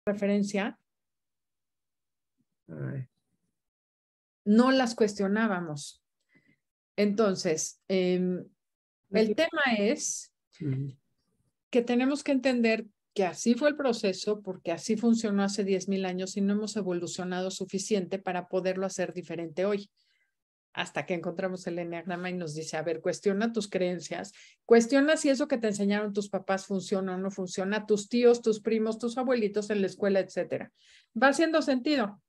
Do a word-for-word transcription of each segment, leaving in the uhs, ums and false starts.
referencia, no las cuestionábamos. Entonces, eh, el tema es que tenemos que entender que así fue el proceso, porque así funcionó hace diez mil años y no hemos evolucionado suficiente para poderlo hacer diferente hoy. Hasta que encontramos el eneagrama y nos dice, a ver, cuestiona tus creencias, cuestiona si eso que te enseñaron tus papás funciona o no funciona, tus tíos, tus primos, tus abuelitos en la escuela, etcétera. Va haciendo sentido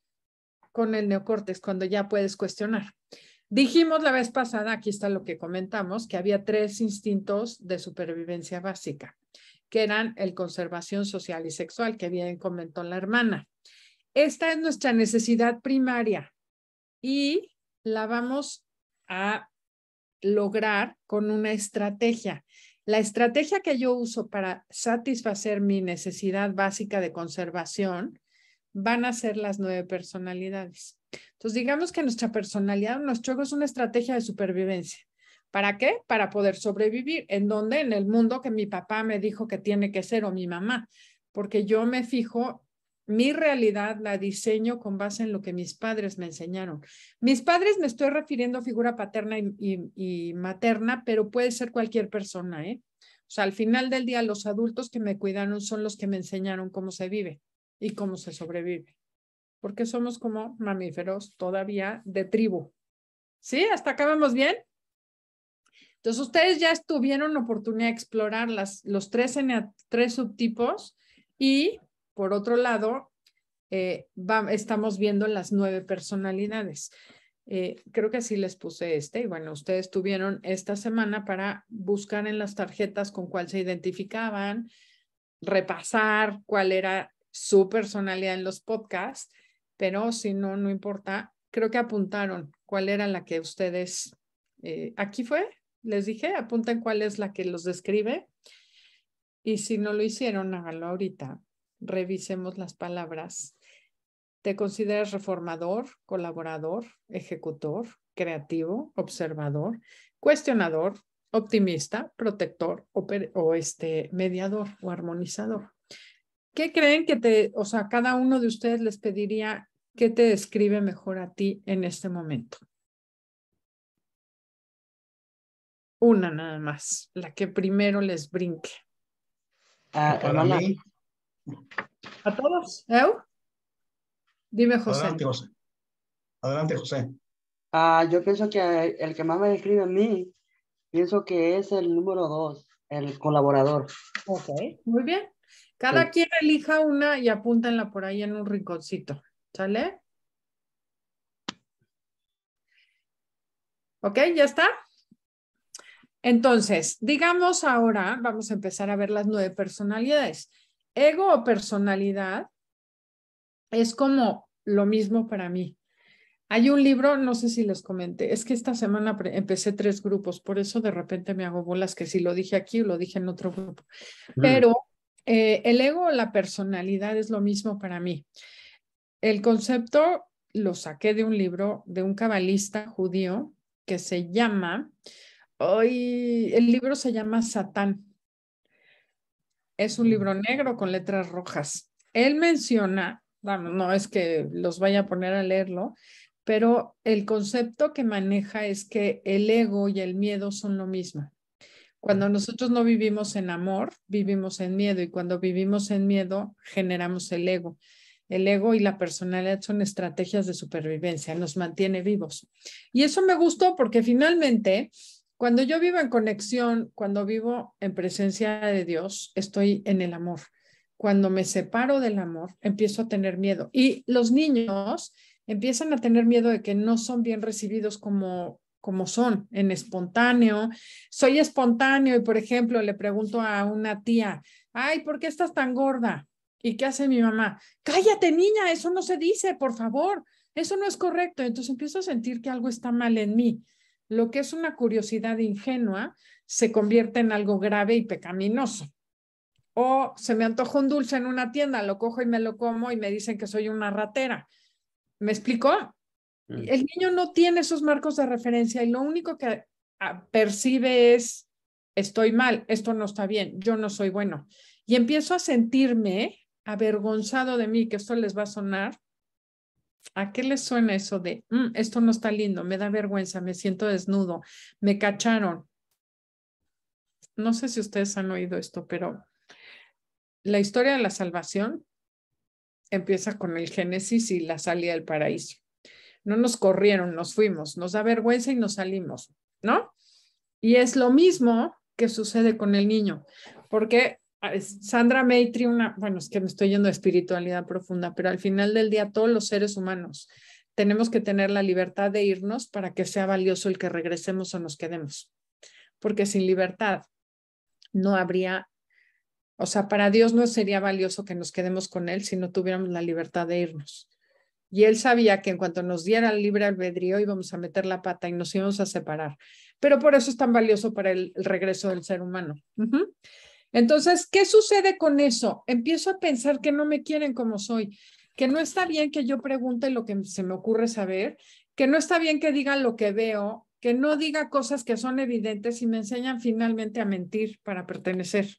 con el neocórtex cuando ya puedes cuestionar. Dijimos la vez pasada, aquí está lo que comentamos, que había tres instintos de supervivencia básica, que eran el conservación social y sexual, que bien comentó la hermana. Esta es nuestra necesidad primaria y la vamos a lograr con una estrategia. La estrategia que yo uso para satisfacer mi necesidad básica de conservación van a ser las nueve personalidades. Entonces, digamos que nuestra personalidad, nuestro ego es una estrategia de supervivencia. ¿Para qué? Para poder sobrevivir. ¿En dónde? En el mundo que mi papá me dijo que tiene que ser o mi mamá. Porque yo me fijo, mi realidad la diseño con base en lo que mis padres me enseñaron. Mis padres me estoy refiriendo a figura paterna y, y, y materna, pero puede ser cualquier persona, ¿eh? O sea, al final del día, los adultos que me cuidaron son los que me enseñaron cómo se vive y cómo se sobrevive. Porque somos como mamíferos todavía de tribu. ¿Sí? ¿Hasta acá vamos bien? Entonces, ustedes ya tuvieron oportunidad de explorar las, los tres, tres subtipos y, por otro lado, eh, va, estamos viendo las nueve personalidades. Eh, creo que así les puse este. Y bueno, ustedes tuvieron esta semana para buscar en las tarjetas con cuál se identificaban, repasar cuál era su personalidad en los podcasts, pero si no, no importa. Creo que apuntaron cuál era la que ustedes... Eh, ¿aquí fue? Les dije, apunten cuál es la que los describe. Y si no lo hicieron, háganlo ahorita. Revisemos las palabras. ¿Te consideras reformador, colaborador, ejecutor, creativo, observador, cuestionador, optimista, protector o, o este, mediador o armonizador? ¿Qué creen que te, o sea, cada uno de ustedes les pediría qué te describe mejor a ti en este momento? Una nada más, la que primero les brinque. Ah, para mí. ¿A todos? ¿Eu? Dime, José. Adelante, José. Adelante, José. Ah, yo pienso que el que más me describe a mí, pienso que es el número dos, el colaborador. Ok, muy bien. Cada sí. quien elija una y apúntenla por ahí en un rinconcito. ¿Sale? Ok, ¿ya está? Entonces, digamos ahora, vamos a empezar a ver las nueve personalidades. Ego o personalidad es como lo mismo para mí. Hay un libro, no sé si les comenté, es que esta semana empecé tres grupos, por eso de repente me hago bolas que si lo dije aquí o lo dije en otro grupo. Mm. Pero eh, el ego o la personalidad es lo mismo para mí. El concepto lo saqué de un libro de un cabalista judío que se llama, hoy el libro se llama Satán. Es un libro negro con letras rojas. Él menciona, bueno, no es que los vaya a poner a leerlo, pero el concepto que maneja es que el ego y el miedo son lo mismo. Cuando nosotros no vivimos en amor, vivimos en miedo, y cuando vivimos en miedo, generamos el ego. El ego y la personalidad son estrategias de supervivencia, nos mantiene vivos. Y eso me gustó porque finalmente, cuando yo vivo en conexión, cuando vivo en presencia de Dios, estoy en el amor. Cuando me separo del amor, empiezo a tener miedo. Y los niños empiezan a tener miedo de que no son bien recibidos como, como son, en espontáneo. Soy espontáneo y, por ejemplo, le pregunto a una tía, ay, ¿por qué estás tan gorda? ¿Y qué hace mi mamá? Cállate, niña, eso no se dice, por favor, eso no es correcto. Entonces empiezo a sentir que algo está mal en mí. Lo que es una curiosidad ingenua se convierte en algo grave y pecaminoso. O se me antoja un dulce en una tienda, lo cojo y me lo como y me dicen que soy una ratera. ¿Me explicó? Mm. El niño no tiene esos marcos de referencia y lo único que percibe es, estoy mal, esto no está bien, yo no soy bueno. Y empiezo a sentirme avergonzado de mí, que esto les va a sonar. ¿A qué les suena eso de, mm, esto no está lindo, me da vergüenza, me siento desnudo, me cacharon? No sé si ustedes han oído esto, pero la historia de la salvación empieza con el Génesis y la salida del paraíso. No nos corrieron, nos fuimos, nos da vergüenza y nos salimos, ¿no? Y es lo mismo que sucede con el niño, porque Sandra Maitri, una, bueno, es que me estoy yendo a espiritualidad profunda, pero al final del día todos los seres humanos tenemos que tener la libertad de irnos para que sea valioso el que regresemos o nos quedemos, porque sin libertad no habría, o sea, para Dios no sería valioso que nos quedemos con Él si no tuviéramos la libertad de irnos. Y Él sabía que en cuanto nos diera el libre albedrío íbamos a meter la pata y nos íbamos a separar. Pero por eso es tan valioso para el, el regreso del ser humano. Uh-huh. Entonces, ¿qué sucede con eso? Empiezo a pensar que no me quieren como soy, que no está bien que yo pregunte lo que se me ocurre saber, que no está bien que diga lo que veo, que no diga cosas que son evidentes y me enseñan finalmente a mentir para pertenecer.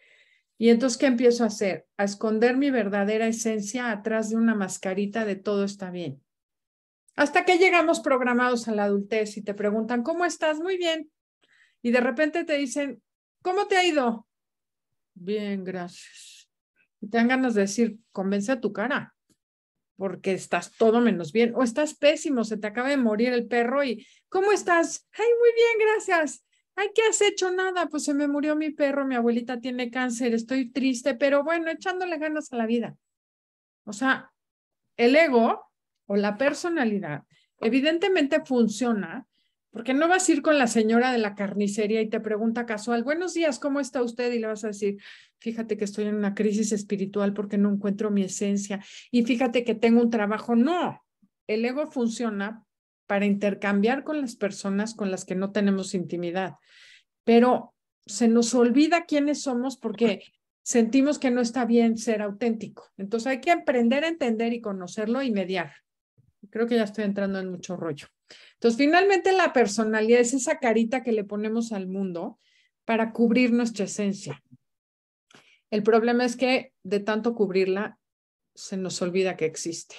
Y entonces, ¿qué empiezo a hacer? A esconder mi verdadera esencia atrás de una mascarita de todo está bien. Hasta que llegamos programados a la adultez y te preguntan, ¿cómo estás? Muy bien. Y de repente te dicen, ¿cómo te ha ido? Bien, gracias. Y te dan ganas de decir, convence a tu cara, porque estás todo menos bien. O estás pésimo, se te acaba de morir el perro y, ¿cómo estás? Ay, muy bien, gracias. Ay, ¿qué has hecho? Nada, pues se me murió mi perro, mi abuelita tiene cáncer, estoy triste, pero bueno, echándole ganas a la vida. O sea, el ego o la personalidad evidentemente funciona porque no vas a ir con la señora de la carnicería y te pregunta casual, buenos días, ¿cómo está usted? Y le vas a decir, fíjate que estoy en una crisis espiritual porque no encuentro mi esencia y fíjate que tengo un trabajo. No, el ego funciona para intercambiar con las personas con las que no tenemos intimidad, pero se nos olvida quiénes somos porque sentimos que no está bien ser auténtico. Entonces hay que aprender a entender y conocerlo y mediar. Creo que ya estoy entrando en mucho rollo. Entonces, finalmente la personalidad es esa carita que le ponemos al mundo para cubrir nuestra esencia. El problema es que de tanto cubrirla, se nos olvida que existe.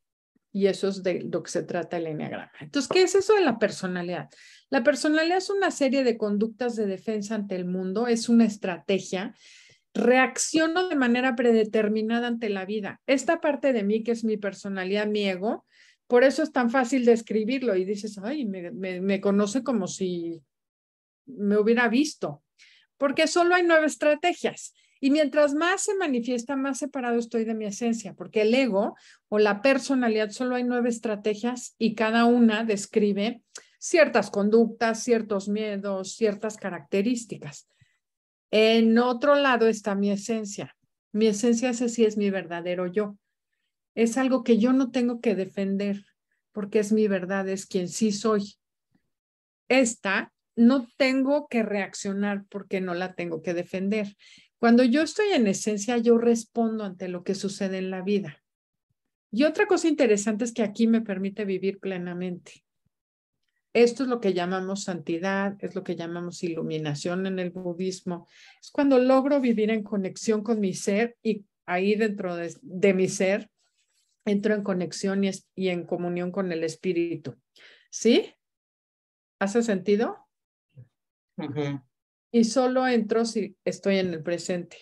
Y eso es de lo que se trata el eneagrama. Entonces, ¿qué es eso de la personalidad? La personalidad es una serie de conductas de defensa ante el mundo, es una estrategia. Reacciono de manera predeterminada ante la vida. Esta parte de mí, que es mi personalidad, mi ego, por eso es tan fácil describirlo y dices, ay, me, me, me conoce como si me hubiera visto, porque solo hay nueve estrategias. Y mientras más se manifiesta, más separado estoy de mi esencia, porque el ego o la personalidad solo hay nueve estrategias y cada una describe ciertas conductas, ciertos miedos, ciertas características. En otro lado está mi esencia. Mi esencia, ese sí es mi verdadero yo. Es algo que yo no tengo que defender porque es mi verdad, es quien sí soy. Esta no tengo que reaccionar porque no la tengo que defender. Cuando yo estoy en esencia, yo respondo ante lo que sucede en la vida. Y otra cosa interesante es que aquí me permite vivir plenamente. Esto es lo que llamamos santidad, es lo que llamamos iluminación en el budismo. Es cuando logro vivir en conexión con mi ser y ahí dentro de, de mi ser entro en conexión y, y en comunión con el espíritu. ¿Sí? ¿Hace sentido? Uh-huh. Y solo entro si estoy en el presente.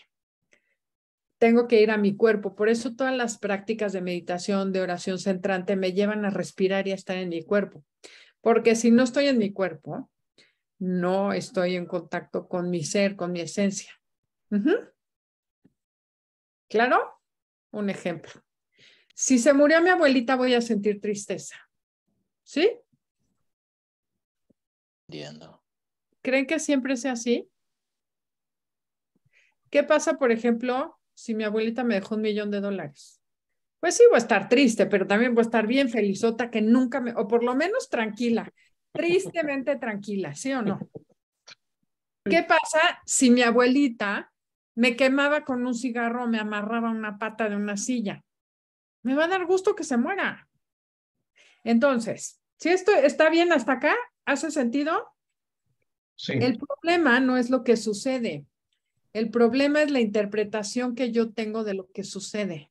Tengo que ir a mi cuerpo. Por eso todas las prácticas de meditación, de oración centrante me llevan a respirar y a estar en mi cuerpo. Porque si no estoy en mi cuerpo, no estoy en contacto con mi ser, con mi esencia. Uh-huh. ¿Claro? Un ejemplo. Si se murió mi abuelita, voy a sentir tristeza. ¿Sí? Entiendo. ¿Creen que siempre sea así? ¿Qué pasa, por ejemplo, si mi abuelita me dejó un millón de dólares? Pues sí, voy a estar triste, pero también voy a estar bien felizota que nunca me, o por lo menos tranquila, tristemente tranquila, ¿sí o no? ¿Qué pasa si mi abuelita me quemaba con un cigarro o me amarraba una pata de una silla? Me va a dar gusto que se muera. Entonces, si esto está bien hasta acá, ¿hace sentido? Sí. El problema no es lo que sucede. El problema es la interpretación que yo tengo de lo que sucede.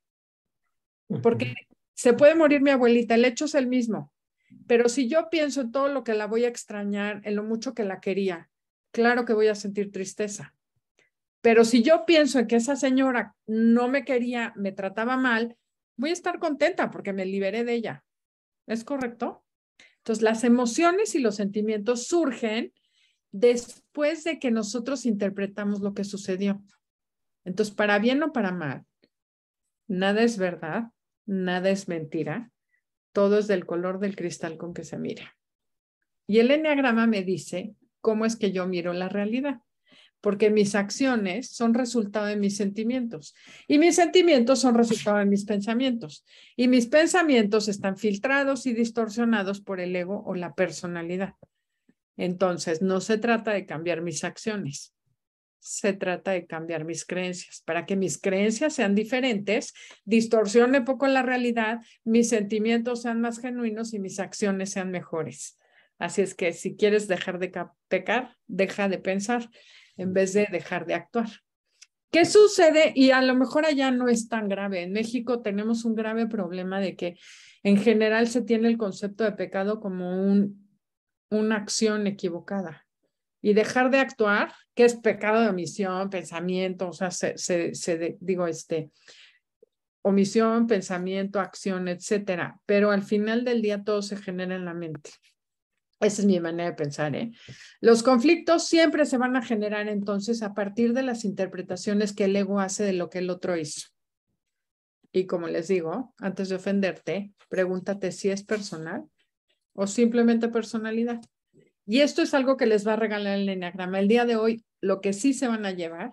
Porque se puede morir mi abuelita, el hecho es el mismo. Pero si yo pienso en todo lo que la voy a extrañar, en lo mucho que la quería, claro que voy a sentir tristeza. Pero si yo pienso en que esa señora no me quería, me trataba mal, voy a estar contenta porque me liberé de ella. ¿Es correcto? Entonces, las emociones y los sentimientos surgen después de que nosotros interpretamos lo que sucedió. Entonces, para bien o para mal, nada es verdad, nada es mentira, todo es del color del cristal con que se mira. Y el eneagrama me dice cómo es que yo miro la realidad, porque mis acciones son resultado de mis sentimientos y mis sentimientos son resultado de mis pensamientos y mis pensamientos están filtrados y distorsionados por el ego o la personalidad. Entonces, no se trata de cambiar mis acciones, se trata de cambiar mis creencias. Para que mis creencias sean diferentes, distorsione poco la realidad, mis sentimientos sean más genuinos y mis acciones sean mejores. Así es que si quieres dejar de pecar, deja de pensar en vez de dejar de actuar. ¿Qué sucede? Y a lo mejor allá no es tan grave. En México tenemos un grave problema de que en general se tiene el concepto de pecado como un, una acción equivocada. Y dejar de actuar, que es pecado de omisión, pensamiento, o sea, se, se, se de, digo, este, omisión, pensamiento, acción, etcétera. Pero al final del día todo se genera en la mente. Esa es mi manera de pensar, ¿eh? Los conflictos siempre se van a generar entonces a partir de las interpretaciones que el ego hace de lo que el otro hizo. Y como les digo, antes de ofenderte, pregúntate si es personal o simplemente personalidad. Y esto es algo que les va a regalar el eneagrama. El día de hoy, lo que sí se van a llevar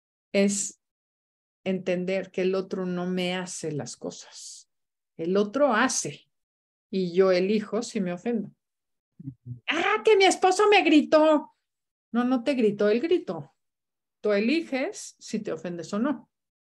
es entender que el otro no me hace las cosas. El otro hace y yo elijo si me ofendo. Ah, que mi esposo me gritó. No, no te gritó, él gritó. Tú eliges si te ofendes o no.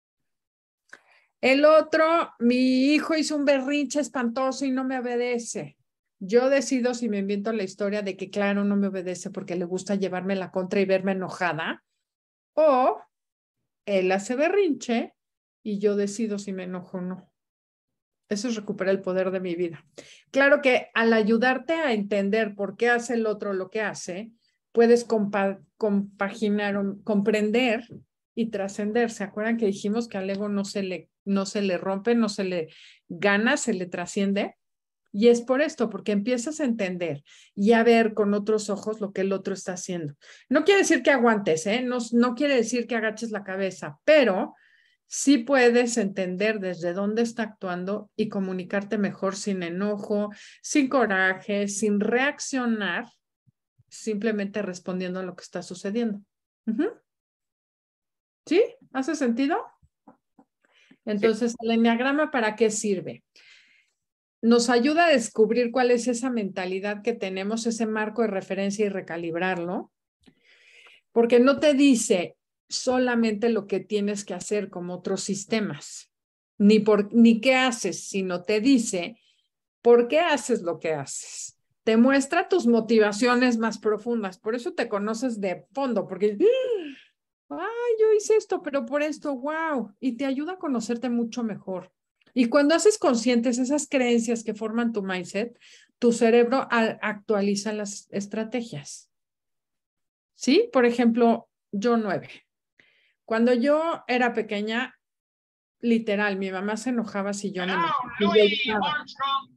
El otro, mi hijo hizo un berrinche espantoso y no me obedece. Yo decido si me invento la historia de que, claro, no me obedece porque le gusta llevarme la contra y verme enojada. O él hace berrinche y yo decido si me enojo o no. Eso es recuperar el poder de mi vida. Claro que al ayudarte a entender por qué hace el otro lo que hace, puedes compa compaginar, comprender y trascender. ¿Se acuerdan que dijimos que al ego no se le, no se le rompe, no se le gana, se le trasciende? Y es por esto, porque empiezas a entender y a ver con otros ojos lo que el otro está haciendo. No quiere decir que aguantes, ¿eh? No, no quiere decir que agaches la cabeza, pero sí puedes entender desde dónde está actuando y comunicarte mejor sin enojo, sin coraje, sin reaccionar, simplemente respondiendo a lo que está sucediendo. Uh-huh. ¿Sí? ¿Hace sentido? Entonces, sí. ¿El eneagrama para qué sirve? Nos ayuda a descubrir cuál es esa mentalidad que tenemos, ese marco de referencia y recalibrarlo, porque no te dice solamente lo que tienes que hacer como otros sistemas, ni, por, ni qué haces, sino te dice por qué haces lo que haces. Te muestra tus motivaciones más profundas, por eso te conoces de fondo, porque, ay, yo hice esto, pero por esto, wow, y te ayuda a conocerte mucho mejor. Y cuando haces conscientes esas creencias que forman tu mindset, tu cerebro actualiza las estrategias. ¿Sí? Por ejemplo, yo nueve. Cuando yo era pequeña, literal, mi mamá se enojaba si yo me enojaba.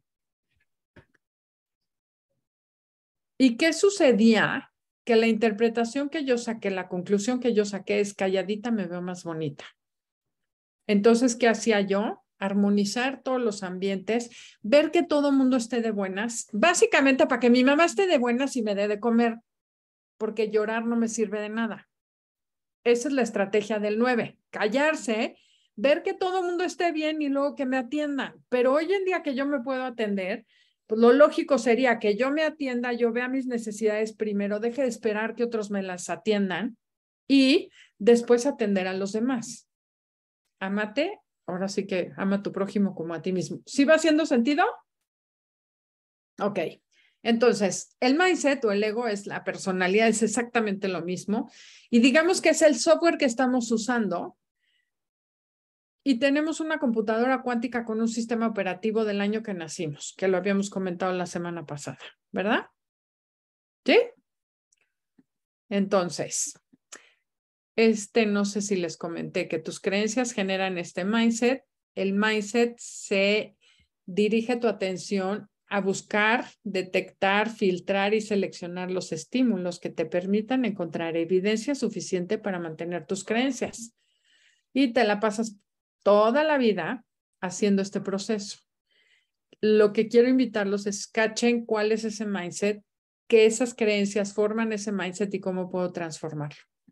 ¿Y qué sucedía? Que la interpretación que yo saqué, la conclusión que yo saqué es calladita me veo más bonita. Entonces, ¿qué hacía yo? Armonizar todos los ambientes, ver que todo el mundo esté de buenas, básicamente para que mi mamá esté de buenas y me dé de comer, porque llorar no me sirve de nada. Esa es la estrategia del nueve, callarse, ver que todo el mundo esté bien y luego que me atiendan. Pero hoy en día que yo me puedo atender, pues lo lógico sería que yo me atienda, yo vea mis necesidades primero, deje de esperar que otros me las atiendan y después atender a los demás. Ámate, ahora sí que ama a tu prójimo como a ti mismo. ¿Sí va haciendo sentido? Ok. Entonces, el mindset o el ego es la personalidad, es exactamente lo mismo. Y digamos que es el software que estamos usando. Y tenemos una computadora cuántica con un sistema operativo del año que nacimos, que lo habíamos comentado la semana pasada, ¿verdad? ¿Sí? Entonces, este, no sé si les comenté que tus creencias generan este mindset. El mindset se dirige tu atención a buscar, detectar, filtrar y seleccionar los estímulos que te permitan encontrar evidencia suficiente para mantener tus creencias. Y te la pasas toda la vida haciendo este proceso. Lo que quiero invitarlos es cachen cuál es ese mindset, que esas creencias forman ese mindset y cómo puedo transformarlo.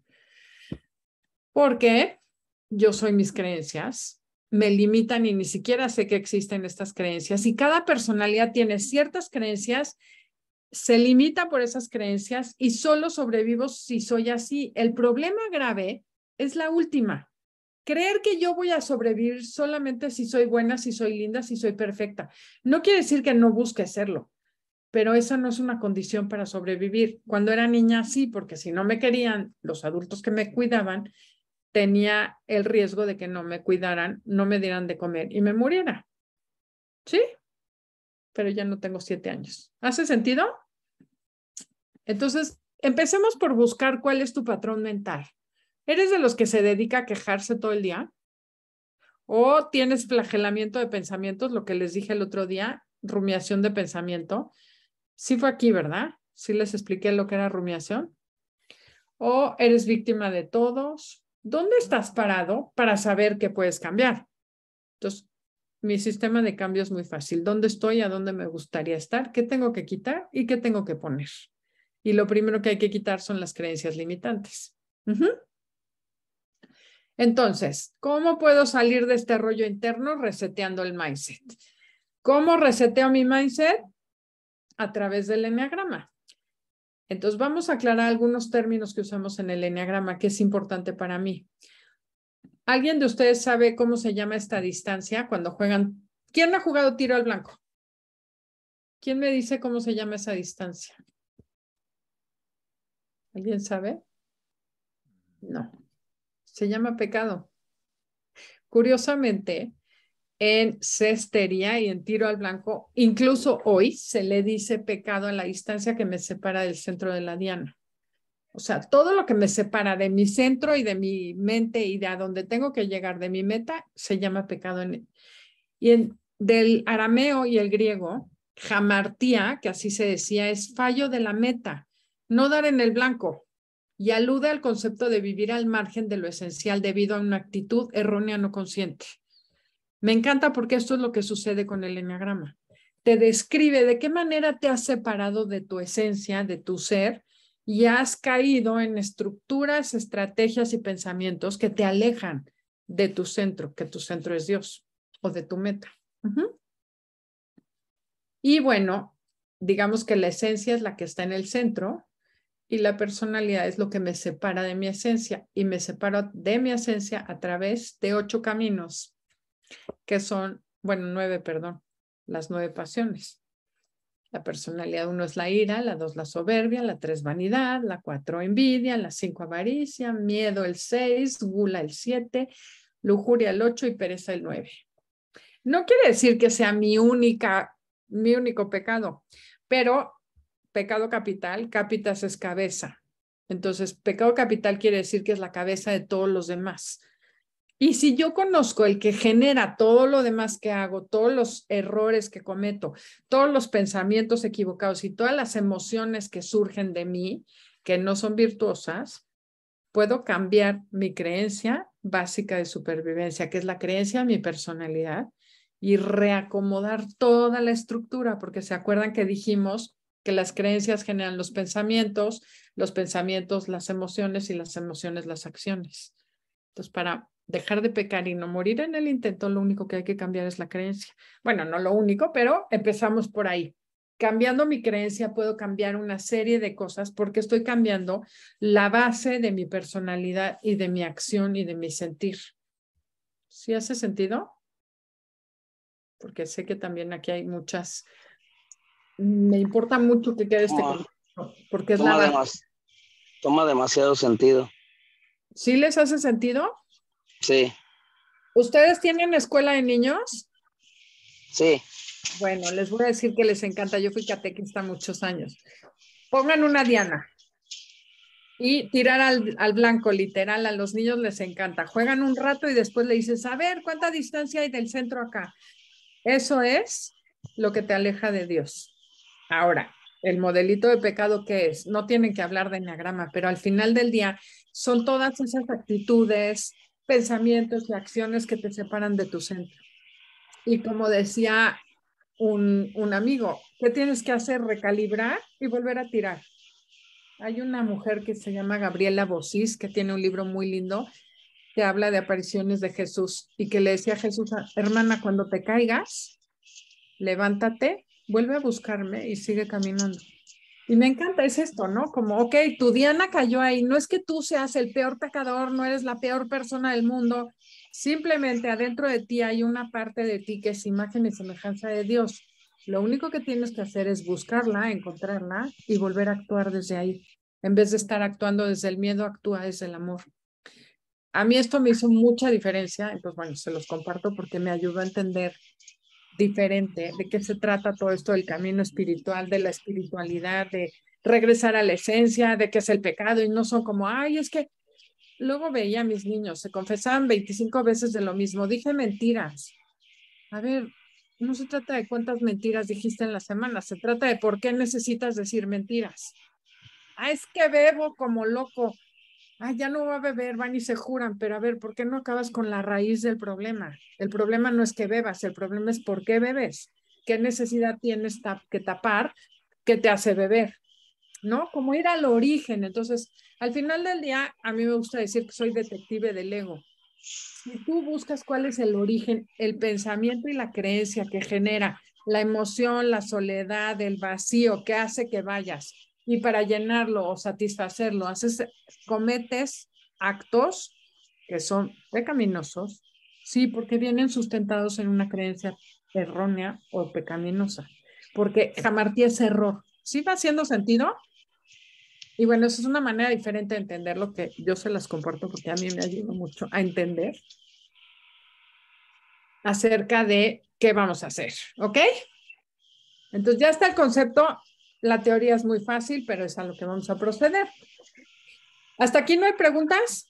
Porque yo soy mis creencias, me limitan y ni siquiera sé que existen estas creencias y cada personalidad tiene ciertas creencias, se limita por esas creencias y solo sobrevivo si soy así. El problema grave es la última. Creer que yo voy a sobrevivir solamente si soy buena, si soy linda, si soy perfecta. No quiere decir que no busque serlo, pero esa no es una condición para sobrevivir. Cuando era niña, sí, porque si no me querían, los adultos que me cuidaban, tenía el riesgo de que no me cuidaran, no me dieran de comer y me muriera. ¿Sí? Pero ya no tengo siete años. ¿Hace sentido? Entonces, empecemos por buscar cuál es tu patrón mental. ¿Eres de los que se dedica a quejarse todo el día? ¿O tienes flagelamiento de pensamientos, lo que les dije el otro día, rumiación de pensamiento? Sí fue aquí, ¿verdad? Sí les expliqué lo que era rumiación. ¿O eres víctima de todos? ¿Dónde estás parado para saber que puedes cambiar? Entonces, mi sistema de cambio es muy fácil. ¿Dónde estoy? ¿A dónde me gustaría estar? ¿Qué tengo que quitar? ¿Y qué tengo que poner? Y lo primero que hay que quitar son las creencias limitantes. Uh-huh. Entonces, ¿cómo puedo salir de este rollo interno? Reseteando el mindset. ¿Cómo reseteo mi mindset? A través del eneagrama. Entonces, vamos a aclarar algunos términos que usamos en el eneagrama, que es importante para mí. ¿Alguien de ustedes sabe cómo se llama esta distancia cuando juegan? ¿Quién ha jugado tiro al blanco? ¿Quién me dice cómo se llama esa distancia? ¿Alguien sabe? No. Se llama pecado. Curiosamente, en cestería y en tiro al blanco, incluso hoy se le dice pecado a la distancia que me separa del centro de la diana. O sea, todo lo que me separa de mi centro y de mi mente y de a donde tengo que llegar de mi meta se llama pecado. En, y en, del arameo y el griego, jamartía, que así se decía, es fallo de la meta, no dar en el blanco. Y alude al concepto de vivir al margen de lo esencial debido a una actitud errónea no consciente. Me encanta porque esto es lo que sucede con el eneagrama. Te describe de qué manera te has separado de tu esencia, de tu ser, y has caído en estructuras, estrategias y pensamientos que te alejan de tu centro, que tu centro es Dios, o de tu meta. Uh-huh. Y bueno, digamos que la esencia es la que está en el centro, y la personalidad es lo que me separa de mi esencia, y me separo de mi esencia a través de ocho caminos, que son, bueno, nueve, perdón, las nueve pasiones. La personalidad uno es la ira, la dos la soberbia, la tres vanidad, la cuatro envidia, la cinco avaricia, miedo el seis, gula el siete, lujuria el ocho y pereza el nueve. No quiere decir que sea mi única, mi único pecado, pero pecado capital, capitas es cabeza. Entonces, pecado capital quiere decir que es la cabeza de todos los demás. Y si yo conozco el que genera todo lo demás que hago, todos los errores que cometo, todos los pensamientos equivocados y todas las emociones que surgen de mí, que no son virtuosas, puedo cambiar mi creencia básica de supervivencia, que es la creencia de mi personalidad, y reacomodar toda la estructura, porque se acuerdan que dijimos que las creencias generan los pensamientos, los pensamientos las emociones y las emociones las acciones. Entonces, para dejar de pecar y no morir en el intento, lo único que hay que cambiar es la creencia. Bueno, no lo único, pero empezamos por ahí. Cambiando mi creencia puedo cambiar una serie de cosas porque estoy cambiando la base de mi personalidad y de mi acción y de mi sentir. ¿Sí hace sentido? Porque sé que también aquí hay muchas me importa mucho que quede este Toma, concepto, porque es toma, la base. demas, toma demasiado sentido. ¿Sí les hace sentido? Sí, ¿Ustedes tienen escuela de niños? sí. Bueno, les voy a decir que les encanta. Yo fui catequista muchos años. Pongan una diana y tirar al, al blanco, literal, a los niños les encanta. Juegan un rato y después le dices, a ver, ¿cuánta distancia hay del centro acá? Eso es lo que te aleja de Dios. Ahora, el modelito de pecado, ¿qué es? No tienen que hablar de enneagrama, pero al final del día son todas esas actitudes, pensamientos y acciones que te separan de tu centro. Y como decía un, un amigo, ¿qué tienes que hacer? Recalibrar y volver a tirar. Hay una mujer que se llama Gabriela Bossis, que tiene un libro muy lindo, que habla de apariciones de Jesús y que le decía a Jesús, hermana, cuando te caigas, levántate, vuelve a buscarme y sigue caminando. Y me encanta, es esto, ¿no? Como, ok, tu Diana cayó ahí, no es que tú seas el peor pecador, no eres la peor persona del mundo, simplemente adentro de ti hay una parte de ti que es imagen y semejanza de Dios. Lo único que tienes que hacer es buscarla, encontrarla y volver a actuar desde ahí. En vez de estar actuando desde el miedo, actúa desde el amor. A mí esto me hizo mucha diferencia, entonces bueno, se los comparto porque me ayudó a entender diferente de qué se trata todo esto del camino espiritual, de la espiritualidad, de regresar a la esencia, de qué es el pecado y no son como, ay, es que luego veía a mis niños, se confesaban veinticinco veces de lo mismo, dije mentiras. A ver, no se trata de cuántas mentiras dijiste en la semana, se trata de por qué necesitas decir mentiras. Ah, es que bebo como loco. Ah, ya no va a beber, van y se juran, pero a ver, ¿por qué no acabas con la raíz del problema? El problema no es que bebas, el problema es por qué bebes. ¿Qué necesidad tienes tap que tapar que te hace beber? ¿No? Como ir al origen. Entonces, al final del día, a mí me gusta decir que soy detective del ego. Si tú buscas cuál es el origen, el pensamiento y la creencia que genera la emoción, la soledad, el vacío que hace que vayas y para llenarlo o satisfacerlo, haces, cometes actos que son pecaminosos, sí, porque vienen sustentados en una creencia errónea o pecaminosa, porque jamartía es error. ¿Sí va haciendo sentido? Y bueno, esa es una manera diferente de entender lo que yo se las comparto porque a mí me ayuda mucho a entender acerca de qué vamos a hacer, ¿ok? Entonces ya está el concepto, la teoría es muy fácil, pero es a lo que vamos a proceder. ¿Hasta aquí no hay preguntas?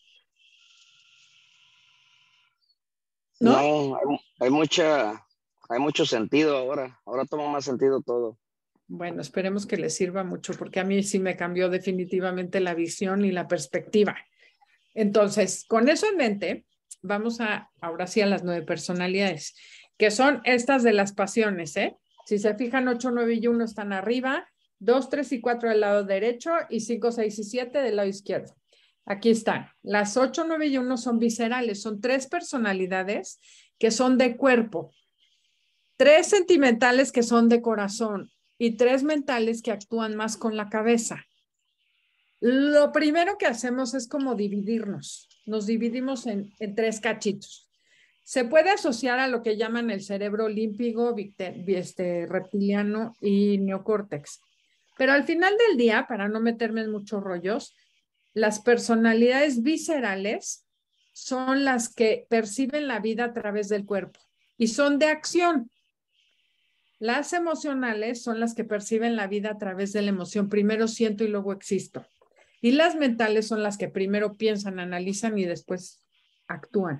¿No? No, hay, hay mucha, hay mucho sentido ahora, ahora toma más sentido todo. Bueno, esperemos que les sirva mucho porque a mí sí me cambió definitivamente la visión y la perspectiva. Entonces, con eso en mente, vamos a ahora sí a las nueve personalidades, que son estas de las pasiones, ¿eh? Si se fijan, ocho, nueve y uno están arriba, dos, tres y cuatro del lado derecho y cinco, seis y siete del lado izquierdo. Aquí están. Las ocho, nueve y uno son viscerales, son tres personalidades que son de cuerpo, tres sentimentales que son de corazón y tres mentales que actúan más con la cabeza. Lo primero que hacemos es como dividirnos. Nos dividimos en, en tres cachitos. Se puede asociar a lo que llaman el cerebro límbico, este, reptiliano y neocórtex. Pero al final del día, para no meterme en muchos rollos, las personalidades viscerales son las que perciben la vida a través del cuerpo y son de acción. Las emocionales son las que perciben la vida a través de la emoción. Primero siento y luego existo. Y las mentales son las que primero piensan, analizan y después actúan.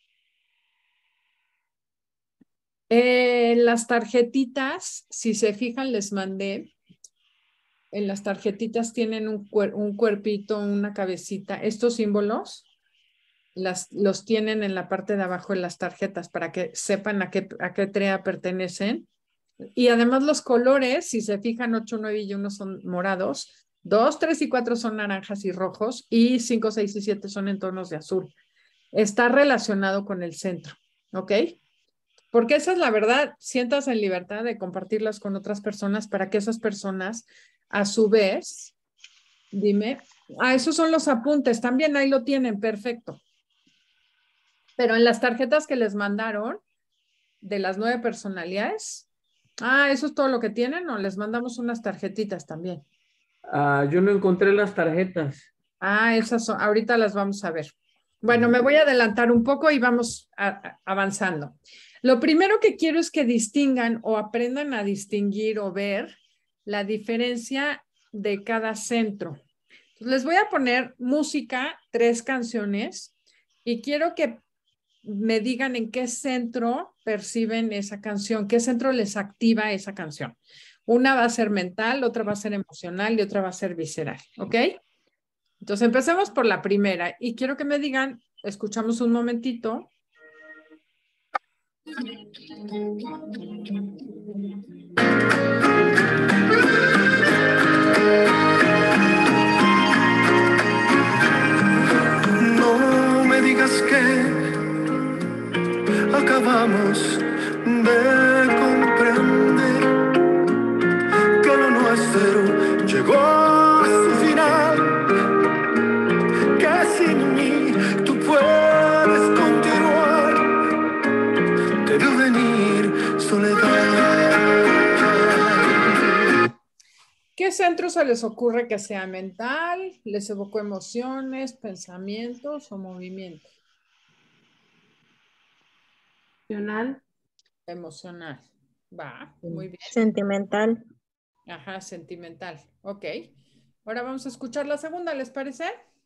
Eh, las tarjetitas, si se fijan, les mandé. En las tarjetitas tienen un, cuer un cuerpito, una cabecita. Estos símbolos las, los tienen en la parte de abajo de las tarjetas para que sepan a qué, a qué tarea pertenecen. Y además los colores, si se fijan, ocho, nueve y uno son morados, dos, tres y cuatro son naranjas y rojos y cinco, seis y siete son en tonos de azul. Está relacionado con el centro, ¿ok? Porque esa es la verdad, sientas en libertad de compartirlas con otras personas para que esas personas, a su vez, dime, ah, esos son los apuntes, también ahí lo tienen, perfecto. Pero en las tarjetas que les mandaron de las nueve personalidades, Ah, ¿eso es todo lo que tienen o les mandamos unas tarjetitas también? Ah, yo no encontré las tarjetas. Ah, esas son, ahorita las vamos a ver. Bueno, me voy a adelantar un poco y vamos a, a, avanzando. Lo primero que quiero es que distingan o aprendan a distinguir o ver la diferencia de cada centro. Entonces, les voy a poner música, tres canciones, y quiero que me digan en qué centro perciben esa canción, qué centro les activa esa canción. Una va a ser mental, otra va a ser emocional y otra va a ser visceral, ¿ok? Entonces empecemos por la primera y quiero que me digan, escuchamos un momentito. No me digas que acabamos de comprender que lo nuestro llegó a su final, que sin mí tú puedes continuar, te veo venir soledad. ¿Qué centro se les ocurre que sea mental? ¿Les evocó emociones, pensamientos o movimientos? Emocional. Emocional. Va, muy bien. Sentimental. Ajá, sentimental. Ok. Ahora vamos a escuchar la segunda, ¿les parece?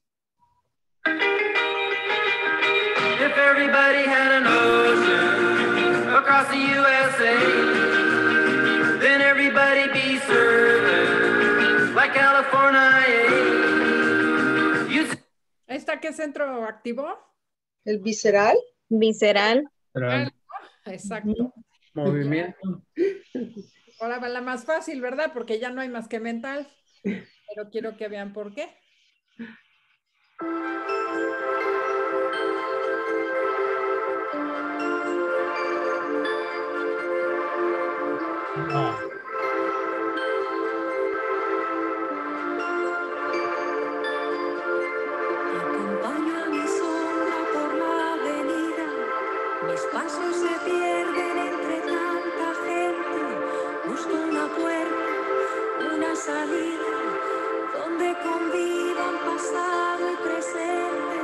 If everybody had an ocean across the U S A, then everybody be served like California. You ¿Esta qué centro activó? ¿El visceral? Visceral. Ah, exacto. Movimiento. Ahora va la más fácil, ¿verdad? Porque ya no hay más que mental. Pero quiero que vean por qué. No. Acompaño a mi sombra por la avenida, mis pasos se pierden entre tanta gente, busco una puerta, una salida, donde convivan pasado y presente.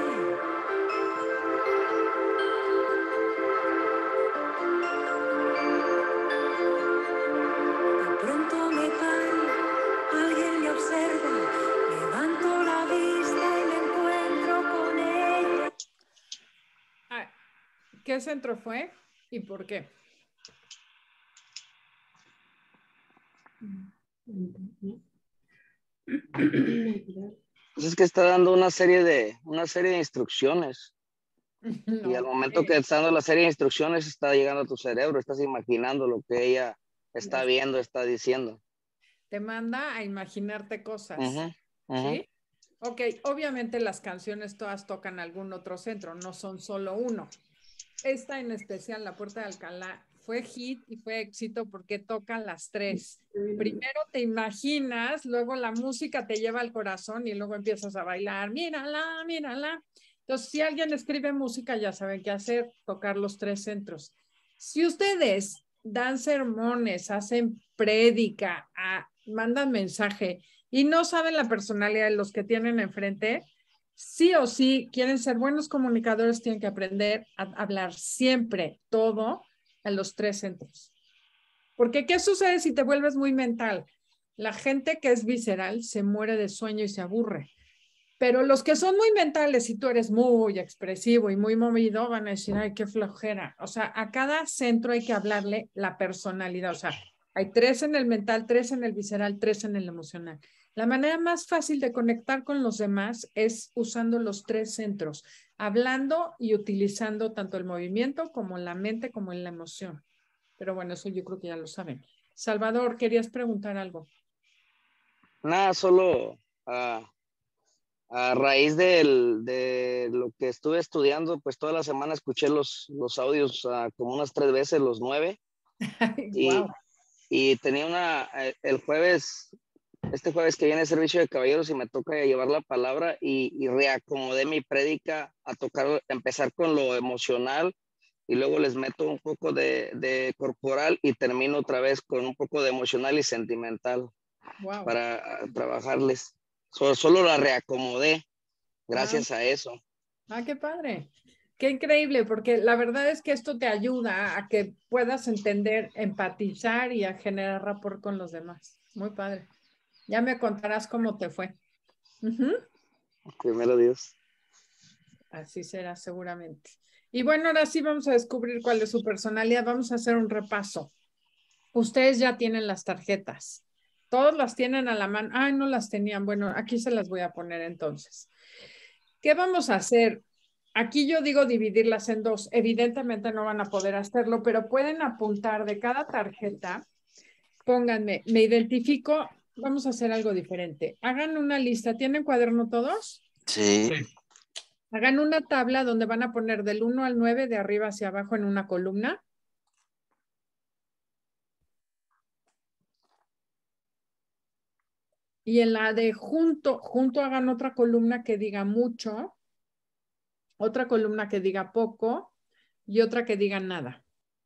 De pronto me paro, alguien me observa, levanto la vista y me encuentro con ella. Ah, ¿qué centro fue y por qué? Pues es que está dando una serie de, una serie de instrucciones. No, y al momento que está dando la serie de instrucciones, está llegando a tu cerebro, estás imaginando lo que ella está viendo, está diciendo. te manda a imaginarte cosas. Uh-huh, uh-huh. ¿Sí? Ok, obviamente las canciones todas tocan algún otro centro, no son solo uno. Esta en especial, La Puerta de Alcalá, fue hit y fue éxito porque tocan las tres. Primero te imaginas, luego la música te lleva al corazón y luego empiezas a bailar, mírala, mírala. Entonces, si alguien escribe música, ya saben qué hacer, tocar los tres centros. Si ustedes dan sermones, hacen prédica, a, mandan mensaje y no saben la personalidad de los que tienen enfrente, sí o sí quieren ser buenos comunicadores, tienen que aprender a hablar siempre todo a los tres centros. Porque ¿qué sucede si te vuelves muy mental? La gente que es visceral se muere de sueño y se aburre. Pero los que son muy mentales, si tú eres muy expresivo y muy movido, van a decir, ay, qué flojera. O sea, a cada centro hay que hablarle la personalidad. O sea, hay tres en el mental, tres en el visceral, tres en el emocional. La manera más fácil de conectar con los demás es usando los tres centros, hablando y utilizando tanto el movimiento como la mente como en la emoción. Pero bueno, eso yo creo que ya lo saben. Salvador, querías preguntar algo. Nada, solo uh, a raíz del, de lo que estuve estudiando, pues toda la semana escuché los, los audios uh, como unas tres veces, los nueve. Ay, y, wow. y tenía una, el jueves, este jueves que viene el servicio de caballeros y me toca llevar la palabra y, y reacomodé mi prédica a tocar, empezar con lo emocional y luego les meto un poco de, de corporal y termino otra vez con un poco de emocional y sentimental. Wow. Para uh, trabajarles. So, solo la reacomodé gracias ah. a eso. Ah, qué padre. Qué increíble, porque la verdad es que esto te ayuda a que puedas entender, empatizar y a generar rapport con los demás. Muy padre. Ya me contarás cómo te fue. Uh-huh. Primero Dios. Así será seguramente. Y bueno, ahora sí vamos a descubrir cuál es su personalidad. Vamos a hacer un repaso. Ustedes ya tienen las tarjetas. Todos las tienen a la mano. Ay, no las tenían. Bueno, aquí se las voy a poner entonces. ¿Qué vamos a hacer? Aquí yo digo dividirlas en dos. Evidentemente no van a poder hacerlo, pero pueden apuntar de cada tarjeta. Pónganme, me identifico. Vamos a hacer algo diferente. Hagan una lista. ¿Tienen cuaderno todos? Sí. Hagan una tabla donde van a poner del uno al nueve de arriba hacia abajo en una columna. Y en la de junto, junto hagan otra columna que diga mucho, otra columna que diga poco y otra que diga nada.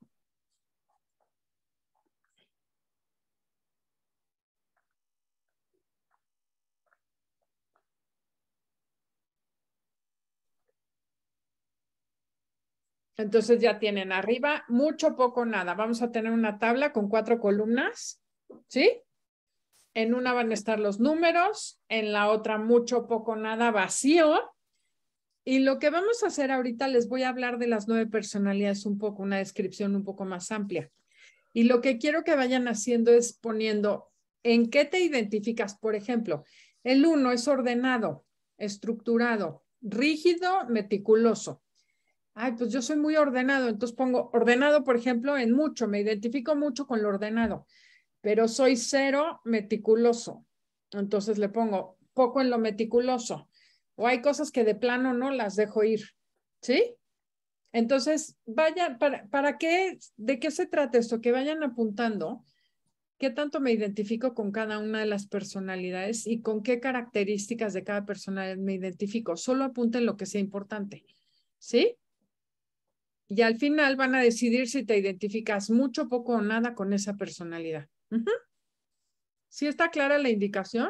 Entonces ya tienen arriba mucho, poco, nada. Vamos a tener una tabla con cuatro columnas, ¿sí? En una van a estar los números, en la otra mucho, poco, nada, vacío. Y lo que vamos a hacer ahorita, les voy a hablar de las nueve personalidades un poco, una descripción un poco más amplia. Y lo que quiero que vayan haciendo es poniendo en qué te identificas. Por ejemplo, el uno es ordenado, estructurado, rígido, meticuloso. Ay, pues yo soy muy ordenado, entonces pongo ordenado, por ejemplo, en mucho, me identifico mucho con lo ordenado, pero soy cero meticuloso. Entonces le pongo poco en lo meticuloso. O hay cosas que de plano no las dejo ir, ¿sí? Entonces, vayan, ¿para, para qué, de qué se trata esto? Que vayan apuntando qué tanto me identifico con cada una de las personalidades y con qué características de cada personalidad me identifico. Solo apunten lo que sea importante, ¿sí? Y al final van a decidir si te identificas mucho, poco o nada con esa personalidad. Uh-huh. ¿Sí está clara la indicación?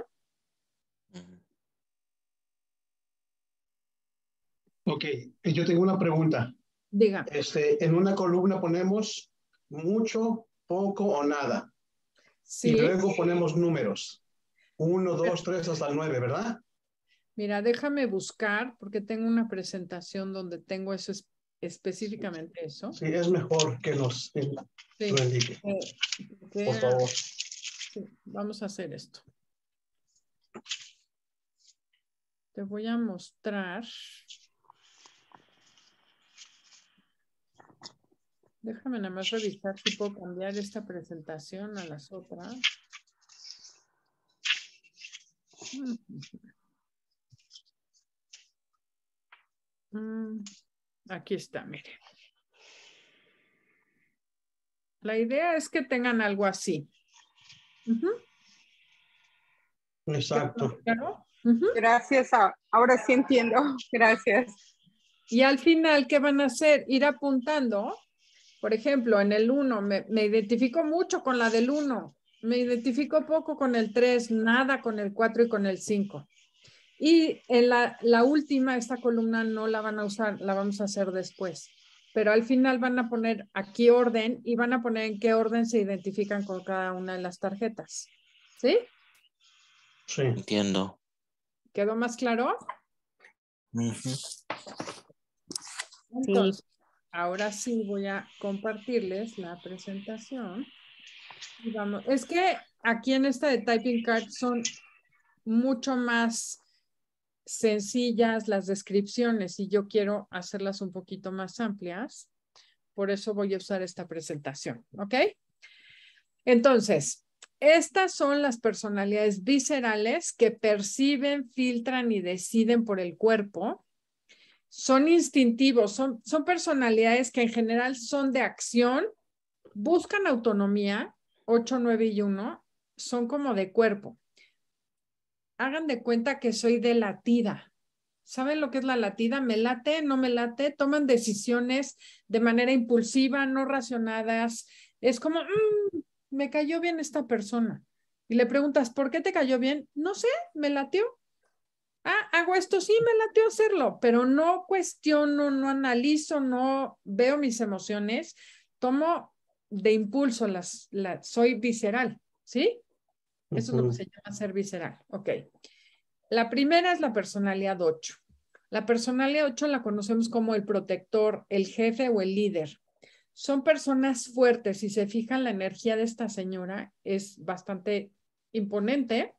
Ok, yo tengo una pregunta. Diga. Este, en una columna ponemos mucho, poco o nada. Sí. Y luego ponemos números. Uno, dos, tres hasta el nueve, ¿verdad? Mira, déjame buscar porque tengo una presentación donde tengo eso es, específicamente eso. Sí, es mejor que nos sí. lo indique. Eh, que, Por favor. Sí, vamos a hacer esto. Te voy a mostrar. Déjame nada más revisar si puedo cambiar esta presentación a las otras. Aquí está, mire. La idea es que tengan algo así. Uh-huh. Exacto. ¿Claro? Uh-huh. Gracias. Ahora sí entiendo. Gracias. Y al final, ¿qué van a hacer? Ir apuntando. Por ejemplo, en el uno, me, me identifico mucho con la del uno. Me identifico poco con el tres, nada con el cuatro y con el cinco. Y en la, la última, esta columna no la van a usar, la vamos a hacer después. Pero al final van a poner aquí orden y van a poner en qué orden se identifican con cada una de las tarjetas. ¿Sí? Sí. Entiendo. ¿Quedó más claro? Uh-huh. Entonces, sí. Ahora sí voy a compartirles la presentación. Y vamos. Es que aquí en esta de Typing Card son mucho más sencillas las descripciones y yo quiero hacerlas un poquito más amplias. Por eso voy a usar esta presentación. ¿Ok? Entonces, estas son las personalidades viscerales que perciben, filtran y deciden por el cuerpo. Son instintivos, son, son personalidades que en general son de acción, buscan autonomía, ocho, nueve y uno, son como de cuerpo. Hagan de cuenta que soy de latida, ¿Saben lo que es la latida? ¿Me late? ¿No me late? Toman decisiones de manera impulsiva, no racionadas. Es como, mmm, me cayó bien esta persona. Y le preguntas, ¿por qué te cayó bien? No sé, me latió. Ah, hago esto, sí, me latió hacerlo, pero no cuestiono, no analizo, no veo mis emociones. Tomo de impulso, las, las, soy visceral, ¿sí? Eso uh-huh. es lo que se llama ser visceral. Ok. La primera es la personalidad ocho. La personalidad ocho la conocemos como el protector, el jefe o el líder. Son personas fuertes. Si se fijan, la energía de esta señora es bastante imponente.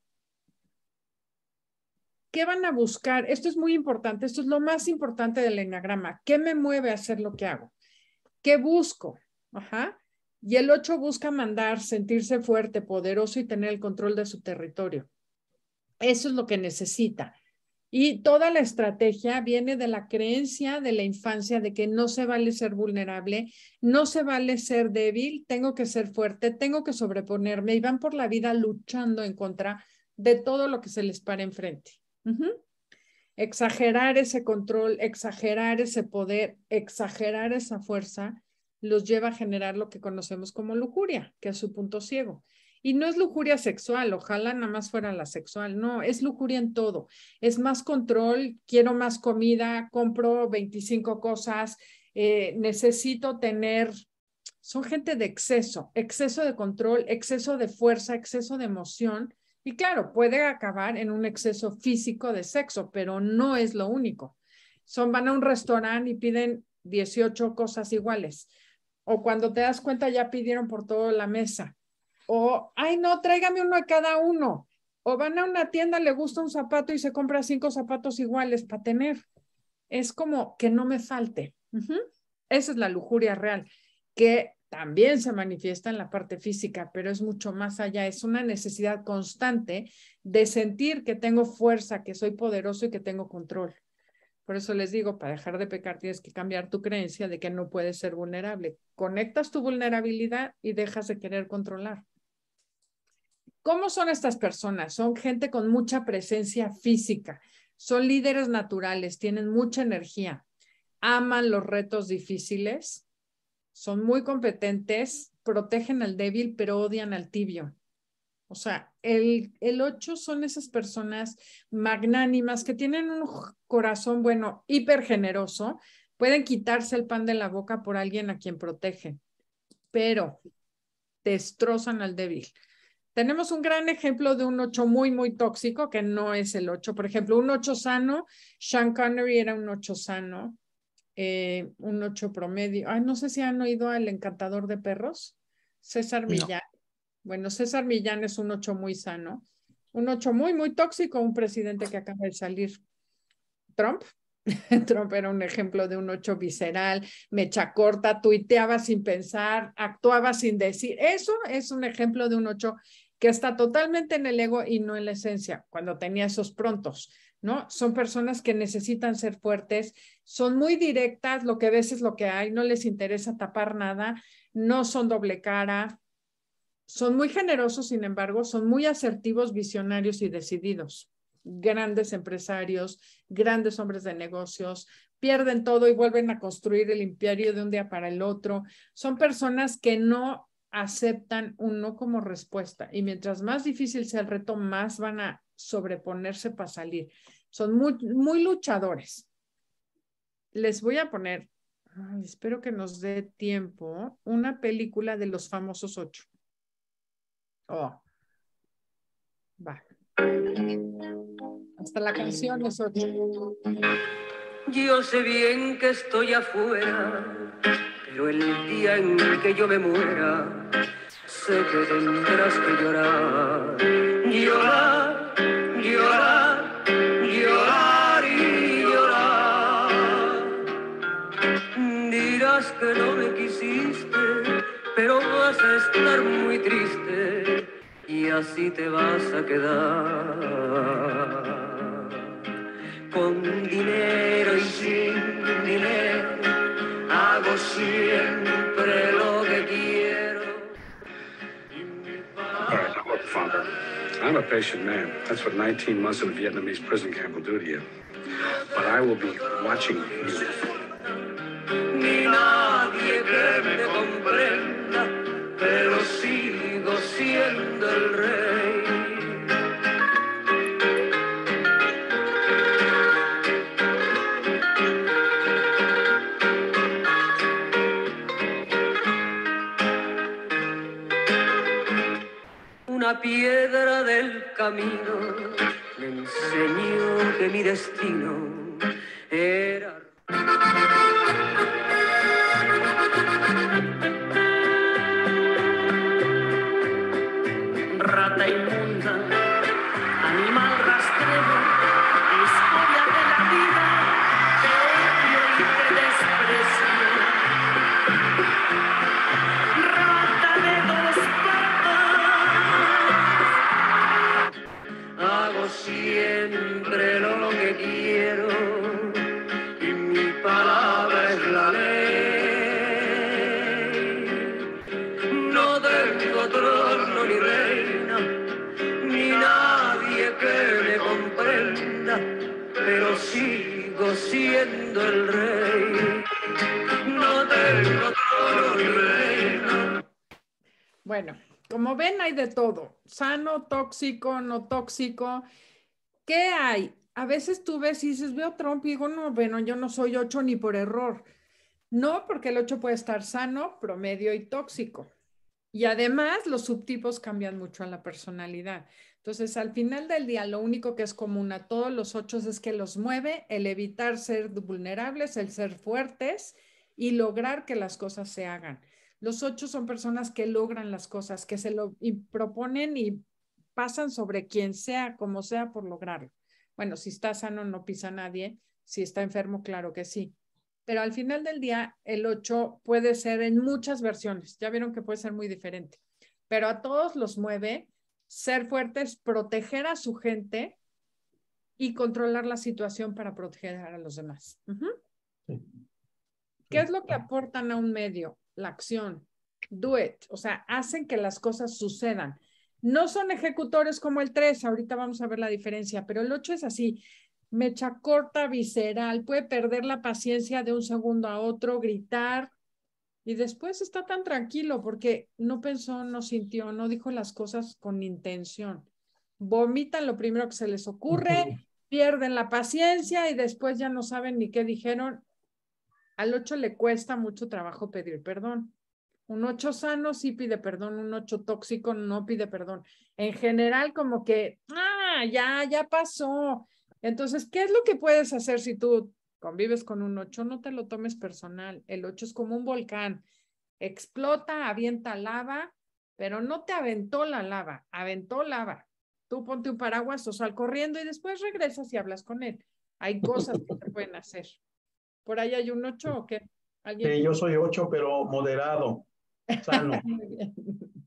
¿Qué van a buscar? Esto es muy importante. Esto es lo más importante del enagrama. ¿Qué me mueve a hacer lo que hago? ¿Qué busco? Ajá. Y el ocho busca mandar, sentirse fuerte, poderoso y tener el control de su territorio. Eso es lo que necesita. Y toda la estrategia viene de la creencia de la infancia de que no se vale ser vulnerable, no se vale ser débil, tengo que ser fuerte, tengo que sobreponerme y van por la vida luchando en contra de todo lo que se les para enfrente. Uh-huh. Exagerar ese control, exagerar ese poder, exagerar esa fuerza los lleva a generar lo que conocemos como lujuria, que es su punto ciego. Y no es lujuria sexual, ojalá nada más fuera la sexual, no, es lujuria en todo. Es más control, quiero más comida, compro veinticinco cosas, eh, necesito tener, son gente de exceso, exceso de control, exceso de fuerza, exceso de emoción. Y claro, puede acabar en un exceso físico de sexo, pero no es lo único. Son, van a un restaurante y piden dieciocho cosas iguales. O cuando te das cuenta ya pidieron por toda la mesa. O, ay no, tráigame uno de cada uno. O van a una tienda, le gusta un zapato y se compra cinco zapatos iguales para tener. Es como que no me falte. Uh-huh. Esa es la lujuria real, que también se manifiesta en la parte física, pero es mucho más allá. Es una necesidad constante de sentir que tengo fuerza, que soy poderoso y que tengo control. Por eso les digo, para dejar de pecar tienes que cambiar tu creencia de que no puedes ser vulnerable. Conectas tu vulnerabilidad y dejas de querer controlar. ¿Cómo son estas personas? Son gente con mucha presencia física. Son líderes naturales, tienen mucha energía. Aman los retos difíciles. Son muy competentes, protegen al débil, pero odian al tibio. O sea, el, el ocho son esas personas magnánimas que tienen un corazón, bueno, hiper generoso. Pueden quitarse el pan de la boca por alguien a quien protegen, pero destrozan al débil. Tenemos un gran ejemplo de un ocho muy, muy tóxico, que no es el ocho. Por ejemplo, un ocho sano, Sean Connery era un ocho sano, eh, un ocho promedio. Ay, no sé si han oído al Encantador de Perros, César Millán. No. Bueno, César Millán es un ocho muy sano, un ocho muy, muy tóxico, un presidente que acaba de salir. Trump. Trump era un ejemplo de un ocho visceral, mecha corta, tuiteaba sin pensar, actuaba sin decir. Eso es un ejemplo de un ocho que está totalmente en el ego y no en la esencia, cuando tenía esos prontos, ¿no? Son personas que necesitan ser fuertes, son muy directas, lo que ves es lo que hay, no les interesa tapar nada, no son doble cara, son muy generosos, sin embargo, son muy asertivos, visionarios y decididos. Grandes empresarios, grandes hombres de negocios, pierden todo y vuelven a construir el imperio de un día para el otro. Son personas que no aceptan un no como respuesta y mientras más difícil sea el reto, más van a sobreponerse para salir. Son muy, muy luchadores. Les voy a poner, ay, espero que nos dé tiempo, una película de los famosos ocho. Oh, va. Hasta la canción es ocho. Yo sé bien que estoy afuera, pero el día en que yo me muera, sé que tendrás que llorar. Llorar, llorar, llorar y llorar. Dirás que no me quisiste, pero vas a estar muy triste y así te vas a quedar. Con dinero y sin dinero, hago siempre lo que quiero. All right, now look, Father, I'm a patient man. That's what nineteen months in a Vietnamese prison camp will do to you. but I will be watching you. Ni nadie que me comprenda, pero sigo siendo el rey. Una piedra del camino me enseñó que mi destino era... Rata inmunda, animal rastrero, escoria de la vida, te odio y te desprecio. Rata de dos patas, hago siempre lo que quiero y mi palabra es la ley. No tengo trono ni reina, ni nadie que me comprenda, pero sigo siendo el rey. No tengo trono ni reina. Bueno, como ven, hay de todo. Sano, tóxico, no tóxico. ¿Qué hay? A veces tú ves y dices, veo Trump y digo, no, bueno, yo no soy ocho ni por error. No, porque el ocho puede estar sano, promedio y tóxico. Y además los subtipos cambian mucho a la personalidad. Entonces, al final del día, lo único que es común a todos los ochos es que los mueve el evitar ser vulnerables, el ser fuertes y lograr que las cosas se hagan. Los ocho son personas que logran las cosas, que se lo y proponen y pasan sobre quien sea, como sea, por lograrlo. Bueno, si está sano no pisa a nadie, si está enfermo, claro que sí. Pero al final del día, el ocho puede ser en muchas versiones. Ya vieron que puede ser muy diferente. Pero a todos los mueve ser fuertes, proteger a su gente y controlar la situación para proteger a los demás. Uh-huh. ¿Qué es lo que aportan a un medio? La acción. Do it. O sea, hacen que las cosas sucedan. No son ejecutores como el tres. Ahorita vamos a ver la diferencia. Pero el ocho es así. Mecha corta, visceral, puede perder la paciencia de un segundo a otro, gritar y después está tan tranquilo porque no pensó, no sintió, no dijo las cosas con intención. Vomitan lo primero que se les ocurre, uh-huh. Pierden la paciencia y después ya no saben ni qué dijeron. Al ocho le cuesta mucho trabajo pedir perdón. Un ocho sano sí pide perdón, un ocho tóxico no pide perdón. En general como que, ah, ya, ya pasó. Entonces, ¿qué es lo que puedes hacer si tú convives con un ocho? No te lo tomes personal. El ocho es como un volcán. Explota, avienta lava, pero no te aventó la lava, aventó lava. Tú ponte un paraguas o sal corriendo y después regresas y hablas con él. Hay cosas que se pueden hacer. ¿Por ahí hay un ocho o qué? ¿Alguien? Sí, yo soy ocho, pero moderado, sano. Muy bien.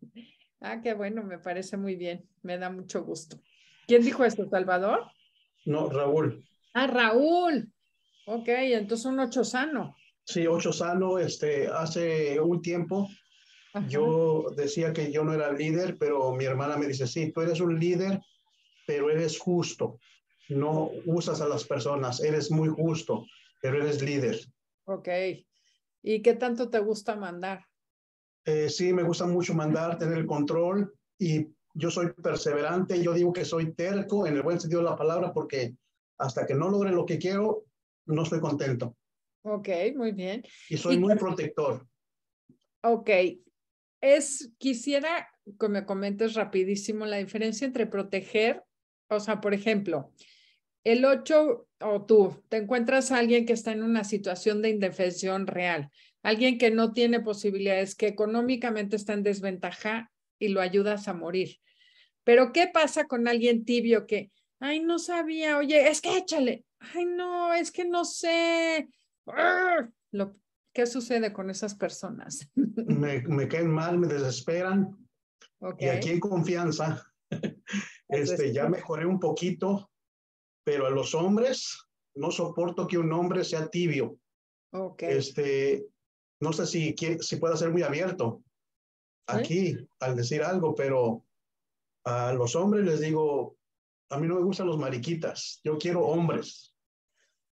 Ah, qué bueno, me parece muy bien. Me da mucho gusto. ¿Quién dijo esto, Salvador? No, Raúl. Ah, Raúl. Ok, entonces un ocho sano. Sí, ocho sano. Este, hace un tiempo Ajá. Yo decía que yo no era líder, pero mi hermana me dice, sí, tú eres un líder, pero eres justo. No usas a las personas, eres muy justo, pero eres líder. Ok. ¿Y qué tanto te gusta mandar? Eh, sí, me gusta mucho mandar, tener el control y yo soy perseverante. Yo digo que soy terco en el buen sentido de la palabra porque hasta que no logre lo que quiero, no estoy contento. Ok, muy bien. Y soy ¿Y muy qué? protector. Ok. Es, quisiera que me comentes rapidísimo la diferencia entre proteger, o sea, por ejemplo, el ocho o tú te encuentras a alguien que está en una situación de indefensión real, alguien que no tiene posibilidades, que económicamente está en desventaja y lo ayudas a morir. Pero ¿qué pasa con alguien tibio que, ay, no sabía, oye, es que échale, ay, no, es que no sé, lo, ¿qué sucede con esas personas? Me, me caen mal, me desesperan. Okay. Y aquí en confianza, este, ya mejoré un poquito, pero a los hombres no soporto que un hombre sea tibio. Okay. Este, no sé si, si pueda ser muy abierto aquí ¿Sí? al decir algo, pero a los hombres les digo, a mí no me gustan los mariquitas, yo quiero hombres.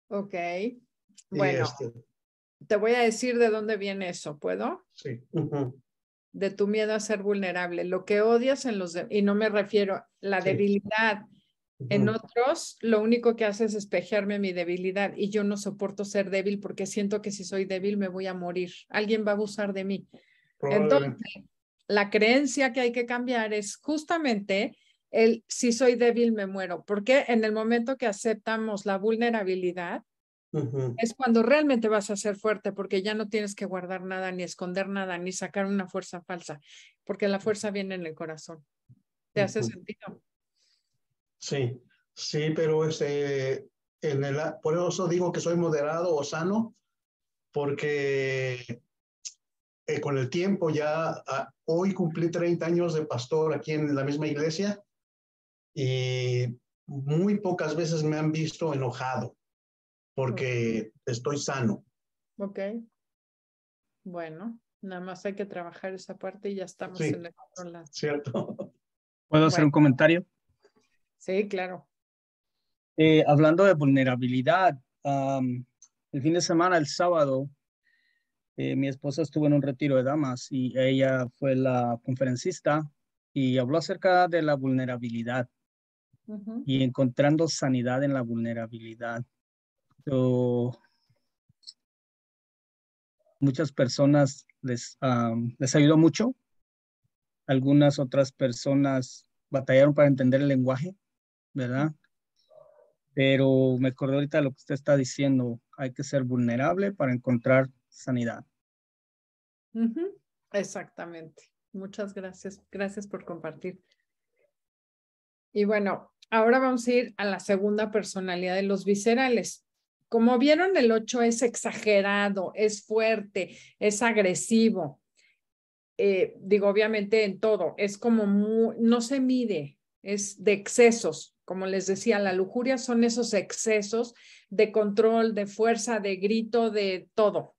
Ok. Y Bueno, este, te voy a decir de dónde viene eso, ¿puedo? sí. Ujú. De tu miedo a ser vulnerable. Lo que odias en los demás, y no me refiero a la Sí. debilidad. En Ujú. otros, lo único que hace es espejearme mi debilidad y yo no soporto ser débil porque siento que si soy débil me voy a morir. Alguien va a abusar de mí. Probablemente. Entonces, la creencia que hay que cambiar es justamente el si soy débil me muero. Porque en el momento que aceptamos la vulnerabilidad, Ujú. es cuando realmente vas a ser fuerte porque ya no tienes que guardar nada, ni esconder nada, ni sacar una fuerza falsa, porque la fuerza viene en el corazón. ¿Te hace Ujú. sentido? Sí, sí, pero este, en el, por eso digo que soy moderado o sano, porque eh, con el tiempo ya, ah, hoy cumplí treinta años de pastor aquí en la misma iglesia y muy pocas veces me han visto enojado porque estoy sano. Ok. Bueno, nada más hay que trabajar esa parte y ya estamos Sí, en el otro lado. cierto. ¿Puedo hacer Bueno, un comentario? sí, claro. Eh, hablando de vulnerabilidad, um, el fin de semana, el sábado, eh, mi esposa estuvo en un retiro de damas y ella fue la conferencista y habló acerca de la vulnerabilidad Ujú. y encontrando sanidad en la vulnerabilidad. So, muchas personas les, um, les ayudó mucho. Algunas otras personas batallaron para entender el lenguaje, ¿verdad? Pero me acordé ahorita de lo que usted está diciendo. Hay que ser vulnerable para encontrar sanidad. Ujú. Exactamente. Muchas gracias. Gracias por compartir. Y bueno, ahora vamos a ir a la segunda personalidad de los viscerales. Como vieron, el ocho es exagerado, es fuerte, es agresivo. Eh, digo, obviamente en todo, es como muy, no se mide, es de excesos. Como les decía, la lujuria son esos excesos de control, de fuerza, de grito, de todo.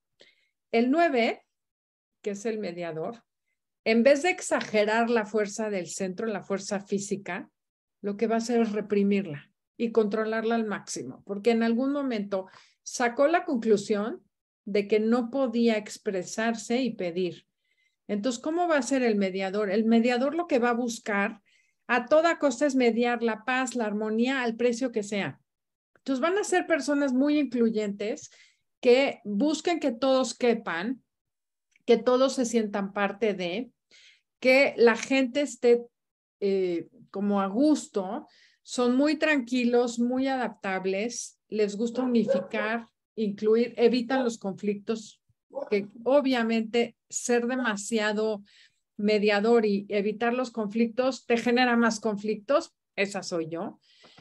El nueve, que es el mediador, en vez de exagerar la fuerza del centro, la fuerza física, lo que va a hacer es reprimirla y controlarla al máximo, porque en algún momento sacó la conclusión de que no podía expresarse y pedir. Entonces, ¿cómo va a ser el mediador? El mediador lo que va a buscar a toda costa es mediar la paz, la armonía al precio que sea. Entonces, van a ser personas muy incluyentes que busquen que todos quepan, que todos se sientan parte de, que la gente esté eh, como a gusto, son muy tranquilos, muy adaptables, les gusta unificar, incluir, evitan los conflictos, que obviamente ser demasiado mediador y evitar los conflictos te genera más conflictos, esa soy yo.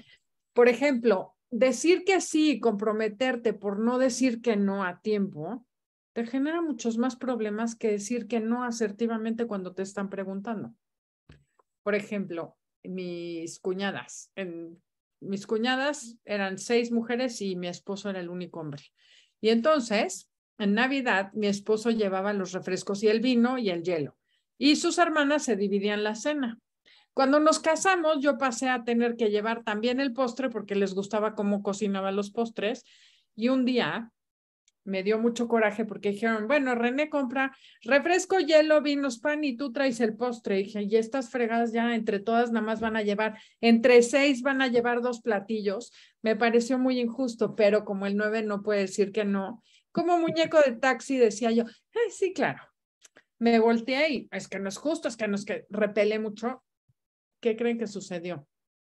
Por ejemplo, decir que sí y comprometerte por no decir que no a tiempo, te genera muchos más problemas que decir que no asertivamente cuando te están preguntando. Por ejemplo, mis cuñadas. En, mis cuñadas eran seis mujeres y mi esposo era el único hombre. Y entonces, en Navidad, mi esposo llevaba los refrescos y el vino y el hielo. Y sus hermanas se dividían la cena. Cuando nos casamos, yo pasé a tener que llevar también el postre porque les gustaba cómo cocinaba los postres. Y un día me dio mucho coraje porque dijeron, bueno, René compra refresco, hielo, vinos, pan y tú traes el postre. Y dije, y estas fregadas ya entre todas nada más van a llevar, entre seis van a llevar dos platillos. Me pareció muy injusto, pero como el nueve no puede decir que no, como muñeco de taxi decía yo, ay, sí, claro. Me volteé y es que no es justo, es que no es que repele mucho. ¿Qué creen que sucedió?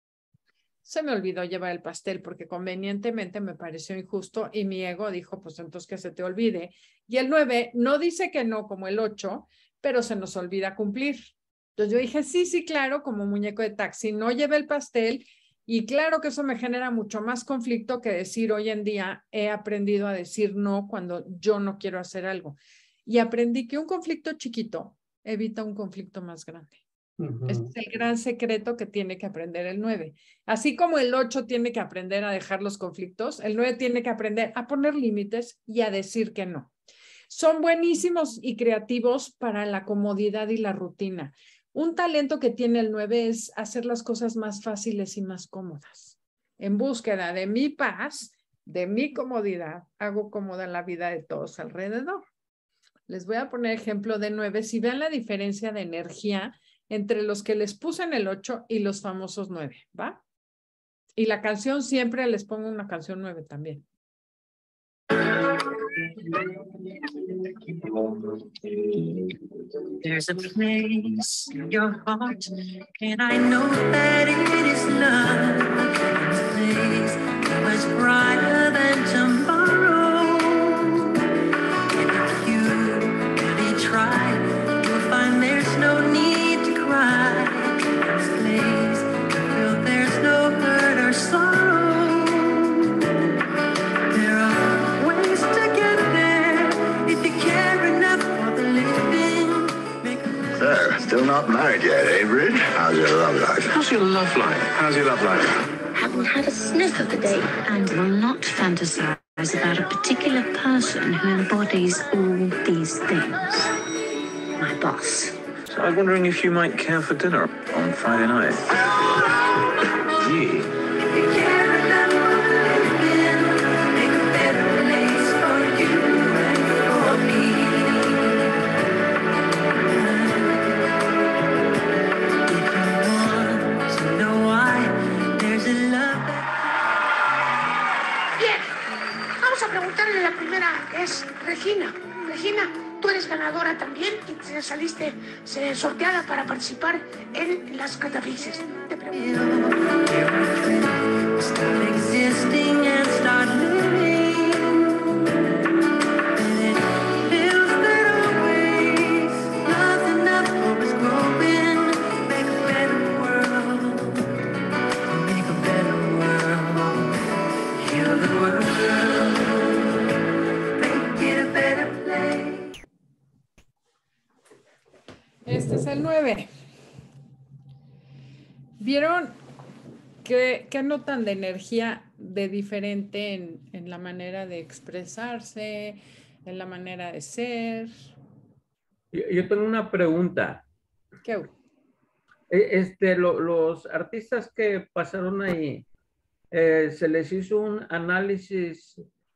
Se me olvidó llevar el pastel porque convenientemente me pareció injusto y mi ego dijo, pues entonces que se te olvide. Y el nueve no dice que no como el ocho, pero se nos olvida cumplir. Entonces yo dije, sí, sí, claro, como muñeco de taxi, no llevé el pastel y claro que eso me genera mucho más conflicto que decir hoy en día he aprendido a decir no cuando yo no quiero hacer algo. Y aprendí que un conflicto chiquito evita un conflicto más grande. Uh-huh. Este es el gran secreto que tiene que aprender el nueve. Así como el ocho tiene que aprender a dejar los conflictos, el nueve tiene que aprender a poner límites y a decir que no. Son buenísimos y creativos para la comodidad y la rutina. Un talento que tiene el nueve es hacer las cosas más fáciles y más cómodas. En búsqueda de mi paz, de mi comodidad, hago cómoda la vida de todos alrededor. Les voy a poner ejemplo de nueve. Si vean la diferencia de energía entre los que les puse en el ocho y los famosos nueve, ¿va? Y la canción siempre les pongo una canción nueve también. There's a place in your heart, and I know that it is love. It's a place much brighter than tomorrow. And if you really try, you'll find there's no need to cry. In this place, you feel there's no hurt or sorrow. There are ways to get there if you care enough for the living. There, still not married yet, eh, Bridge? How's your love life? How's your love life? How's your love life? Haven't had a sniff of the date and will not fantasize about a particular person who embodies all these things. My boss. So I was wondering if you might care for dinner on Friday night. Yeah. Preguntarle la primera, es Regina. Regina, tú eres ganadora también y te saliste se, sorteada para participar en las catafixes. Te pregunto. Este es el nueve. ¿Vieron qué, qué notan de energía de diferente en, en la manera de expresarse, en la manera de ser? Yo, yo tengo una pregunta. ¿Qué hubo? Este, lo, los artistas que pasaron ahí, eh, ¿se les hizo un análisis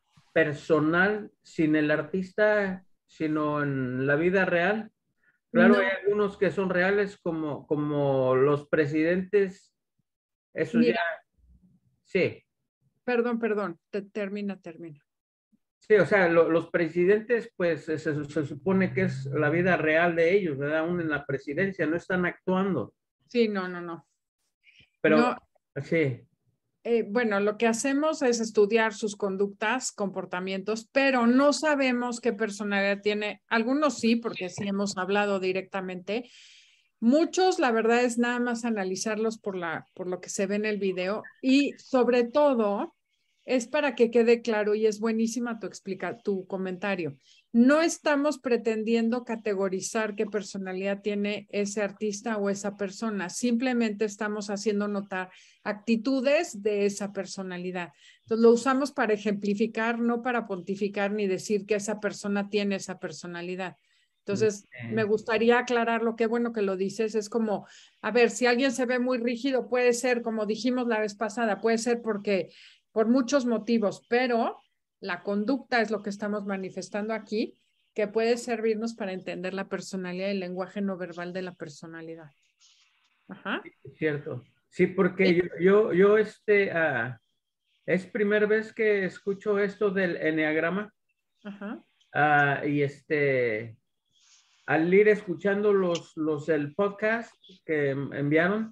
personal sin el artista, sino en la vida real? Claro, no. Hay algunos que son reales como, como los presidentes. Eso Mira. ya... Sí. Perdón, perdón. Te, termina, termina. Sí, o sea, lo, los presidentes, pues, se, se supone que es la vida real de ellos, ¿verdad? Aún en la presidencia, no están actuando. Sí, no, no, no. Pero, no. sí. Eh, bueno, lo que hacemos es estudiar sus conductas, comportamientos, pero no sabemos qué personalidad tiene. Algunos sí, porque sí hemos hablado directamente. Muchos, la verdad, es nada más analizarlos por, la, por lo que se ve en el video y sobre todo es para que quede claro y es buenísima tu, explica, tu comentario. No estamos pretendiendo categorizar qué personalidad tiene ese artista o esa persona. Simplemente estamos haciendo notar actitudes de esa personalidad. Entonces lo usamos para ejemplificar, no para pontificar ni decir que esa persona tiene esa personalidad. Entonces me gustaría aclararlo. Qué bueno que lo dices. Es como, a ver, si alguien se ve muy rígido, puede ser, como dijimos la vez pasada, puede ser porque por muchos motivos, pero la conducta es lo que estamos manifestando aquí, que puede servirnos para entender la personalidad y el lenguaje no verbal de la personalidad. Ajá. Cierto. Sí, porque yo, yo, yo este, uh, es primera vez que escucho esto del enneagrama. Ajá. Uh, y este, al ir escuchando los, los el podcast que enviaron,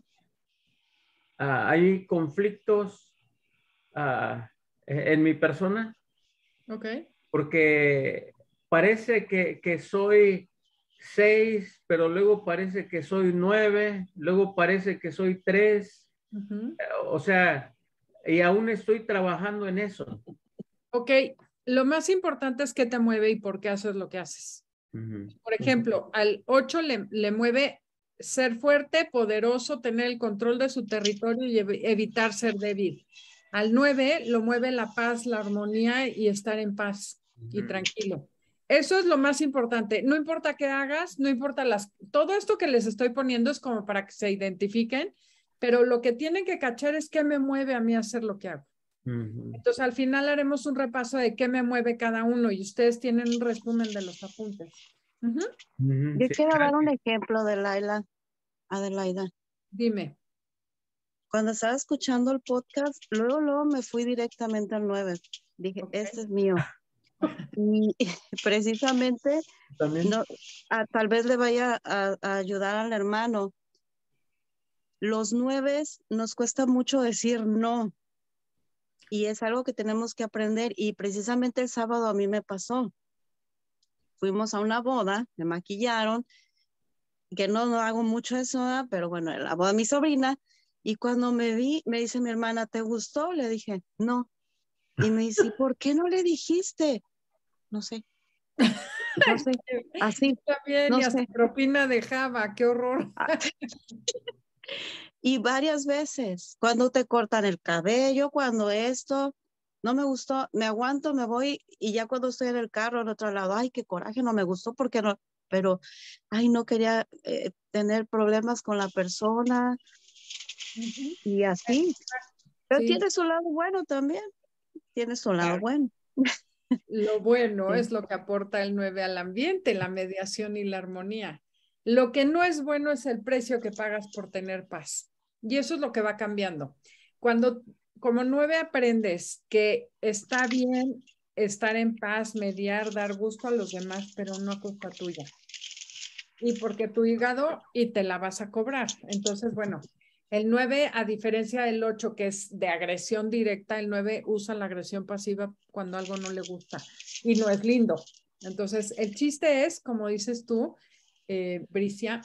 uh, hay conflictos Uh, en mi persona. Ok. Porque parece que, que soy seis, pero luego parece que soy nueve, luego parece que soy tres. Uh-huh. O sea, y aún estoy trabajando en eso. Ok, lo más importante es qué te mueve y por qué haces lo que haces. Uh-huh. Por ejemplo, al ocho le, le mueve ser fuerte, poderoso, tener el control de su territorio y ev- evitar ser débil. Al nueve lo mueve la paz, la armonía y estar en paz y tranquilo. Eso es lo más importante. No importa qué hagas, no importa las... Todo esto que les estoy poniendo es como para que se identifiquen, pero lo que tienen que cachar es qué me mueve a mí a hacer lo que hago. Ujú. Entonces, al final haremos un repaso de qué me mueve cada uno y ustedes tienen un resumen de los apuntes. Ujú. Ujú, Yo sí, quiero dar un gracias. ejemplo de Laila, Adelaida. Dime. Cuando estaba escuchando el podcast, luego, luego me fui directamente al nueve. Dije, Ok. este es mío. Y precisamente, También. no, a- tal vez le vaya a, a ayudar al hermano. Los nueves nos cuesta mucho decir no. Y es algo que tenemos que aprender. Y precisamente el sábado a mí me pasó. Fuimos a una boda, me maquillaron, que no, no hago mucho eso, ¿verdad? Pero bueno, era la boda de mi sobrina. Y cuando me vi, me dice mi hermana, ¿te gustó? Le dije, no. Y me dice, ¿por qué no le dijiste? No sé, no sé, así, También, no y hasta sé. propina dejaba, qué horror. Y varias veces, cuando te cortan el cabello, cuando esto, no me gustó, me aguanto, me voy, y ya cuando estoy en el carro al otro lado, ay, qué coraje, no me gustó porque no, pero, ay, no quería eh, tener problemas con la persona Ujú. y así. Pero Sí, tiene su lado bueno también, tiene su lado claro. bueno. Lo bueno Sí. es lo que aporta el nueve al ambiente, la mediación y la armonía. Lo que no es bueno es el precio que pagas por tener paz. Y eso es lo que va cambiando. Cuando como nueve aprendes que está bien estar en paz, mediar, dar gusto a los demás, pero no a costa tuya. Y porque tu hígado y te la vas a cobrar. Entonces, bueno, el nueve, a diferencia del ocho, que es de agresión directa, el nueve usa la agresión pasiva cuando algo no le gusta y no es lindo. Entonces, el chiste es, como dices tú, eh, Bricia,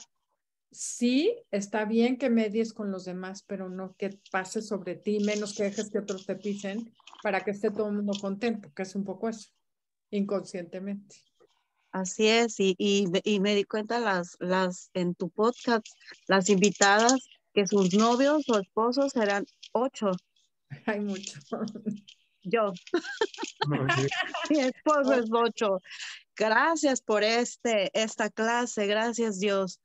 sí está bien que medies con los demás, pero no que pases sobre ti, menos que dejes que otros te pisen para que esté todo el mundo contento, que es un poco eso, inconscientemente. Así es, y, y, me- y me di cuenta las, las, en tu podcast, las invitadas, que sus novios o esposos eran ocho. Hay mucho. Yo, No, sí. mi esposo es ocho. Gracias por este, esta clase, gracias Dios.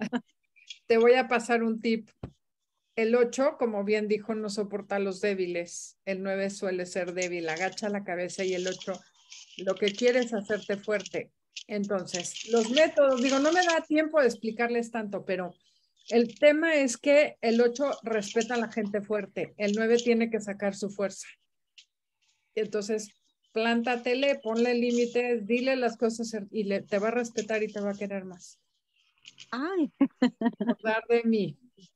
Te voy a pasar un tip. El ocho, como bien dijo, no soporta a los débiles. El nueve suele ser débil, agacha la cabeza y el ocho lo que quiere es hacerte fuerte. Entonces, los métodos, digo, no me da tiempo de explicarles tanto, pero el tema es que el ocho respeta a la gente fuerte, el nueve tiene que sacar su fuerza. Entonces, plántatele, ponle límites, dile las cosas y le, te va a respetar y te va a querer más. Ay. Acordar de mí.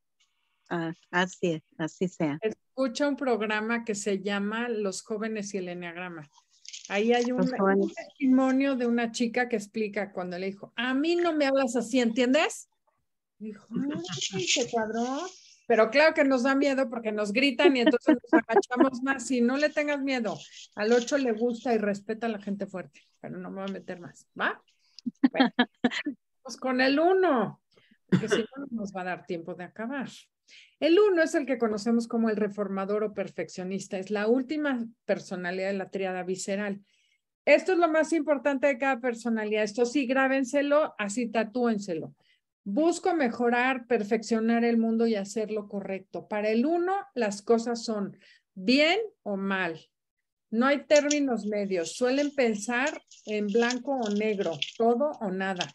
Ah, así es, así sea. Escucha un programa que se llama Los jóvenes y el enneagrama. Ahí hay un, Los jóvenes. un testimonio de una chica que explica cuando le dijo, a mí no me hablas así, ¿entiendes? Dijo, ay, se cuadró. Pero claro que nos da miedo porque nos gritan y entonces nos agachamos más. Y no le tengas miedo. Al ocho le gusta y respeta a la gente fuerte, pero no me voy a meter más, ¿va? Bueno, pues con el uno, porque si no, no nos va a dar tiempo de acabar. El uno es el que conocemos como el reformador o perfeccionista. Es la última personalidad de la tríada visceral. Esto es lo más importante de cada personalidad. Esto sí, grábenselo, así tatúenselo. Busco mejorar, perfeccionar el mundo y hacer lo correcto. Para el uno, las cosas son bien o mal. No hay términos medios. Suelen pensar en blanco o negro, todo o nada.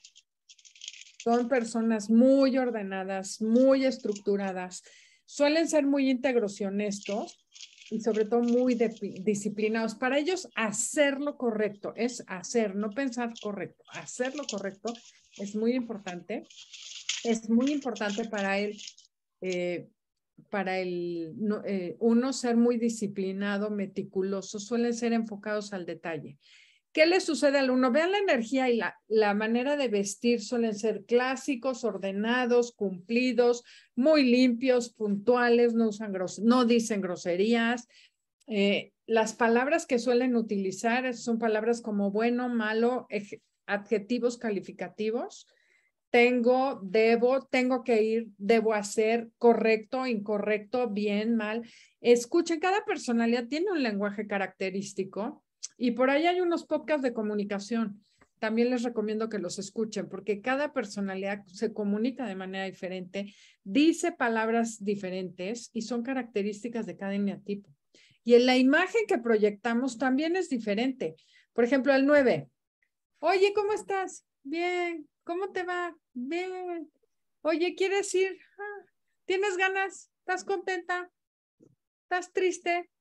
Son personas muy ordenadas, muy estructuradas. Suelen ser muy íntegros y honestos y sobre todo muy disciplinados. Para ellos, hacer lo correcto es hacer, no pensar correcto. Hacer lo correcto es muy importante. Es muy importante para él, eh, para el no, eh, uno ser muy disciplinado, meticuloso, suelen ser enfocados al detalle. ¿Qué le sucede al uno? Vean la energía y la, la manera de vestir, suelen ser clásicos, ordenados, cumplidos, muy limpios, puntuales, no, usan gros no dicen groserías. Eh, las palabras que suelen utilizar son palabras como bueno, malo, adjetivos calificativos. Tengo, debo, tengo que ir, debo hacer, correcto, incorrecto, bien, mal. Escuchen, cada personalidad tiene un lenguaje característico y por ahí hay unos podcasts de comunicación. También les recomiendo que los escuchen porque cada personalidad se comunica de manera diferente, dice palabras diferentes y son características de cada eneatipo. Y en la imagen que proyectamos también es diferente. Por ejemplo, el nueve. Oye, ¿cómo estás? Bien. ¿Cómo te va? Bien. Oye, ¿quieres ir? Ah, ¿tienes ganas? ¿Estás contenta? ¿Estás triste?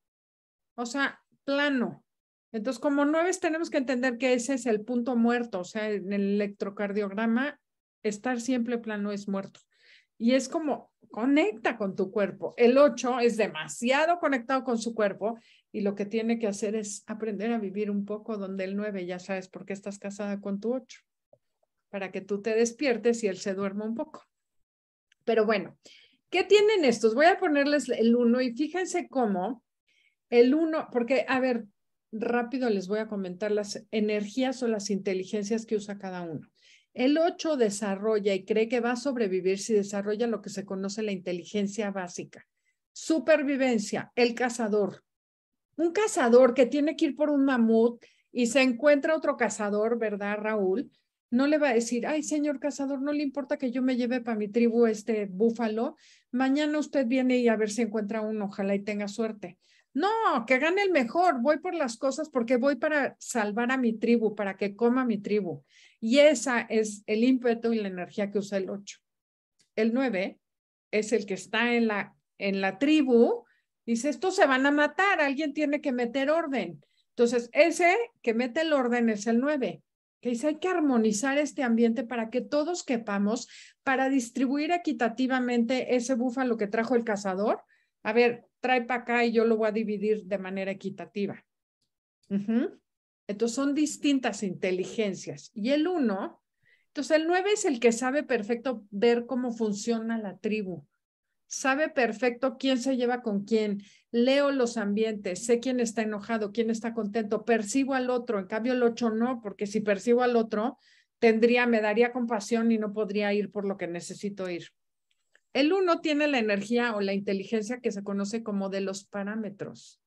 O sea, plano. Entonces, como nueves tenemos que entender que ese es el punto muerto. O sea, en el electrocardiograma, estar siempre plano es muerto. Y es como, conecta con tu cuerpo. El ocho es demasiado conectado con su cuerpo y lo que tiene que hacer es aprender a vivir un poco donde el nueve, ya sabes por qué estás casada con tu ocho. Para que tú te despiertes y él se duerma un poco. Pero bueno, ¿qué tienen estos? Voy a ponerles el uno y fíjense cómo el uno, porque, a ver, rápido les voy a comentar las energías o las inteligencias que usa cada uno. El ocho desarrolla y cree que va a sobrevivir si desarrolla lo que se conoce la inteligencia básica. Supervivencia, el cazador. Un cazador que tiene que ir por un mamut y se encuentra otro cazador, ¿verdad, Raúl? No le va a decir, ay, señor cazador, no le importa que yo me lleve para mi tribu este búfalo. Mañana usted viene y a ver si encuentra uno, ojalá y tenga suerte. No, que gane el mejor. Voy por las cosas porque voy para salvar a mi tribu, para que coma mi tribu. Y esa es el ímpetu y la energía que usa el ocho. El nueve es el que está en la, en la tribu. Dice, estos se van a matar, alguien tiene que meter orden. Entonces, ese que mete el orden es el nueve. Que dice, hay que armonizar este ambiente para que todos quepamos, para distribuir equitativamente ese búfalo que trajo el cazador. A ver, trae para acá y yo lo voy a dividir de manera equitativa. Uh-huh. Entonces son distintas inteligencias. Y el uno, entonces el nueve es el que sabe perfecto ver cómo funciona la tribu. Sabe perfecto quién se lleva con quién. Leo los ambientes, sé quién está enojado, quién está contento, percibo al otro. En cambio el ocho no, porque si percibo al otro, tendría, me daría compasión y no podría ir por lo que necesito ir. El uno tiene la energía o la inteligencia que se conoce como de los parámetros.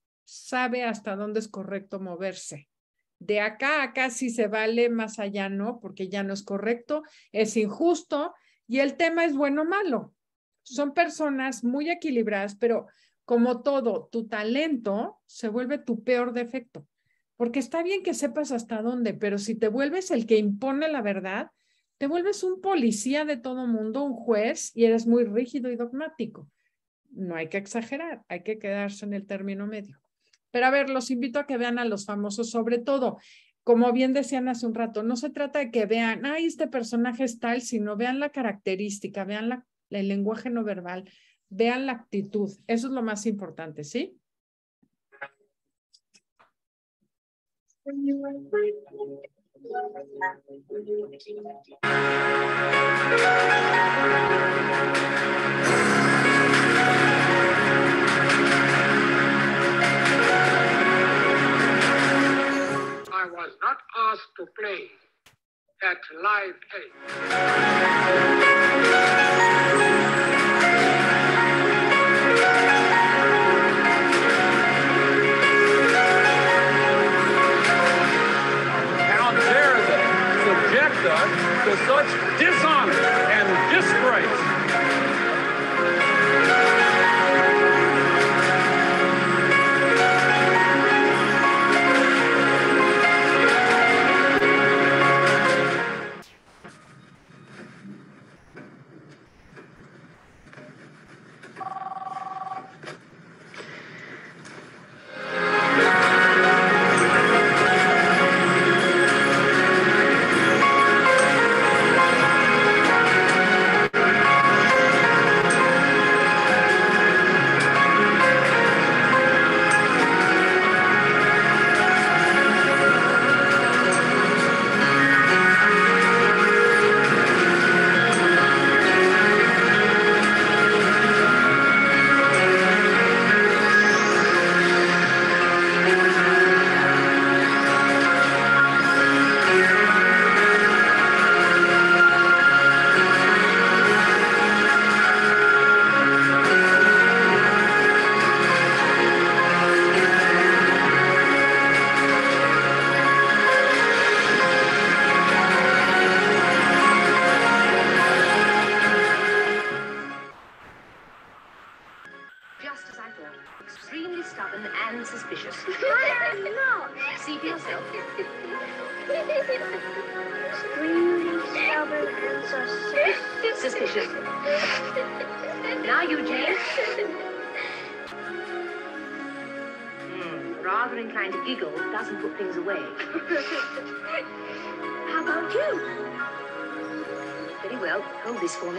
Sabe hasta dónde es correcto moverse. De acá a acá sí se vale, más allá no, porque ya no es correcto, es injusto y el tema es bueno o malo. Son personas muy equilibradas, pero como todo, tu talento se vuelve tu peor defecto. Porque está bien que sepas hasta dónde, pero si te vuelves el que impone la verdad, te vuelves un policía de todo mundo, un juez, y eres muy rígido y dogmático. No hay que exagerar, hay que quedarse en el término medio. Pero a ver, los invito a que vean a los famosos, sobre todo, como bien decían hace un rato, no se trata de que vean, ay, este personaje es tal, sino vean la característica, vean la, el lenguaje no verbal, vean la actitud. Eso es lo más importante, ¿sí? I was not asked to play at Live Aid. How dare they subject us to such dishonor and disgrace? and suspicious. I am not. See for yourself. Extremely stubborn and suspicious. Suspicious. Now you, Jane. Hmm, rather inclined to giggle, doesn't put things away. How about you? Very well. Hold this for me.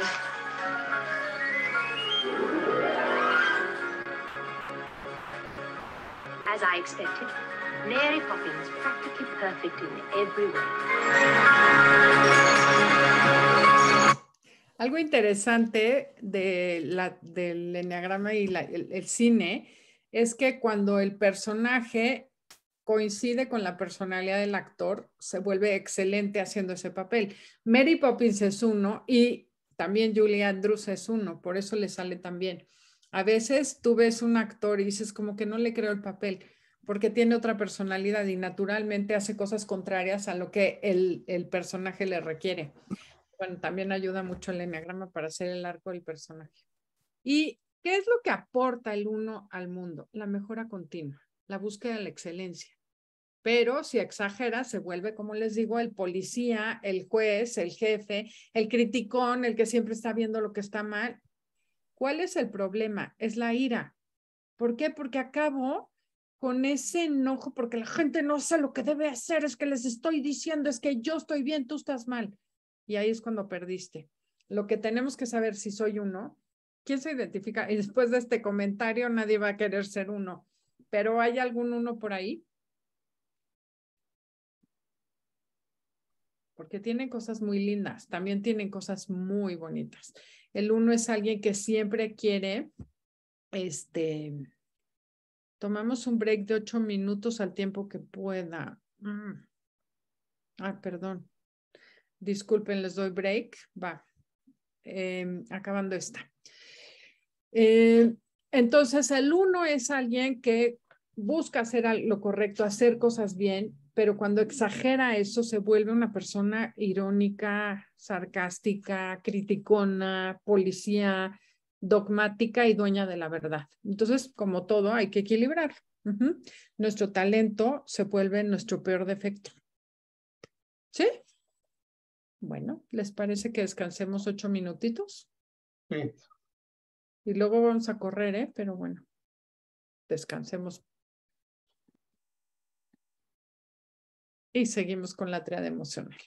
As I expected, Mary Poppins practically perfect in every way. Algo interesante de la, del enneagrama y la, el, el cine es que cuando el personaje coincide con la personalidad del actor, se vuelve excelente haciendo ese papel. Mary Poppins es uno y también Julie Andrews es uno, por eso le sale tan bien. A veces tú ves un actor y dices como que no le creo el papel, porque tiene otra personalidad y naturalmente hace cosas contrarias a lo que el, el personaje le requiere. Bueno, también ayuda mucho el enneagrama para hacer el arco del personaje. ¿Y qué es lo que aporta el uno al mundo? La mejora continua, la búsqueda de la excelencia. Pero si exagera, se vuelve, como les digo, el policía, el juez, el jefe, el criticón, el que siempre está viendo lo que está mal. ¿Cuál es el problema? Es la ira. ¿Por qué? Porque acabo con ese enojo, porque la gente no sabe lo que debe hacer, es que les estoy diciendo, es que yo estoy bien, tú estás mal. Y ahí es cuando perdiste. Lo que tenemos que saber si soy uno, ¿quién se identifica? Y después de este comentario nadie va a querer ser uno, pero ¿hay algún uno por ahí? Porque tienen cosas muy lindas, también tienen cosas muy bonitas. El uno es alguien que siempre quiere, este, tomamos un break de ocho minutos al tiempo que pueda. Mm. Ah, perdón. Disculpen, les doy break. Va. Eh, acabando esta. Eh, entonces, el uno es alguien que busca hacer lo correcto, hacer cosas bien, pero cuando exagera eso se vuelve una persona irónica, sarcástica, criticona, policía, dogmática y dueña de la verdad. Entonces, como todo, hay que equilibrar. Uh-huh. Nuestro talento se vuelve nuestro peor defecto. ¿Sí? Bueno, ¿les parece que descansemos ocho minutitos? Sí. Y luego vamos a correr, ¿eh? Pero bueno, descansemos. Y seguimos con la triada emocional.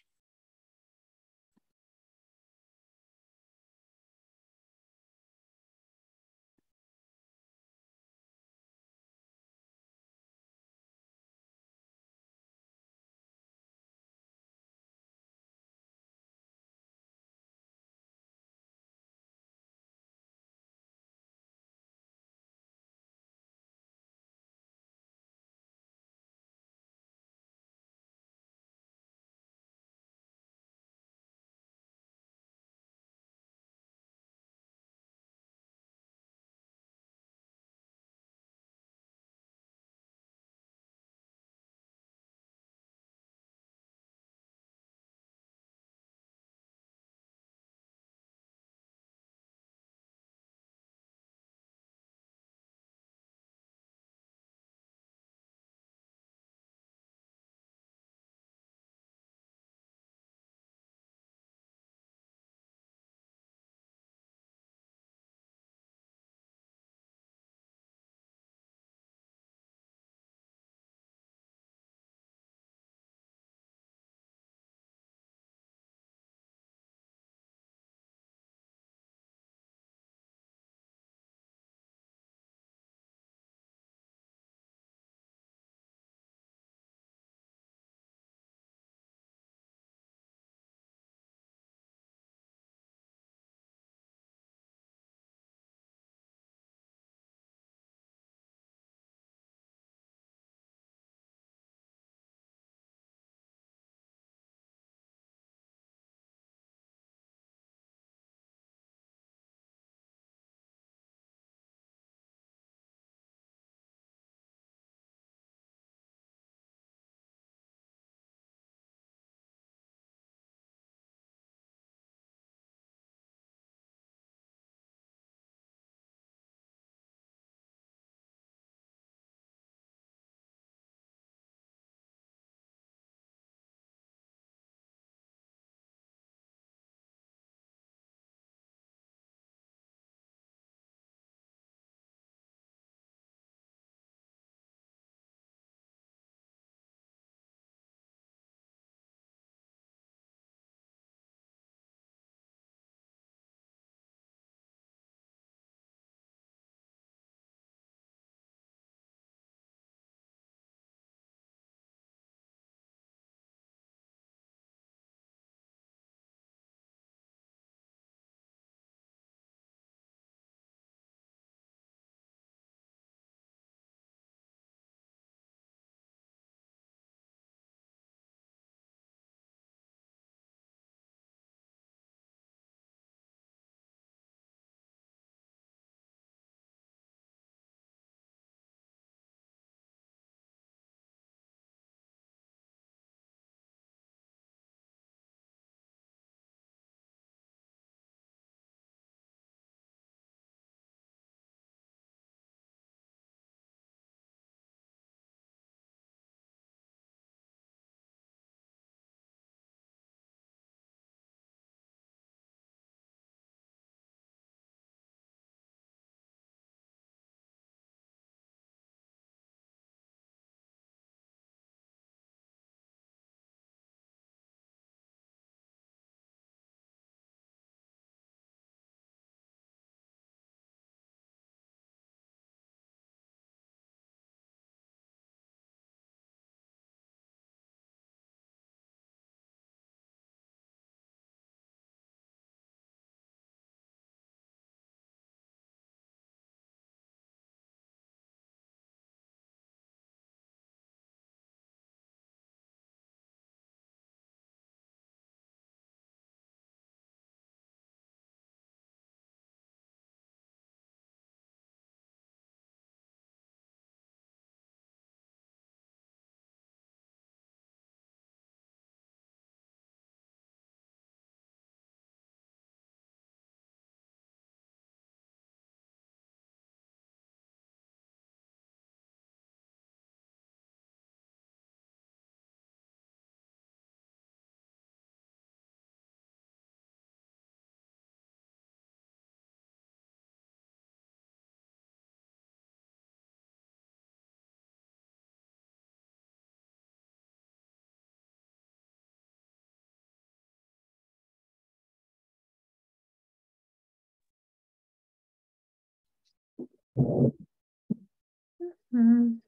Mm.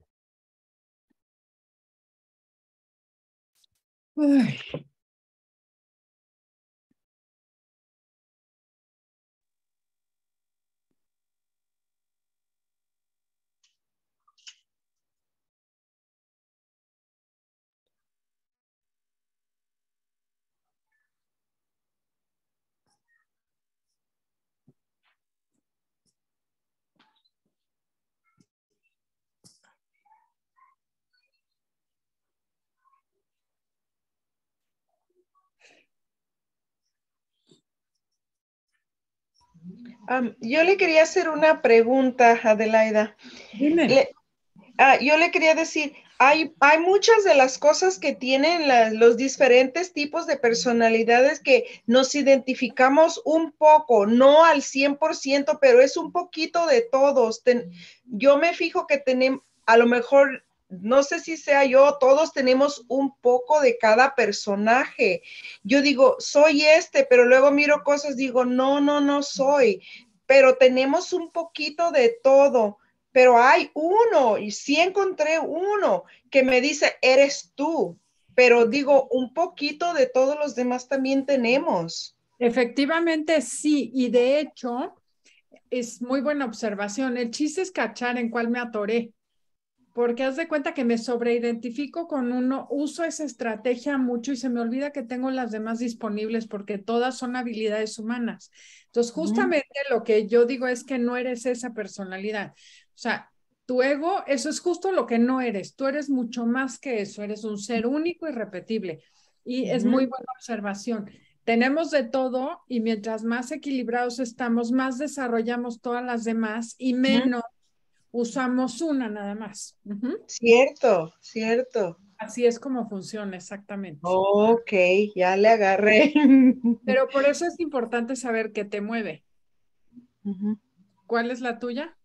Ay. Um, yo le quería hacer una pregunta, Adelaida. Dime. Le, uh, yo le quería decir, hay, hay muchas de las cosas que tienen la, los diferentes tipos de personalidades que nos identificamos un poco, no al cien por ciento, pero es un poquito de todos. Ten, yo me fijo que tenemos, a lo mejor, no sé si sea yo, todos tenemos un poco de cada personaje. Yo digo, soy este, pero luego miro cosas, digo, no, no, no soy, pero tenemos un poquito de todo. Pero hay uno, y sí encontré uno que me dice, eres tú, pero digo, un poquito de todos los demás también tenemos. Efectivamente, sí, y de hecho, es muy buena observación. El chiste es cachar en cuál me atoré, porque haz de cuenta que me sobreidentifico con uno, uso esa estrategia mucho y se me olvida que tengo las demás disponibles porque todas son habilidades humanas. Entonces, justamente uh-huh. lo que yo digo es que no eres esa personalidad. O sea, tu ego, eso es justo lo que no eres. Tú eres mucho más que eso, eres un ser único y repetible. Y uh-huh. es muy buena observación. Tenemos de todo y mientras más equilibrados estamos, más desarrollamos todas las demás y menos uh-huh. usamos una nada más. Uh-huh. Cierto, cierto. Así es como funciona exactamente. Ok, ya le agarré. Pero por eso es importante saber qué te mueve. Uh-huh. ¿Cuál es la tuya?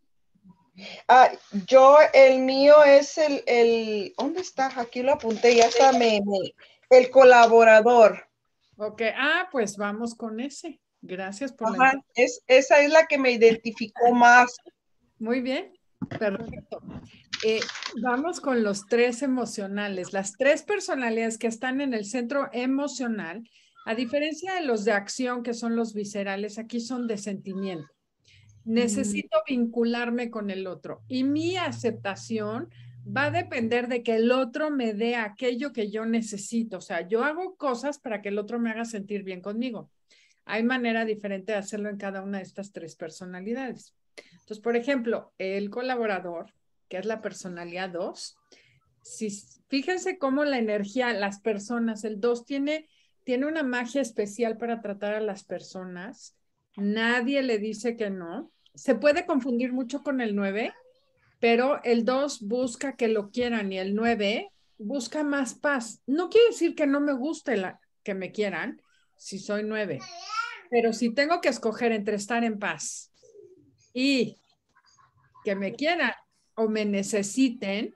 Ah, yo, el mío es el, el, ¿dónde está? Aquí lo apunté, ya está, me, me, el colaborador. Ok, ah, pues vamos con ese. Gracias por Ajá, la... es, esa es la que me identificó más. Muy bien, perfecto. Eh, vamos con los tres emocionales. Las tres personalidades que están en el centro emocional, a diferencia de los de acción, que son los viscerales, aquí son de sentimiento. Necesito mm. vincularme con el otro y mi aceptación va a depender de que el otro me dé aquello que yo necesito. O sea, yo hago cosas para que el otro me haga sentir bien conmigo. Hay manera diferente de hacerlo en cada una de estas tres personalidades. Entonces, por ejemplo, el colaborador, que es la personalidad dos, si, fíjense cómo la energía, las personas, el dos tiene, tiene una magia especial para tratar a las personas. Nadie le dice que no. Se puede confundir mucho con el nueve, pero el dos busca que lo quieran y el nueve busca más paz. No quiere decir que no me guste la, que me quieran si soy nueve, pero si tengo que escoger entre estar en paz y que me quieran o me necesiten,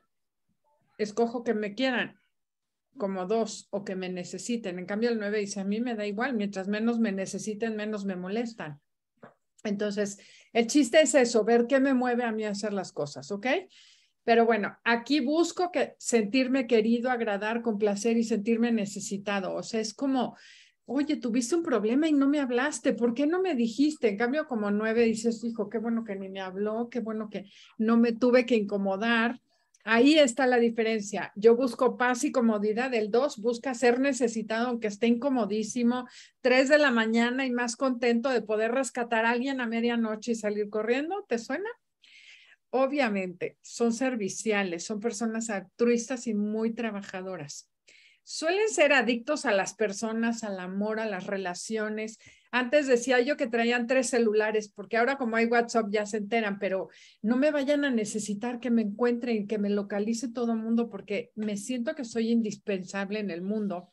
escojo que me quieran como dos o que me necesiten. En cambio el nueve dice, a mí me da igual, mientras menos me necesiten, menos me molestan. Entonces, el chiste es eso, ver qué me mueve a mí a hacer las cosas, ¿ok? Pero bueno, aquí busco que sentirme querido, agradar, complacer y sentirme necesitado. O sea, es como, oye, tuviste un problema y no me hablaste, ¿por qué no me dijiste? En cambio, como nueve dices, hijo, qué bueno que ni me habló, qué bueno que no me tuve que incomodar. Ahí está la diferencia. Yo busco paz y comodidad. El dos busca ser necesitado, aunque esté incomodísimo. Tres de la mañana y más contento de poder rescatar a alguien a medianoche y salir corriendo. ¿Te suena? Obviamente, son serviciales, son personas altruistas y muy trabajadoras. Suelen ser adictos a las personas, al amor, a las relaciones. Antes decía yo que traían tres celulares, porque ahora como hay WhatsApp ya se enteran, pero no me vayan a necesitar que me encuentren, que me localice todo el mundo, porque me siento que soy indispensable en el mundo.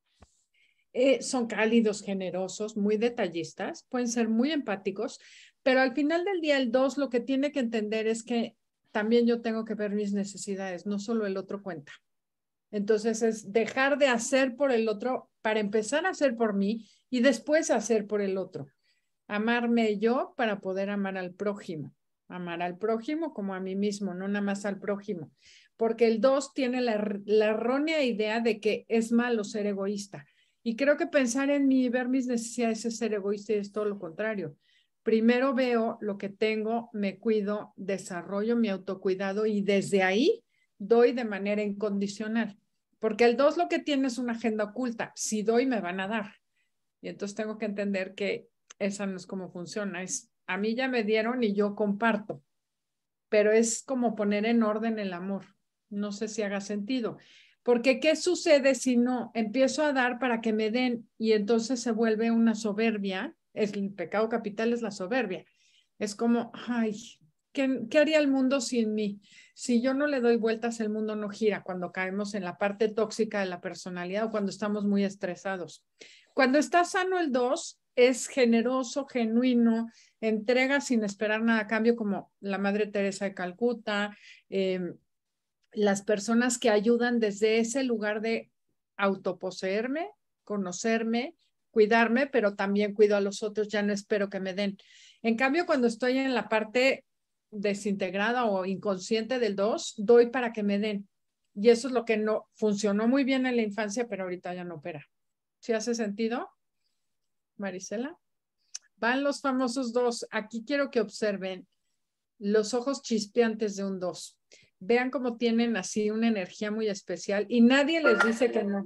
Eh, son cálidos, generosos, muy detallistas, pueden ser muy empáticos, pero al final del día el dos lo que tiene que entender es que también yo tengo que ver mis necesidades, no solo el otro cuenta. Entonces es dejar de hacer por el otro para empezar a hacer por mí y después hacer por el otro. Amarme yo para poder amar al prójimo. amar al prójimo como a mí mismo, no nada más al prójimo. Porque el dos tiene la, la errónea idea de que es malo ser egoísta. Y creo que pensar en mí y ver mis necesidades es ser egoísta y es todo lo contrario. Primero veo lo que tengo, me cuido, desarrollo mi autocuidado y desde ahí doy de manera incondicional. Porque el dos lo que tiene es una agenda oculta. Si doy, me van a dar. Y entonces tengo que entender que esa no es como funciona. Es, a mí ya me dieron y yo comparto. Pero es como poner en orden el amor. No sé si haga sentido. Porque ¿qué sucede si no empiezo a dar para que me den y entonces se vuelve una soberbia? Es, el pecado capital es la soberbia. Es como, ay, ¿qué, ¿qué haría el mundo sin mí? Si yo no le doy vueltas, el mundo no gira cuando caemos en la parte tóxica de la personalidad o cuando estamos muy estresados. Cuando está sano el dos, es generoso, genuino, entrega sin esperar nada a cambio, como la Madre Teresa de Calcuta, eh, las personas que ayudan desde ese lugar de autoposeerme, conocerme, cuidarme, pero también cuido a los otros, ya no espero que me den. En cambio, cuando estoy en la parte desintegrada o inconsciente del dos, doy para que me den. Y eso es lo que no funcionó muy bien en la infancia, pero ahorita ya no opera. ¿Sí hace sentido, Marisela? Van los famosos dos. Aquí quiero que observen los ojos chispeantes de un dos. Vean cómo tienen así una energía muy especial y nadie les dice que no.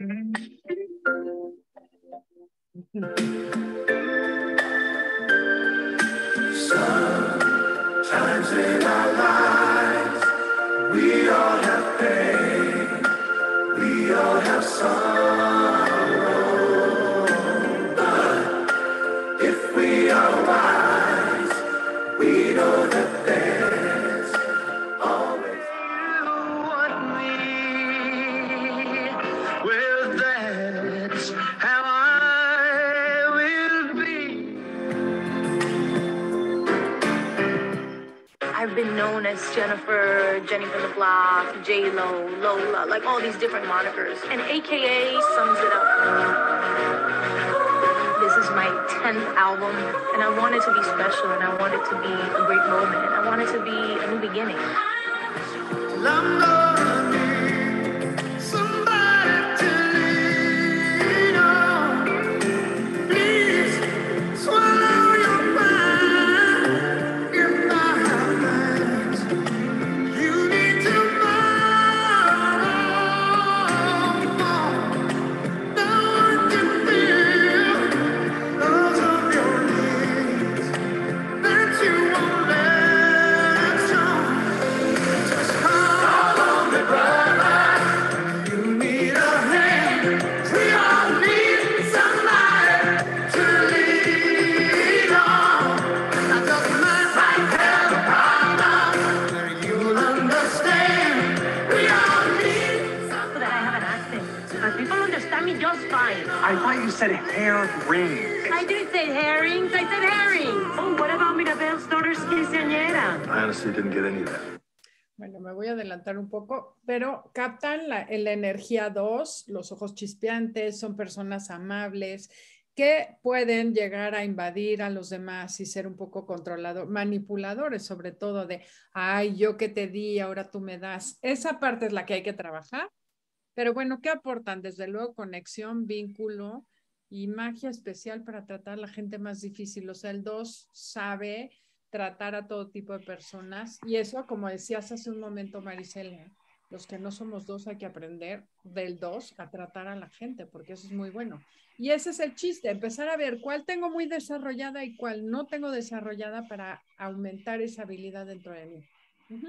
Sometimes in our lives, we all have pain, we all have sorrow. But if we are wise, we know that there's always you and me. Well, that's how I will be. I've been known as Jennifer, Jenny from the Block, J-Lo, Lola, like all these different monikers. And A K A sums it up. This is my tenth album, and I want it to be special, and I want it to be a great moment, and I want it to be a new beginning. I'm gonna need somebody to lean on. Please swallow your pride in my hands. You need to know, no one can feel those of your needs that you won't let show. Just call on me, brother. You need a hand. We all need somebody to lean on. I just might have a problem. You'll understand. We all need So that I have an accent. But people understand me just fine. I thought you said hair rings. I didn't say herrings, I said herrings. Oh, what about Mirabel's daughter's quinceañera? I honestly didn't get any of that. Bueno, me voy a adelantar un poco, pero captan la, la energía dos, los ojos chispeantes, son personas amables que pueden llegar a invadir a los demás y ser un poco controladores, manipuladores sobre todo de, ay, yo que te di, ahora tú me das. Esa parte es la que hay que trabajar, pero bueno, ¿qué aportan? Desde luego conexión, vínculo y magia especial para tratar a la gente más difícil. O sea, el dos sabe tratar a todo tipo de personas y eso, como decías hace un momento, Marisela, los que no somos dos hay que aprender del dos a tratar a la gente, porque eso es muy bueno. Y ese es el chiste, empezar a ver cuál tengo muy desarrollada y cuál no tengo desarrollada para aumentar esa habilidad dentro de mí. Uh-huh.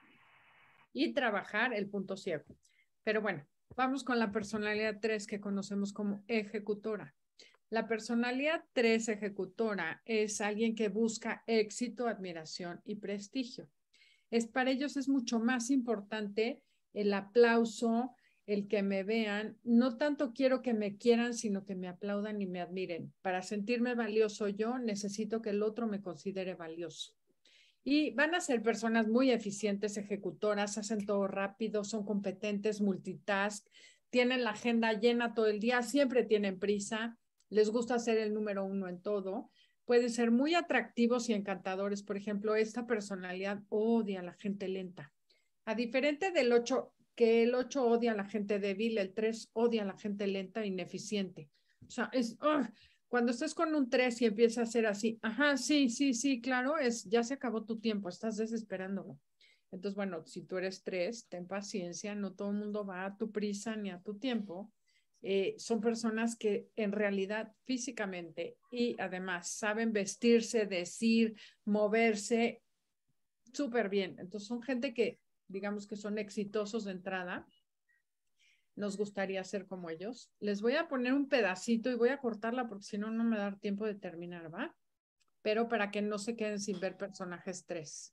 Y trabajar el punto ciego. Pero bueno, vamos con la personalidad tres que conocemos como ejecutora. La personalidad tres ejecutora es alguien que busca éxito, admiración y prestigio. Es, para ellos es mucho más importante el aplauso, el que me vean. No tanto quiero que me quieran, sino que me aplaudan y me admiren. Para sentirme valioso yo, necesito que el otro me considere valioso. Y van a ser personas muy eficientes, ejecutoras, hacen todo rápido, son competentes, multitask, tienen la agenda llena todo el día, siempre tienen prisa. Les gusta ser el número uno en todo, pueden ser muy atractivos y encantadores. Por ejemplo, esta personalidad odia a la gente lenta. A diferente del ocho, que el ocho odia a la gente débil, el tres odia a la gente lenta e ineficiente. O sea, es, uh, cuando estés con un tres y empieza a ser así, ajá, sí, sí, sí, claro, es, ya se acabó tu tiempo, estás desesperándolo. Entonces, bueno, si tú eres tres, ten paciencia, no todo el mundo va a tu prisa ni a tu tiempo. Eh, son personas que en realidad físicamente y además saben vestirse, decir, moverse súper bien. Entonces son gente que digamos que son exitosos de entrada. Nos gustaría ser como ellos. Les voy a poner un pedacito y voy a cortarla porque si no, no me va a dar tiempo de terminar, ¿va? Pero para que no se queden sin ver personajes tres.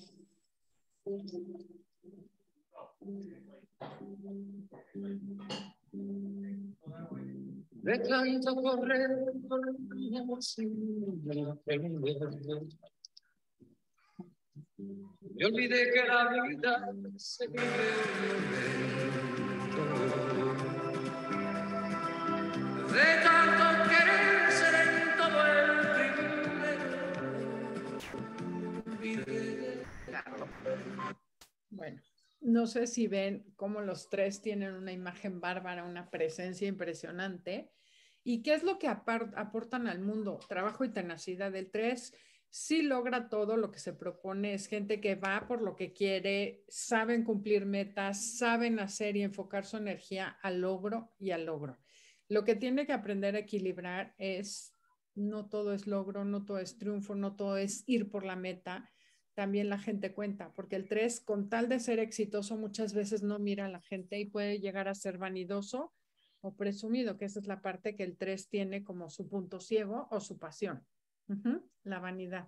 De tanto correr por la emoción de la pelea, me olvidé que la vida se vive un momento. De tanto querer ser en todo el primero. Bueno, no sé si ven cómo los tres tienen una imagen bárbara, una presencia impresionante. ¿Y qué es lo que aportan al mundo? Trabajo y tenacidad. El tres sí logra todo lo que se propone. Es gente que va por lo que quiere, saben cumplir metas, saben hacer y enfocar su energía al logro y al logro. Lo que tiene que aprender a equilibrar es no todo es logro, no todo es triunfo, no todo es ir por la meta. También la gente cuenta, porque el tres, con tal de ser exitoso, muchas veces no mira a la gente y puede llegar a ser vanidoso o presumido, que esa es la parte que el tres tiene como su punto ciego o su pasión, uh-huh, la vanidad.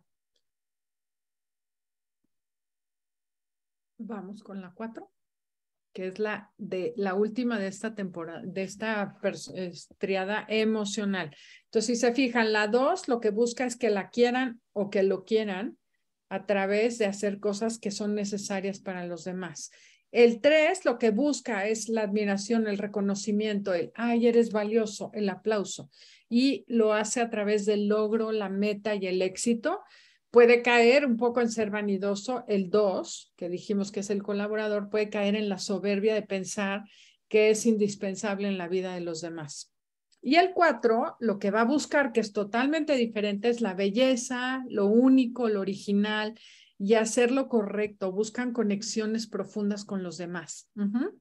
Vamos con la cuatro, que es la, de, la última de esta temporada, de esta triada emocional. Entonces, si se fijan, la dos lo que busca es que la quieran o que lo quieran, a través de hacer cosas que son necesarias para los demás. El tres lo que busca es la admiración, el reconocimiento, el ay, eres valioso, el aplauso. Y lo hace a través del logro, la meta y el éxito. Puede caer un poco en ser vanidoso. El dos, que dijimos que es el colaborador, puede caer en la soberbia de pensar que es indispensable en la vida de los demás. Y el cuatro, lo que va a buscar, que es totalmente diferente, es la belleza, lo único, lo original y hacer lo correcto. Buscan conexiones profundas con los demás. Uh-huh.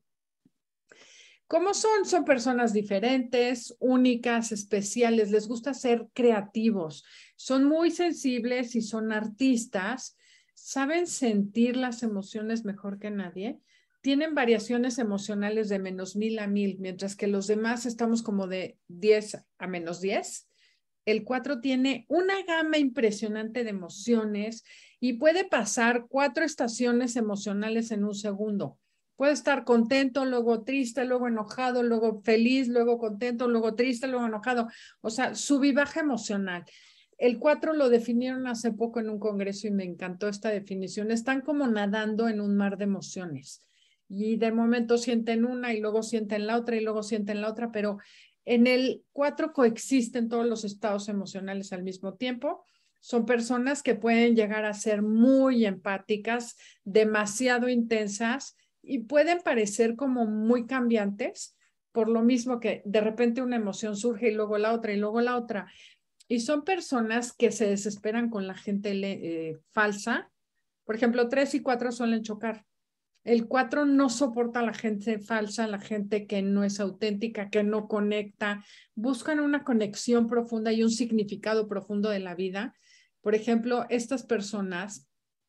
¿Cómo son? Son personas diferentes, únicas, especiales. Les gusta ser creativos. Son muy sensibles y son artistas. Saben sentir las emociones mejor que nadie. Tienen variaciones emocionales de menos mil a mil, mientras que los demás estamos como de diez a menos diez. El cuatro tiene una gama impresionante de emociones y puede pasar cuatro estaciones emocionales en un segundo. Puede estar contento, luego triste, luego enojado, luego feliz, luego contento, luego triste, luego enojado. O sea, su vivaje emocional. El cuatro lo definieron hace poco en un congreso y me encantó esta definición. Están como nadando en un mar de emociones. Y de momento sienten una y luego sienten la otra y luego sienten la otra, pero en el cuatro coexisten todos los estados emocionales al mismo tiempo. Son personas que pueden llegar a ser muy empáticas, demasiado intensas y pueden parecer como muy cambiantes, por lo mismo que de repente una emoción surge y luego la otra y luego la otra. Y son personas que se desesperan con la gente eh, falsa. Por ejemplo, tres y cuatro suelen chocar. El cuatro no soporta a la gente falsa, la gente que no es auténtica, que no conecta. Buscan una conexión profunda y un significado profundo de la vida. Por ejemplo, estas personas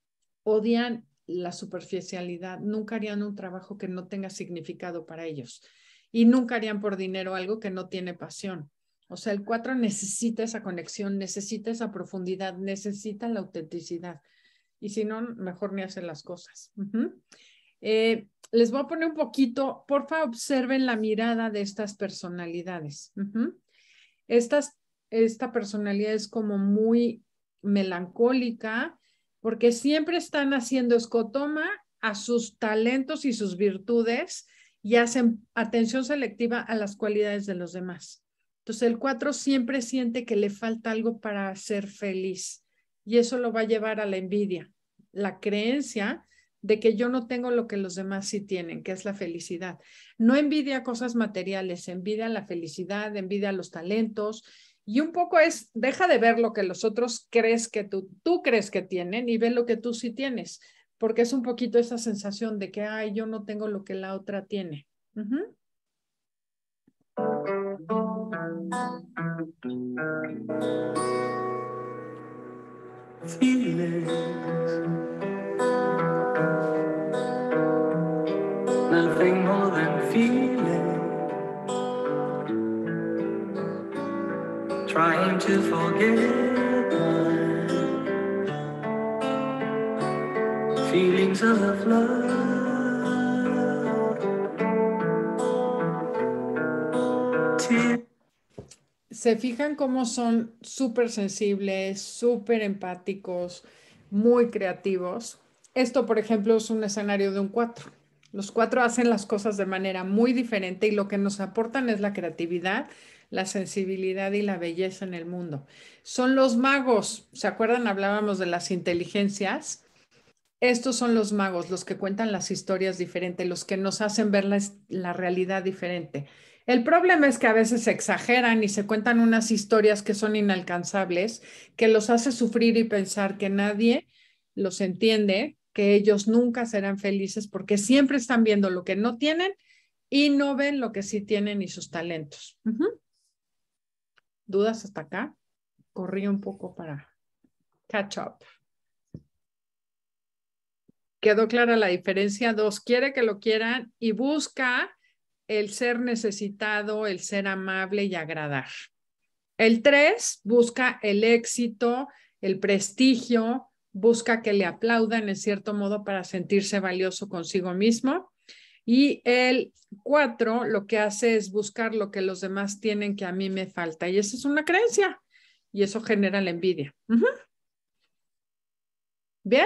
odian la superficialidad. Nunca harían un trabajo que no tenga significado para ellos. Y nunca harían por dinero algo que no tiene pasión. O sea, el cuatro necesita esa conexión, necesita esa profundidad, necesita la autenticidad. Y si no, mejor ni hacen las cosas. Uh-huh. Eh, les voy a poner un poquito, porfa, observen la mirada de estas personalidades. Uh-huh. Estas, esta personalidad es como muy melancólica porque siempre están haciendo escotoma a sus talentos y sus virtudes y hacen atención selectiva a las cualidades de los demás. Entonces el cuatro siempre siente que le falta algo para ser feliz y eso lo va a llevar a la envidia, la creencia de que yo no tengo lo que los demás sí tienen, que es la felicidad. No envidia cosas materiales, envidia la felicidad, envidia los talentos y un poco es, deja de ver lo que los otros crees que tú, tú crees que tienen y ve lo que tú sí tienes, porque es un poquito esa sensación de que, ay, yo no tengo lo que la otra tiene. Uh-huh. Feelings, nothing more than feeling, trying to forget my feelings of love. Se fijan cómo son súper sensibles, súper empáticos, muy creativos. Esto, por ejemplo, es un escenario de un cuatro. Los cuatro hacen las cosas de manera muy diferente y lo que nos aportan es la creatividad, la sensibilidad y la belleza en el mundo. Son los magos. ¿Se acuerdan? Hablábamos de las inteligencias. Estos son los magos, los que cuentan las historias diferentes, los que nos hacen ver la, la realidad diferente. El problema es que a veces se exageran y se cuentan unas historias que son inalcanzables, que los hace sufrir y pensar que nadie los entiende, que ellos nunca serán felices porque siempre están viendo lo que no tienen y no ven lo que sí tienen y sus talentos. Uh-huh. ¿Dudas hasta acá? Corrí un poco para catch up. ¿Quedó clara la diferencia? Dos, quiere que lo quieran y busca el ser necesitado, el ser amable y agradar. El tres busca el éxito, el prestigio, busca que le aplaudan en cierto modo para sentirse valioso consigo mismo. Y el cuatro lo que hace es buscar lo que los demás tienen que a mí me falta. Y esa es una creencia. Y eso genera la envidia. Uh-huh. ¿Bien?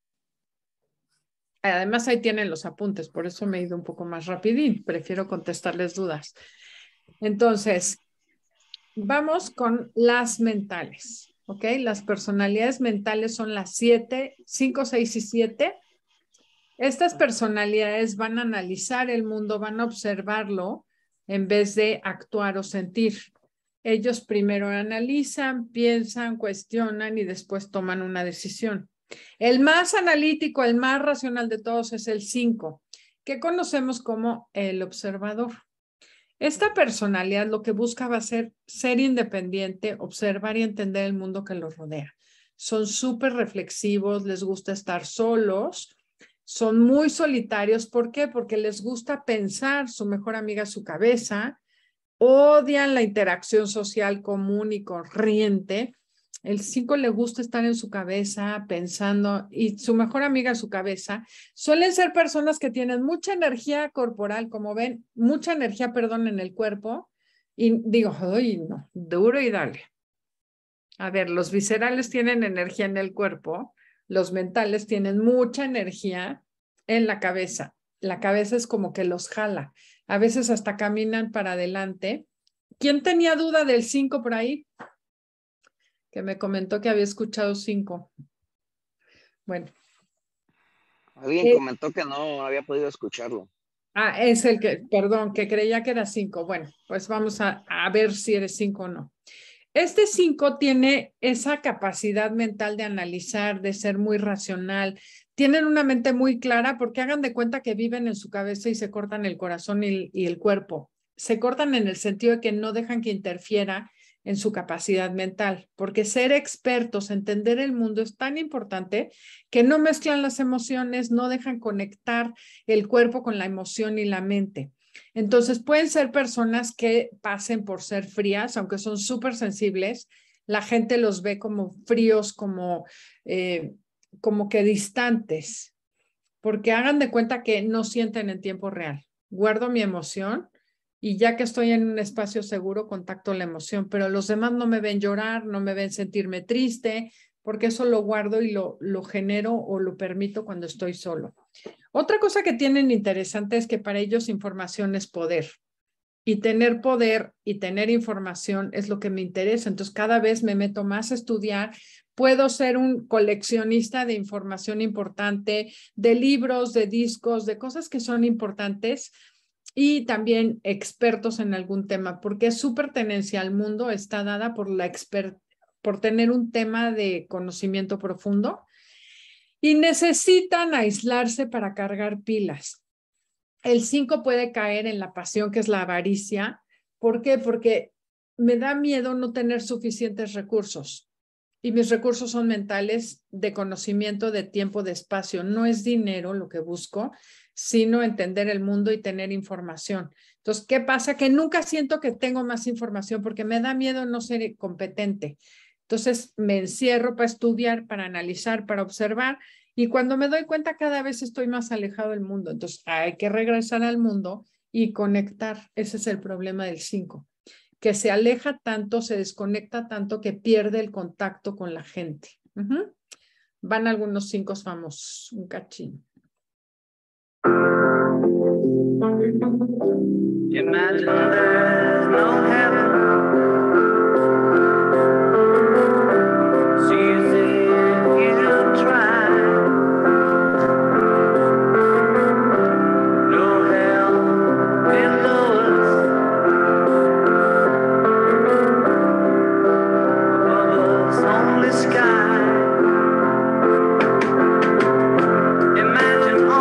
Además, ahí tienen los apuntes, por eso me he ido un poco más rapidín. Prefiero contestarles dudas. Entonces, vamos con las mentales, ¿ok? Las personalidades mentales son las siete, cinco, seis y siete. Estas personalidades van a analizar el mundo, van a observarlo en vez de actuar o sentir. Ellos primero analizan, piensan, cuestionan y después toman una decisión. El más analítico, el más racional de todos es el cinco, que conocemos como el observador. Esta personalidad lo que busca va a ser ser independiente, observar y entender el mundo que los rodea. Son súper reflexivos, les gusta estar solos, son muy solitarios. ¿Por qué? Porque les gusta pensar, su mejor amiga es su cabeza, odian la interacción social común y corriente. El cinco le gusta estar en su cabeza pensando y su mejor amiga en su cabeza. Suelen ser personas que tienen mucha energía corporal, como ven, mucha energía, perdón, en el cuerpo. Y digo, ¡ay, no! Duro y dale. A ver, los viscerales tienen energía en el cuerpo, los mentales tienen mucha energía en la cabeza. La cabeza es como que los jala. A veces hasta caminan para adelante. ¿Quién tenía duda del cinco por ahí? Que me comentó que había escuchado cinco. Bueno. Alguien eh, comentó que no había podido escucharlo. Ah, es el que, perdón, que creía que era cinco. Bueno, pues vamos a, a ver si eres cinco o no. Este cinco tiene esa capacidad mental de analizar, de ser muy racional. Tienen una mente muy clara porque hagan de cuenta que viven en su cabeza y se cortan el corazón y, y el cuerpo. Se cortan en el sentido de que no dejan que interfiera en su capacidad mental, porque ser expertos, entender el mundo es tan importante que no mezclan las emociones, no dejan conectar el cuerpo con la emoción y la mente. Entonces pueden ser personas que pasen por ser frías, aunque son súper sensibles, la gente los ve como fríos, como, eh, como que distantes, porque hagan de cuenta que no sienten en tiempo real. Guardo mi emoción y ya que estoy en un espacio seguro, contacto la emoción, pero los demás no me ven llorar, no me ven sentirme triste, porque eso lo guardo y lo, lo genero o lo permito cuando estoy solo. Otra cosa que tienen interesante es que para ellos información es poder. y tener poder y tener información es lo que me interesa. Entonces, cada vez me meto más a estudiar. Puedo ser un coleccionista de información importante, de libros, de discos, de cosas que son importantes y también expertos en algún tema, porque su pertenencia al mundo está dada por la exper- por tener un tema de conocimiento profundo y necesitan aislarse para cargar pilas. El cinco puede caer en la pasión, que es la avaricia. ¿Por qué? Porque me da miedo no tener suficientes recursos. Y mis recursos son mentales, de conocimiento, de tiempo, de espacio. No es dinero lo que busco, sino entender el mundo y tener información. Entonces, ¿qué pasa? Que nunca siento que tengo más información porque me da miedo no ser competente. Entonces, me encierro para estudiar, para analizar, para observar. Y cuando me doy cuenta, cada vez estoy más alejado del mundo. Entonces, hay que regresar al mundo y conectar. Ese es el problema del cinco. Que se aleja tanto, se desconecta tanto que pierde el contacto con la gente. Uh-huh. Van algunos cinco famosos, un cachín. Imagine there's no heaven. See if you try. No hell below us. Above us only sky. Imagine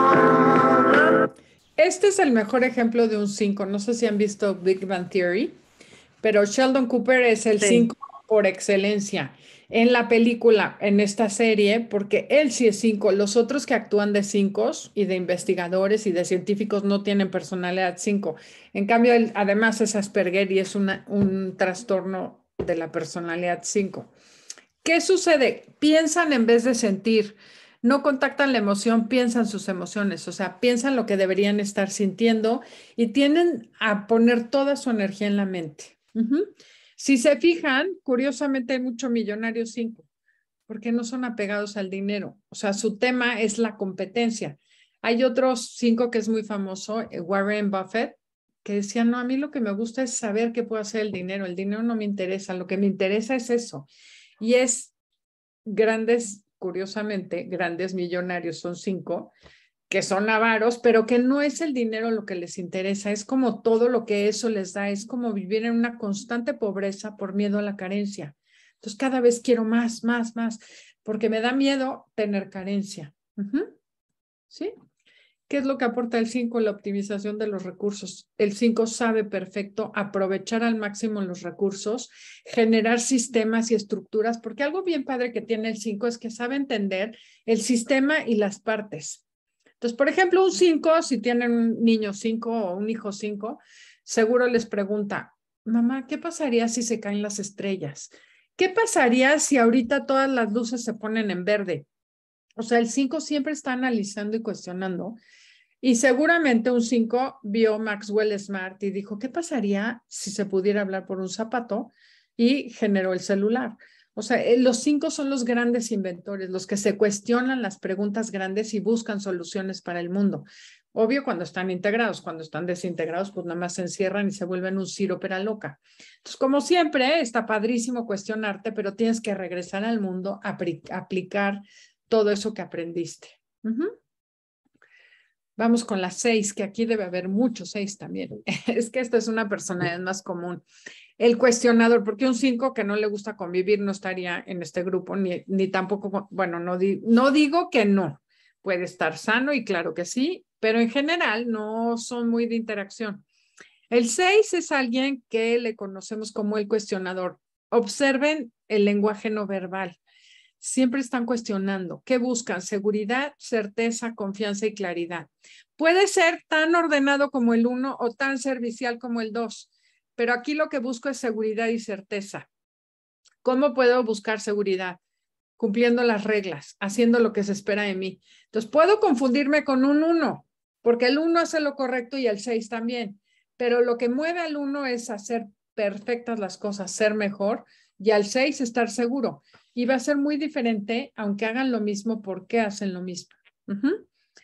all the Este es el mejor ejemplo de un cinco. No sé si han visto Big Bang Theory, pero Sheldon Cooper es el cinco por excelencia en la película, en esta serie, porque él sí es cinco. Los otros que actúan de cinco y de investigadores y de científicos no tienen personalidad cinco. En cambio, él además es Asperger y es una, un trastorno de la personalidad cinco. ¿Qué sucede? Piensan en vez de sentir. No contactan la emoción, piensan sus emociones, o sea, piensan lo que deberían estar sintiendo y tienden a poner toda su energía en la mente. Uh-huh. Si se fijan, curiosamente hay mucho millonario cinco, porque no son apegados al dinero. O sea, su tema es la competencia. Hay otros cinco que es muy famoso, Warren Buffett, que decía, no, a mí lo que me gusta es saber qué puedo hacer el dinero. El dinero no me interesa, lo que me interesa es eso. Y es grandes... Curiosamente, grandes millonarios son cinco, que son avaros, pero que no es el dinero lo que les interesa, es como todo lo que eso les da, es como vivir en una constante pobreza por miedo a la carencia. Entonces, cada vez quiero más, más, más, porque me da miedo tener carencia. Uh-huh. ¿Sí? ¿Qué es lo que aporta el cinco? La optimización de los recursos. El cinco sabe perfecto aprovechar al máximo los recursos, generar sistemas y estructuras, porque algo bien padre que tiene el cinco es que sabe entender el sistema y las partes. Entonces, por ejemplo, un cinco, si tienen un niño cinco o un hijo cinco, seguro les pregunta, mamá, ¿qué pasaría si se caen las estrellas? ¿Qué pasaría si ahorita todas las luces se ponen en verde? O sea, el cinco siempre está analizando y cuestionando. Y seguramente un cinco vio Maxwell Smart y dijo, ¿qué pasaría si se pudiera hablar por un zapato? Y generó el celular. O sea, los cinco son los grandes inventores, los que se cuestionan las preguntas grandes y buscan soluciones para el mundo. Obvio cuando están integrados, cuando están desintegrados, pues nada más se encierran y se vuelven un síropera loca. Entonces, como siempre, está padrísimo cuestionarte, pero tienes que regresar al mundo a aplicar todo eso que aprendiste. Uh-huh. Vamos con las seis, que aquí debe haber muchos seis también. Es que esta es una personalidad más común. El cuestionador, porque un cinco que no le gusta convivir no estaría en este grupo, ni, ni tampoco, bueno, no, di, no digo que no. Puede estar sano y claro que sí, pero en general no son muy de interacción. El seis es alguien que le conocemos como el cuestionador. Observen el lenguaje no verbal. Siempre están cuestionando. ¿Qué buscan? Seguridad, certeza, confianza y claridad. Puede ser tan ordenado como el uno o tan servicial como el dos, pero aquí lo que busco es seguridad y certeza. ¿Cómo puedo buscar seguridad? Cumpliendo las reglas, haciendo lo que se espera de mí. Entonces, puedo confundirme con un uno, porque el uno hace lo correcto y el seis también, pero lo que mueve al uno es hacer perfectas las cosas, ser mejor, y al seis estar seguro. Y va a ser muy diferente, aunque hagan lo mismo, ¿por qué hacen lo mismo? Uh-huh.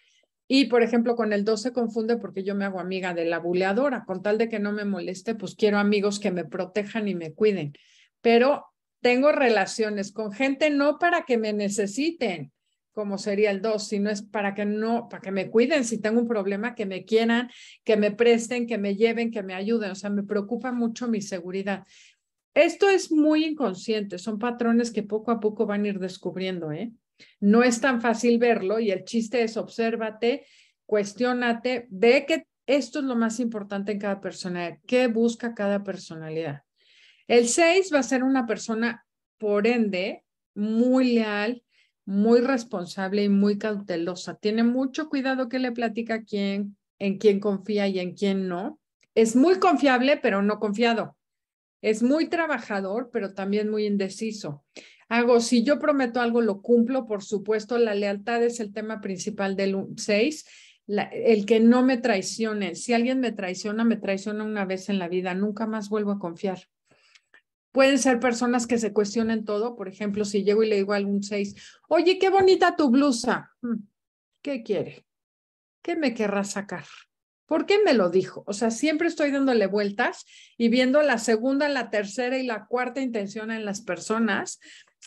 Y, por ejemplo, con el dos se confunde porque yo me hago amiga de la buleadora. Con tal de que no me moleste, pues quiero amigos que me protejan y me cuiden. Pero tengo relaciones con gente no para que me necesiten, como sería el dos, sino es para que no, para que me cuiden. Si tengo un problema, que me quieran, que me presten, que me lleven, que me ayuden. O sea, me preocupa mucho mi seguridad. Esto es muy inconsciente. Son patrones que poco a poco van a ir descubriendo, ¿eh? No es tan fácil verlo y el chiste es obsérvate, cuestiónate, ve que esto es lo más importante en cada persona, qué busca cada personalidad. El seis va a ser una persona, por ende, muy leal, muy responsable y muy cautelosa. Tiene mucho cuidado que le platica a quién, en quién confía y en quién no. Es muy confiable, pero no confiado. Es muy trabajador, pero también muy indeciso. Hago, si yo prometo algo, lo cumplo, por supuesto, la lealtad es el tema principal del seis, la, el que no me traicione. Si alguien me traiciona, me traiciona una vez en la vida, nunca más vuelvo a confiar. Pueden ser personas que se cuestionen todo, por ejemplo, si llego y le digo a algún seis, oye, qué bonita tu blusa, ¿qué quiere? ¿Qué me querrá sacar? ¿Por qué me lo dijo? O sea, siempre estoy dándole vueltas y viendo la segunda, la tercera y la cuarta intención en las personas.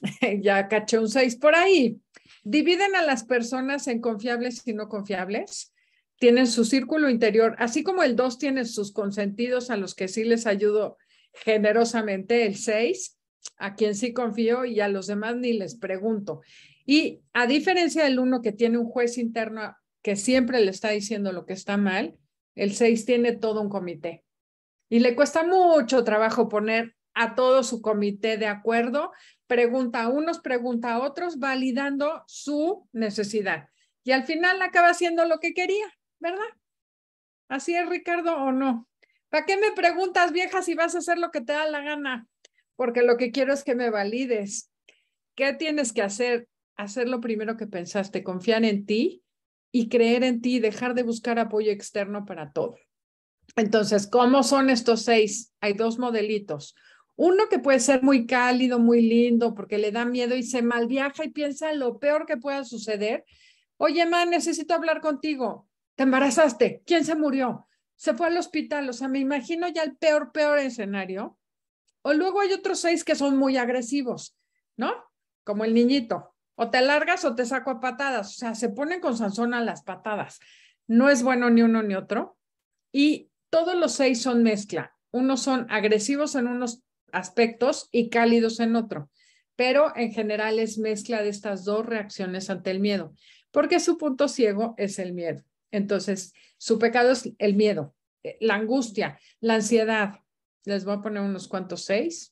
Ya caché un seis por ahí. Dividen a las personas en confiables y no confiables. Tienen su círculo interior, así como el dos tiene sus consentidos a los que sí les ayudo generosamente, el seis, a quien sí confío y a los demás ni les pregunto. Y a diferencia del uno que tiene un juez interno que siempre le está diciendo lo que está mal, el seis tiene todo un comité. Y le cuesta mucho trabajo poner a todo su comité de acuerdo, pregunta a unos, pregunta a otros, validando su necesidad. Y al final acaba haciendo lo que quería, ¿verdad? ¿Así es, Ricardo, o no? ¿Para qué me preguntas, vieja, si vas a hacer lo que te da la gana? Porque lo que quiero es que me valides. ¿Qué tienes que hacer? Hacer lo primero que pensaste, confiar en ti y creer en ti, dejar de buscar apoyo externo para todo. Entonces, ¿cómo son estos seis? Hay dos modelitos. Uno que puede ser muy cálido, muy lindo, porque le da miedo y se malviaja y piensa en lo peor que pueda suceder. Oye, ma, necesito hablar contigo. ¿Te embarazaste? ¿Quién se murió? Se fue al hospital. O sea, me imagino ya el peor, peor escenario. O luego hay otros seis que son muy agresivos, ¿no? Como el niñito. O te largas o te saco a patadas. O sea, se ponen con Sansón a las patadas. No es bueno ni uno ni otro. Y todos los seis son mezcla. Unos son agresivos en unos aspectos y cálidos en otro. Pero en general es mezcla de estas dos reacciones ante el miedo. Porque su punto ciego es el miedo. Entonces, su pecado es el miedo, la angustia, la ansiedad. Les voy a poner unos cuantos seis.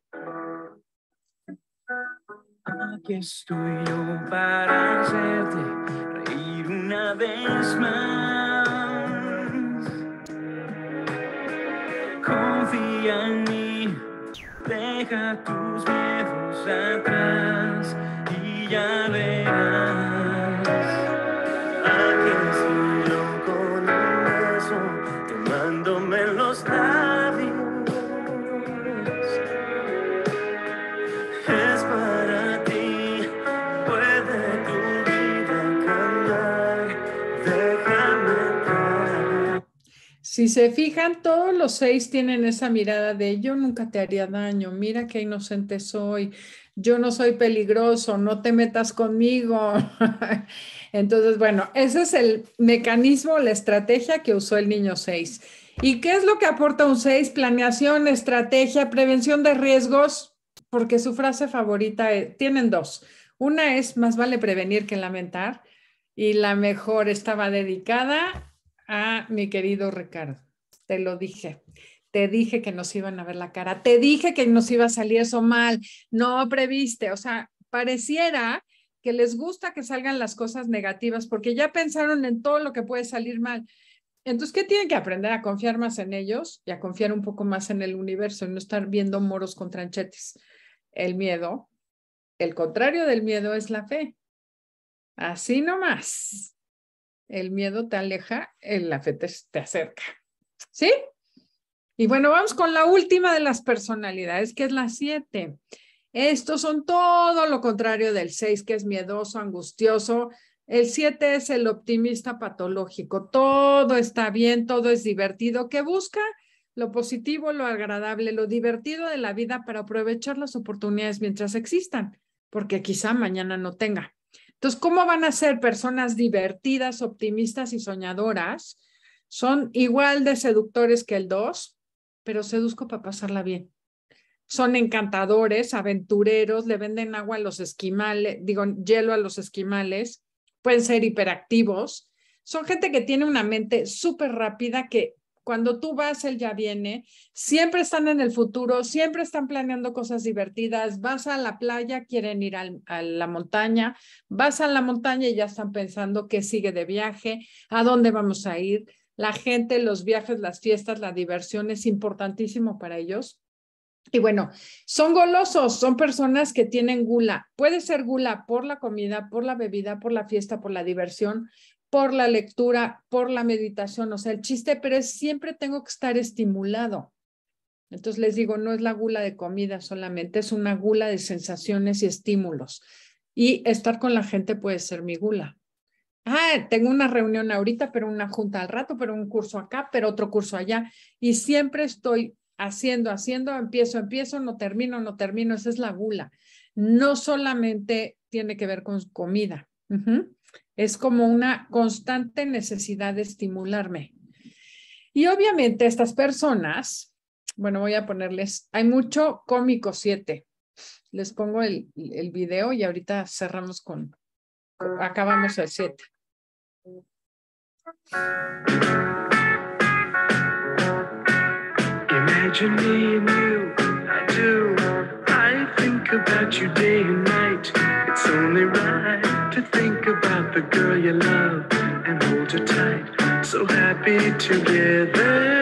Aquí estoy yo para hacerte reír una vez más. Confía en mí, deja tus miedos atrás y ya verás. Aquí estoy yo con un beso, quemándome los labios. Es para ti, puede tu vida cambiar, déjame entrar. Si se fijan, todos los seis tienen esa mirada de yo nunca te haría daño, mira qué inocente soy, yo no soy peligroso, no te metas conmigo. Entonces, bueno, ese es el mecanismo, la estrategia que usó el niño seis. ¿Y qué es lo que aporta un seis? Planeación, estrategia, prevención de riesgos, porque su frase favorita es, tienen dos. Una es, más vale prevenir que lamentar, y la mejor estaba dedicada a mi querido Ricardo. Te lo dije. Te dije que nos iban a ver la cara. Te dije que nos iba a salir eso mal. No previste. O sea, pareciera que les gusta que salgan las cosas negativas porque ya pensaron en todo lo que puede salir mal. Entonces, ¿qué tienen que aprender? A confiar más en ellos y a confiar un poco más en el universo y no estar viendo moros con tranchetes. El miedo, el contrario del miedo es la fe. Así nomás. El miedo te aleja, la fe te, te acerca. ¿Sí? Y bueno, vamos con la última de las personalidades, que es la siete. Estos son todo lo contrario del seis, que es miedoso, angustioso, El siete es el optimista patológico. Todo está bien, todo es divertido. ¿Qué busca? Lo positivo, lo agradable, lo divertido de la vida para aprovechar las oportunidades mientras existan, porque quizá mañana no tenga. Entonces, ¿cómo van a ser personas divertidas, optimistas y soñadoras? Son igual de seductores que el dos, pero seduzco para pasarla bien. Son encantadores, aventureros, le venden agua a los esquimales, digo, hielo a los esquimales, pueden ser hiperactivos. Son gente que tiene una mente súper rápida que cuando tú vas, él ya viene. Siempre están en el futuro, siempre están planeando cosas divertidas. Vas a la playa, quieren ir al, a la montaña. Vas a la montaña y ya están pensando qué sigue de viaje, a dónde vamos a ir. La gente, los viajes, las fiestas, la diversión es importantísimo para ellos. Y bueno, son golosos, son personas que tienen gula. Puede ser gula por la comida, por la bebida, por la fiesta, por la diversión, por la lectura, por la meditación. O sea, el chiste, pero es siempre tengo que estar estimulado. Entonces les digo, no es la gula de comida solamente, es una gula de sensaciones y estímulos. Y estar con la gente puede ser mi gula. Ah, tengo una reunión ahorita, pero una junta al rato, pero un curso acá, pero otro curso allá. Y siempre estoy haciendo, haciendo, empiezo, empiezo, no termino, no termino. Esa es la gula. No solamente tiene que ver con comida. Uh-huh. Es como una constante necesidad de estimularme. Y obviamente estas personas, bueno, voy a ponerles, hay mucho cómico siete. Les pongo el, el video y ahorita cerramos con, con acabamos el siete. Imagine me and you, I do. I think about you day and night. It's only right to think about the girl you love and hold her tight. So happy together.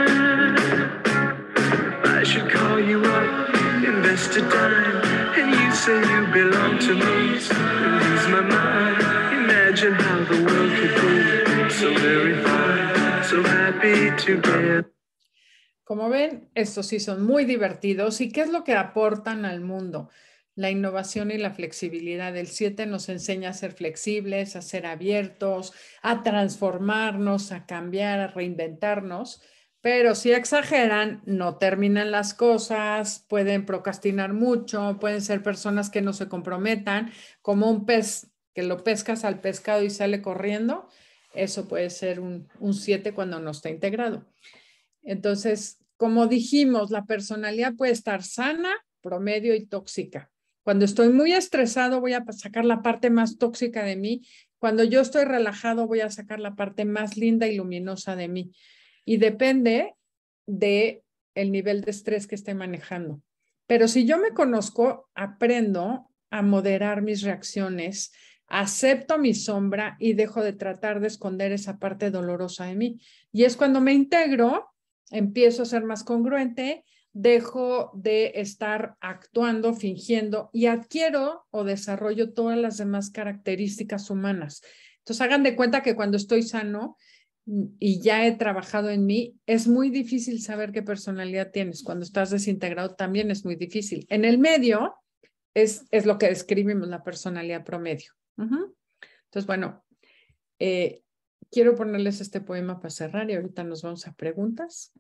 I should call you up, invest a dime, and you say you belong to me. Lose my mind. Imagine how the world could be so very fine, so happy together. Como ven, estos sí son muy divertidos. ¿Y qué es lo que aportan al mundo? La innovación y la flexibilidad. El siete nos enseña a ser flexibles, a ser abiertos, a transformarnos, a cambiar, a reinventarnos. Pero si exageran, no terminan las cosas, pueden procrastinar mucho, pueden ser personas que no se comprometan, como un pez que lo pescas al pescado y sale corriendo. Eso puede ser un, un siete cuando no está integrado. Entonces, como dijimos, la personalidad puede estar sana, promedio y tóxica. Cuando estoy muy estresado, voy a sacar la parte más tóxica de mí. Cuando yo estoy relajado, voy a sacar la parte más linda y luminosa de mí. Y depende del nivel de estrés que esté manejando. Pero si yo me conozco, aprendo a moderar mis reacciones, acepto mi sombra y dejo de tratar de esconder esa parte dolorosa de mí. Y es cuando me integro, empiezo a ser más congruente, dejo de estar actuando, fingiendo y adquiero o desarrollo todas las demás características humanas. Entonces hagan de cuenta que cuando estoy sano y ya he trabajado en mí, es muy difícil saber qué personalidad tienes. Cuando estás desintegrado también es muy difícil. En el medio es, es lo que describimos la personalidad promedio. Uh-huh. Entonces, bueno, eh, quiero ponerles este poema para cerrar y ahorita nos vamos a preguntas.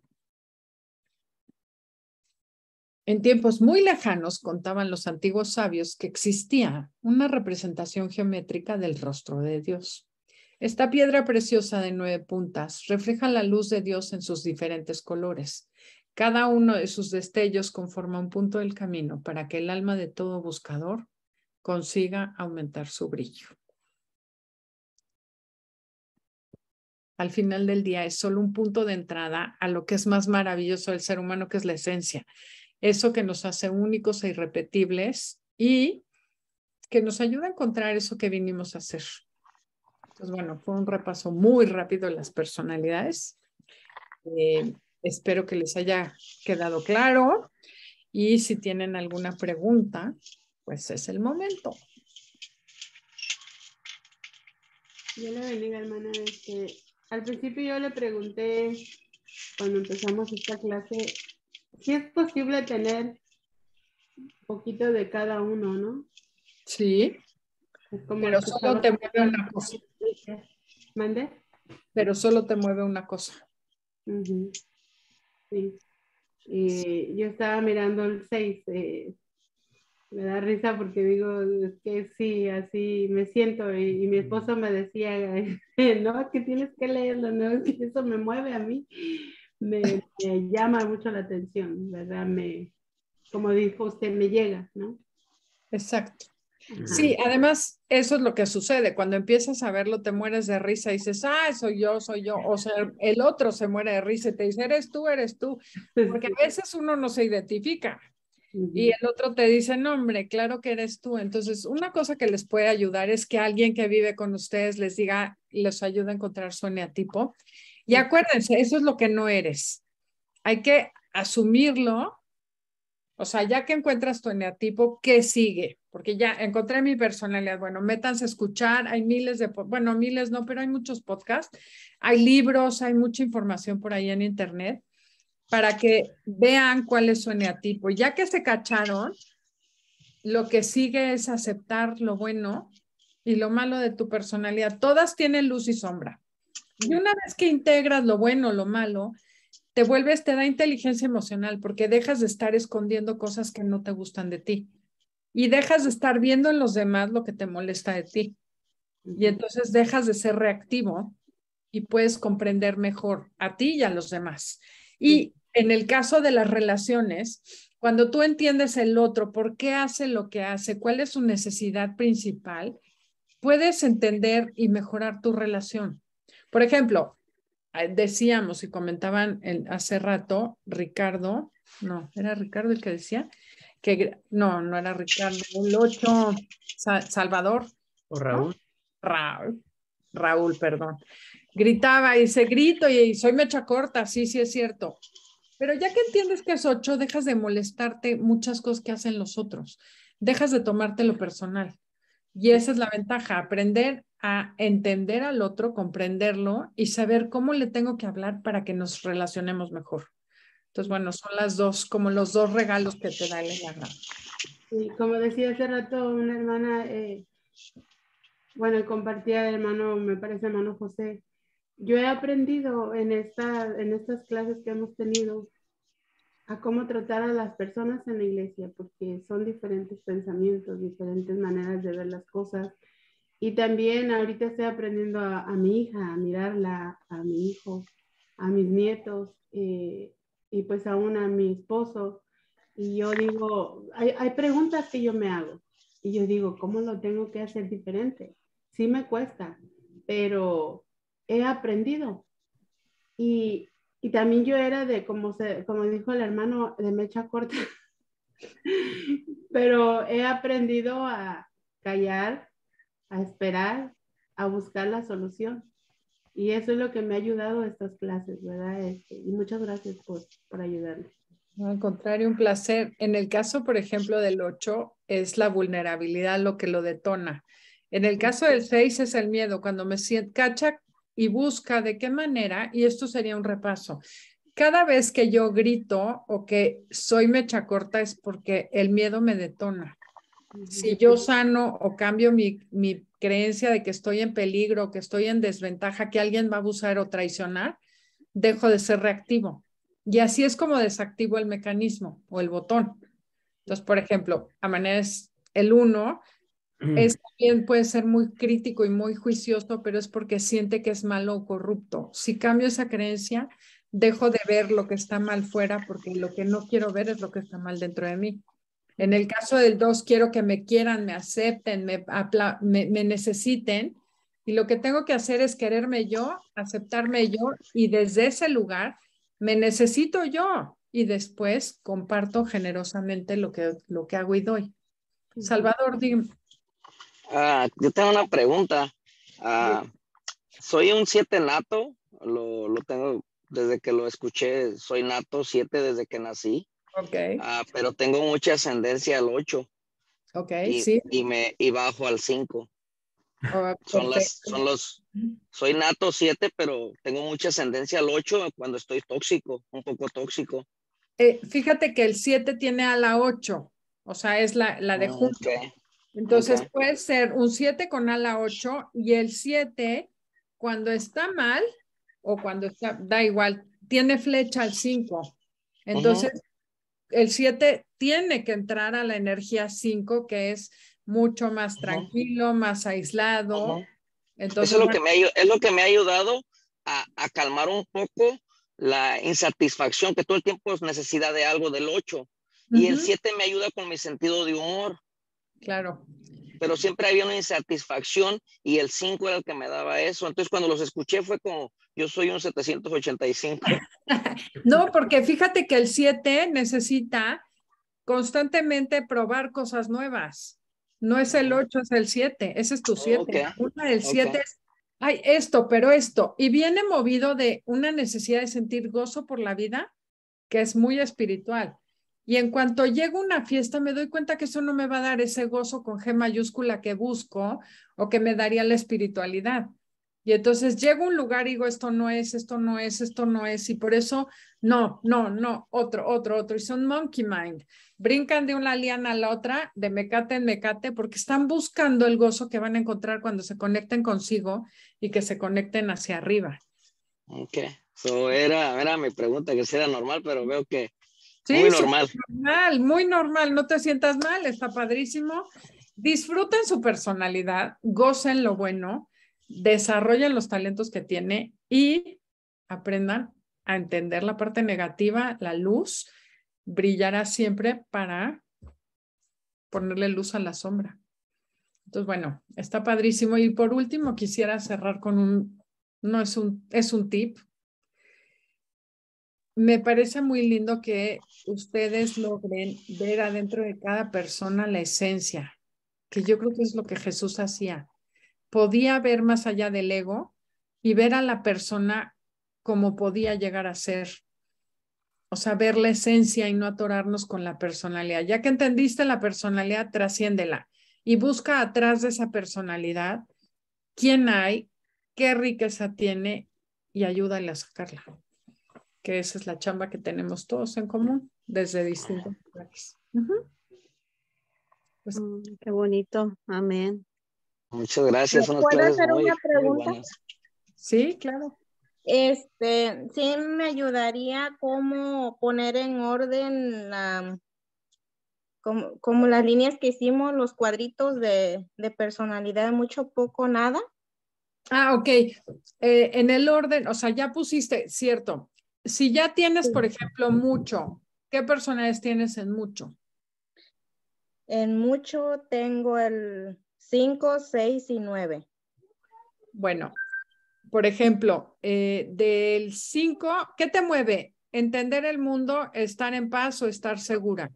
En tiempos muy lejanos contaban los antiguos sabios que existía una representación geométrica del rostro de Dios. Esta piedra preciosa de nueve puntas refleja la luz de Dios en sus diferentes colores. Cada uno de sus destellos conforma un punto del camino para que el alma de todo buscador consiga aumentar su brillo. Al final del día es solo un punto de entrada a lo que es más maravilloso del ser humano, que es la esencia. Eso que nos hace únicos e irrepetibles y que nos ayuda a encontrar eso que vinimos a hacer. Entonces, bueno, fue un repaso muy rápido de las personalidades. Eh, espero que les haya quedado claro y si tienen alguna pregunta, pues es el momento. Yo le bendiga, hermana. Este, al principio yo le pregunté, cuando empezamos esta clase, si es posible tener un poquito de cada uno, ¿no? Sí. Es como Pero escuchaba- solo te mueve una cosa. ¿Mande? Pero solo te mueve una cosa. Ujú. Sí. Y yo estaba mirando el seis. eh, me da risa porque digo, es que sí, así me siento. Y, y mi esposo me decía, no, es que tienes que leerlo, no, es que eso me mueve a mí. Me, me llama mucho la atención, ¿verdad? Me, como dijo usted, me llega, ¿no? Exacto. Ajá. Sí, además, eso es lo que sucede. Cuando empiezas a verlo, te mueres de risa y dices, ah, soy yo, soy yo. O sea, el otro se muere de risa y te dice, eres tú, eres tú. Porque a veces uno no se identifica. Y el otro te dice, no, hombre, claro que eres tú. Entonces, una cosa que les puede ayudar es que alguien que vive con ustedes les diga, les ayude a encontrar su eneatipo. Y acuérdense, eso es lo que no eres. Hay que asumirlo. O sea, ya que encuentras tu eneatipo, ¿qué sigue? Porque ya encontré mi personalidad. Bueno, métanse a escuchar. Hay miles de, bueno, miles no, pero hay muchos podcasts. Hay libros, hay mucha información por ahí en internet para que vean cuál es su eneatipo. Ya que se cacharon, lo que sigue es aceptar lo bueno y lo malo de tu personalidad. Todas tienen luz y sombra. Y una vez que integras lo bueno, lo malo, te vuelves, te da inteligencia emocional porque dejas de estar escondiendo cosas que no te gustan de ti y dejas de estar viendo en los demás lo que te molesta de ti. Y entonces dejas de ser reactivo y puedes comprender mejor a ti y a los demás. Y en el caso de las relaciones, cuando tú entiendes el otro, por qué hace lo que hace, cuál es su necesidad principal, puedes entender y mejorar tu relación. Por ejemplo, decíamos y comentaban el, hace rato, Ricardo, no, era Ricardo el que decía, que no, no era Ricardo, el ocho, Sa, Salvador. O Raúl. ¿No? Raúl, Raúl, perdón. Gritaba y se grito y, y soy mecha corta, sí, sí es cierto. Pero ya que entiendes que es ocho, dejas de molestarte muchas cosas que hacen los otros. Dejas de tomártelo personal. Y esa es la ventaja, aprender a entender al otro, comprenderlo y saber cómo le tengo que hablar para que nos relacionemos mejor. Entonces, bueno, son las dos, como los dos regalos que te da el enneagrama. Y como decía hace rato una hermana, eh, bueno, compartía el hermano, me parece hermano José, yo he aprendido en, esta, en estas clases que hemos tenido a cómo tratar a las personas en la iglesia, porque son diferentes pensamientos, diferentes maneras de ver las cosas. Y también ahorita estoy aprendiendo a, a mi hija, a mirarla, a mi hijo, a mis nietos, eh, y pues aún a mi esposo. Y yo digo, hay, hay preguntas que yo me hago. Y yo digo, ¿cómo lo tengo que hacer diferente? Sí me cuesta, pero he aprendido. Y, y también yo era de, como, se, como dijo el hermano, de mecha corta. Pero he aprendido a callar, a esperar, a buscar la solución. Y eso es lo que me ha ayudado a estas clases, ¿verdad? Este, y muchas gracias por, por ayudarme. No, al contrario, un placer. En el caso, por ejemplo, del ocho, es la vulnerabilidad lo que lo detona. En el caso del seis es el miedo, cuando me siento, cacha y busca de qué manera, y esto sería un repaso. Cada vez que yo grito o que soy mecha corta es porque el miedo me detona. Si yo sano o cambio mi, mi creencia de que estoy en peligro, que estoy en desventaja, que alguien va a abusar o traicionar, dejo de ser reactivo. Y así es como desactivo el mecanismo o el botón. Entonces, por ejemplo, a manera es el uno, es, también puede ser muy crítico y muy juicioso, pero es porque siente que es malo o corrupto. Si cambio esa creencia, dejo de ver lo que está mal fuera porque lo que no quiero ver es lo que está mal dentro de mí. En el caso del dos, quiero que me quieran, me acepten, me, me, me necesiten. Y lo que tengo que hacer es quererme yo, aceptarme yo y desde ese lugar me necesito yo y después comparto generosamente lo que, lo que hago y doy. Salvador, dime. Uh, yo tengo una pregunta. Uh, soy un siete nato, lo, lo tengo desde que lo escuché, soy nato siete desde que nací. Okay. Uh, pero tengo mucha ascendencia al ocho. Ok, y, sí. Y, me, y bajo al cinco. Oh, son las, son los, soy nato siete, pero tengo mucha ascendencia al ocho cuando estoy tóxico, un poco tóxico. Eh, fíjate que el siete tiene a la ocho, o sea, es la, la de junto. Okay. Entonces Ok. puede ser un siete con ala ocho y el siete cuando está mal o cuando está, da igual, tiene flecha al cinco. Entonces Ujú. el siete tiene que entrar a la energía cinco, que es mucho más Ujú. tranquilo, más aislado. Ujú. Entonces, Eso es lo, bueno, que me ha, ayu- es lo que me ha ayudado a, a calmar un poco la insatisfacción, que todo el tiempo es necesidad de algo del ocho. Y el ujú, siete me ayuda con mi sentido de humor, claro. pero siempre había una insatisfacción y el cinco era el que me daba eso. Entonces cuando los escuché fue como, yo soy un setecientos ochenta y cinco. No, porque fíjate que el siete necesita constantemente probar cosas nuevas. No es el ocho, es el siete. Ese es tu Ok, siete. Una del ok. siete es, ay, esto, pero esto. Y viene movido de una necesidad de sentir gozo por la vida, que es muy espiritual. Y en cuanto llego a una fiesta, me doy cuenta que eso no me va a dar ese gozo con G mayúscula que busco o que me daría la espiritualidad. Y entonces llego a un lugar y digo, esto no es, esto no es, esto no es. Y por eso, no, no, no, otro, otro, otro. Y son monkey mind. Brincan de una liana a la otra, de mecate en mecate, porque están buscando el gozo que van a encontrar cuando se conecten consigo y que se conecten hacia arriba. Ok. So era, era mi pregunta, que si era normal, pero veo que Sí, muy súper normal. normal, muy normal, no te sientas mal, está padrísimo. Disfruten su personalidad, gocen lo bueno, desarrollen los talentos que tiene y aprendan a entender la parte negativa, la luz brillará siempre para ponerle luz a la sombra. Entonces, bueno, está padrísimo. Y por último, quisiera cerrar con un, no es un, es un tip. Me parece muy lindo que ustedes logren ver adentro de cada persona la esencia, que yo creo que es lo que Jesús hacía. Podía ver más allá del ego y ver a la persona como podía llegar a ser. O sea, ver la esencia y no atorarnos con la personalidad. Ya que entendiste la personalidad, trasciéndela y busca atrás de esa personalidad quién hay, qué riqueza tiene y ayúdale a sacarla. Que esa es la chamba que tenemos todos en común desde distintos lugares. Uh-huh. Pues, mm, qué bonito, amén. Muchas gracias, unas ¿Puedo clases hacer muy, una muy pregunta? buenas. Sí, claro. Este, sí me ayudaría cómo poner en orden la, como, como las líneas que hicimos, los cuadritos de, de personalidad, mucho, poco, nada. Ah, ok. Eh, en el orden, o sea, ya pusiste, cierto. Si ya tienes, por ejemplo, mucho, ¿qué personalidades tienes en mucho? En mucho tengo el cinco, seis y nueve. Bueno, por ejemplo, eh, del cinco, ¿qué te mueve? Entender el mundo, estar en paz o estar segura.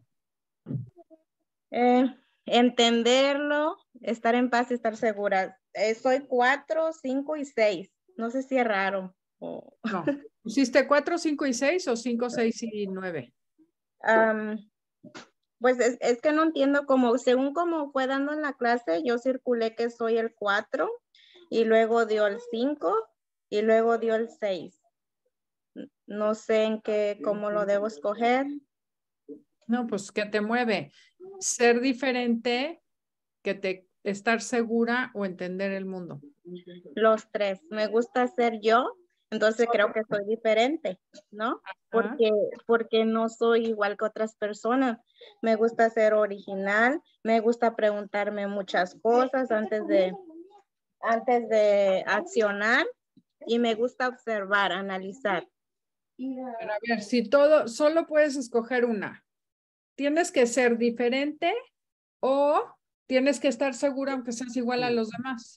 Eh, entenderlo, estar en paz y estar segura. Eh, soy cuatro, cinco y seis. No sé si es raro. O... No. ¿Pusiste cuatro, cinco y seis o cinco, seis y nueve? Um, pues es, es que no entiendo cómo, según como fue dando en la clase, yo circulé que soy el cuatro y luego dio el cinco y luego dio el seis. No sé en qué, cómo lo debo escoger. No, pues ¿qué te mueve? Ser diferente, que te estar segura o entender el mundo. Los tres. Me gusta ser yo, entonces creo que soy diferente, ¿no? Porque, porque no soy igual que otras personas. Me gusta ser original, me gusta preguntarme muchas cosas antes de, antes de accionar y me gusta observar, analizar. Pero a ver, si todo, solo puedes escoger una. Tienes que ser diferente o tienes que estar segura aunque seas igual a los demás.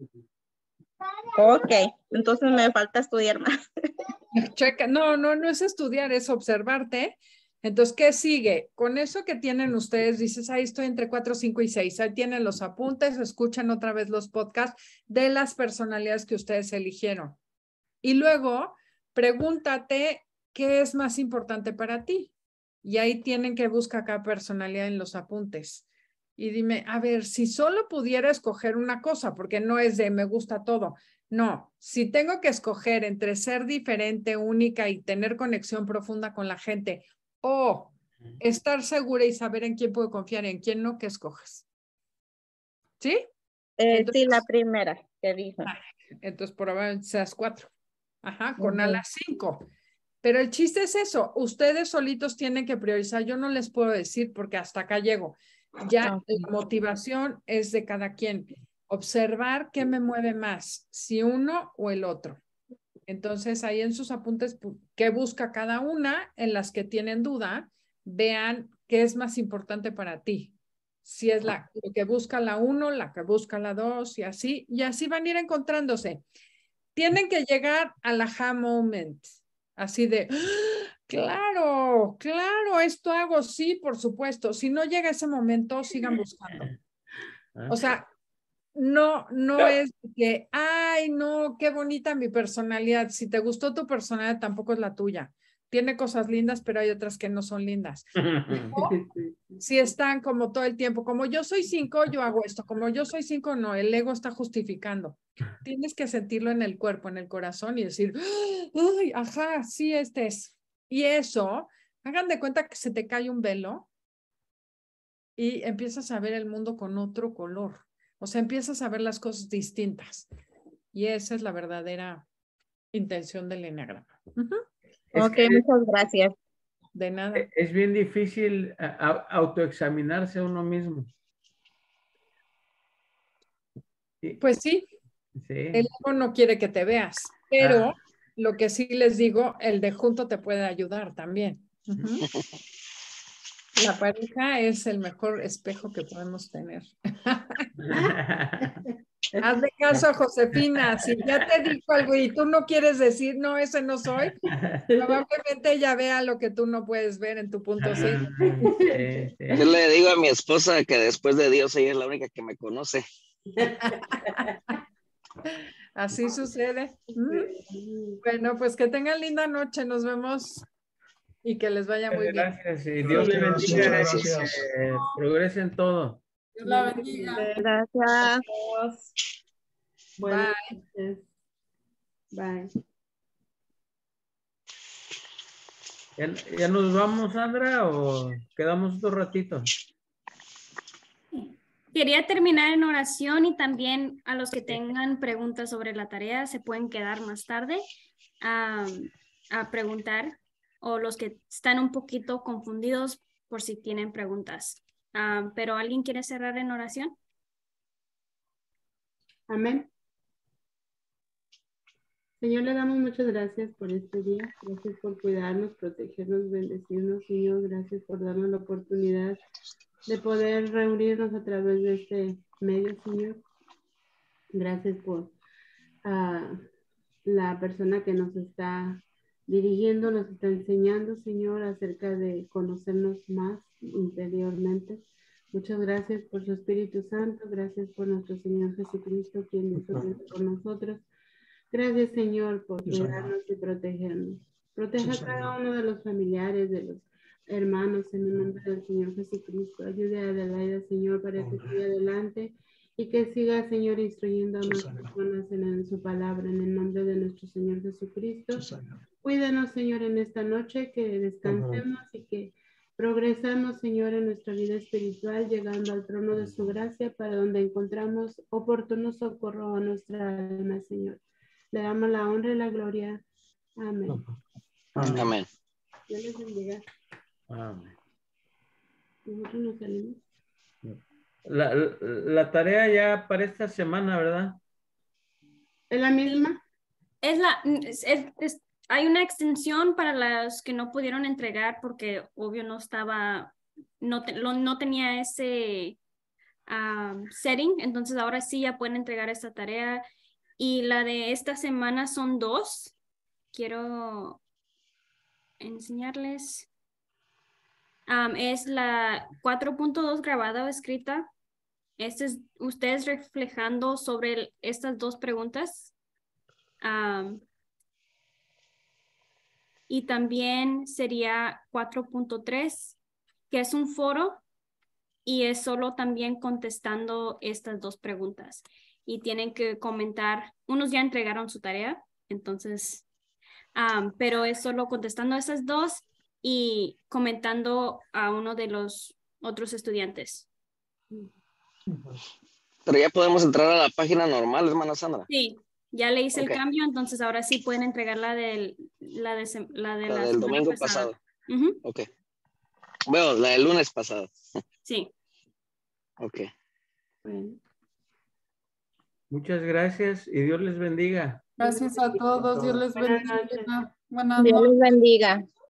Ok, entonces me falta estudiar más. Checa, no, no, no es estudiar, es observarte. Entonces, ¿qué sigue? Con eso que tienen ustedes, dices, ahí estoy entre cuatro, cinco y seis. Ahí tienen los apuntes, escuchan otra vez los podcasts de las personalidades que ustedes eligieron. Y luego, pregúntate qué es más importante para ti. Y ahí tienen que buscar cada personalidad en los apuntes. Y dime, a ver, si solo pudiera escoger una cosa, porque no es de me gusta todo. No, si tengo que escoger entre ser diferente, única y tener conexión profunda con la gente o estar segura y saber en quién puedo confiar y en quién no, ¿qué escoges? ¿Sí? Eh, Entonces, sí, la primera que dijo. entonces probablemente seas cuatro. Ajá, con Ujú. a las cinco. Pero el chiste es eso, ustedes solitos tienen que priorizar. Yo no les puedo decir porque hasta acá llego. Ya Ok. la motivación es de cada quien. Observar qué me mueve más, si uno o el otro. Entonces ahí en sus apuntes, pu- qué busca cada una, en las que tienen duda, vean qué es más importante para ti. Si es la lo que busca la uno, la que busca la dos y así, y así van a ir encontrándose. Tienen que llegar al aha moment, así de, ¡ah! Claro, claro, esto hago, sí, por supuesto. Si no llega ese momento, sigan buscando. O sea, no, no es que, ay, no, qué bonita mi personalidad. Si te gustó tu personalidad, tampoco es la tuya. Tiene cosas lindas, pero hay otras que no son lindas. Si están como todo el tiempo, como yo soy cinco, yo hago esto, como yo soy cinco, no, el ego está justificando. Tienes que sentirlo en el cuerpo, en el corazón y decir, ay, ajá, sí, este es. Y eso, hagan de cuenta que se te cae un velo y empiezas a ver el mundo con otro color. O sea, empiezas a ver las cosas distintas. Y esa es la verdadera intención del enneagrama. Uh-huh. Es Ok, que- muchas gracias. De nada. Es bien difícil a- a- autoexaminarse a uno mismo. Pues sí, Sí. el ego no quiere que te veas, pero Ah. lo que sí les digo, el de junto te puede ayudar también. Ujú. La pareja es el mejor espejo que podemos tener. Hazle caso a Josefina, si ya te dijo algo y tú no quieres decir, no, ese no soy, probablemente ella vea lo que tú no puedes ver en tu punto seis. Yo le digo a mi esposa que después de Dios ella es la única que me conoce. Así sucede. Mm. Bueno, pues que tengan linda noche, nos vemos y que les vaya muy bien. Gracias y Dios le Gracias, bendiga. muchas y gracias. que progrese en todo. Dios la bendiga. Gracias. Buenas Bye. noches. Bye. ¿Ya, ya nos vamos, Sandra, o quedamos otro ratito? Quería terminar en oración y también a los que tengan preguntas sobre la tarea se pueden quedar más tarde a, a preguntar, o los que están un poquito confundidos por si tienen preguntas. Ah, pero ¿alguien quiere cerrar en oración? Amén. Señor, le damos muchas gracias por este día. Gracias por cuidarnos, protegernos, bendecirnos, Señor. Gracias por darnos la oportunidad de poder reunirnos a través de este medio, Señor. Gracias por uh, la persona que nos está dirigiendo, nos está enseñando, Señor, acerca de conocernos más interiormente. Muchas gracias por su Espíritu Santo. Gracias por nuestro Señor Jesucristo, quien hizo esto por nosotros. Gracias, Señor, por cuidarnos y protegernos. Proteja a cada uno de los familiares, de los hermanos, en el nombre del Señor Jesucristo. Ayude a Adelaida, Señor, para que siga adelante y que siga, Señor, instruyendo a más personas en, en su palabra, en el nombre de nuestro Señor Jesucristo. Cuídanos, Señor, en esta noche, que descansemos y que progresamos, Señor, en nuestra vida espiritual, llegando al trono de su gracia, para donde encontramos oportuno socorro a nuestra alma, Señor. Le damos la honra y la gloria. Amén. Amén. Dios les bendiga. Amén. Nosotros nos salimos. La, la, la tarea ya para esta semana, ¿verdad? ¿Es la misma? Es la, es, es, hay una extensión para las que no pudieron entregar porque obvio no estaba, no, te, lo, no tenía ese um, setting, entonces ahora sí ya pueden entregar esta tarea. Y la de esta semana son dos. Quiero enseñarles. Um, es la cuatro punto dos grabada o escrita. Este es ustedes reflejando sobre el, estas dos preguntas. Um, y también sería cuatro punto tres, que es un foro y es solo también contestando estas dos preguntas. Y tienen que comentar, unos ya entregaron su tarea, entonces, um, pero es solo contestando esas dos y comentando a uno de los otros estudiantes. Pero ya podemos entrar a la página normal, hermana Sandra. Sí, ya le hice Ok. el cambio, entonces ahora sí pueden entregar la del, la de, sem- la de La la del semana domingo pasada. pasado. Ujú, Ok. Bueno, la del lunes pasado. sí. Ok. Muchas gracias y Dios les bendiga. Gracias a todos. Dios les bendiga. Buenas Dios noches. les bendiga.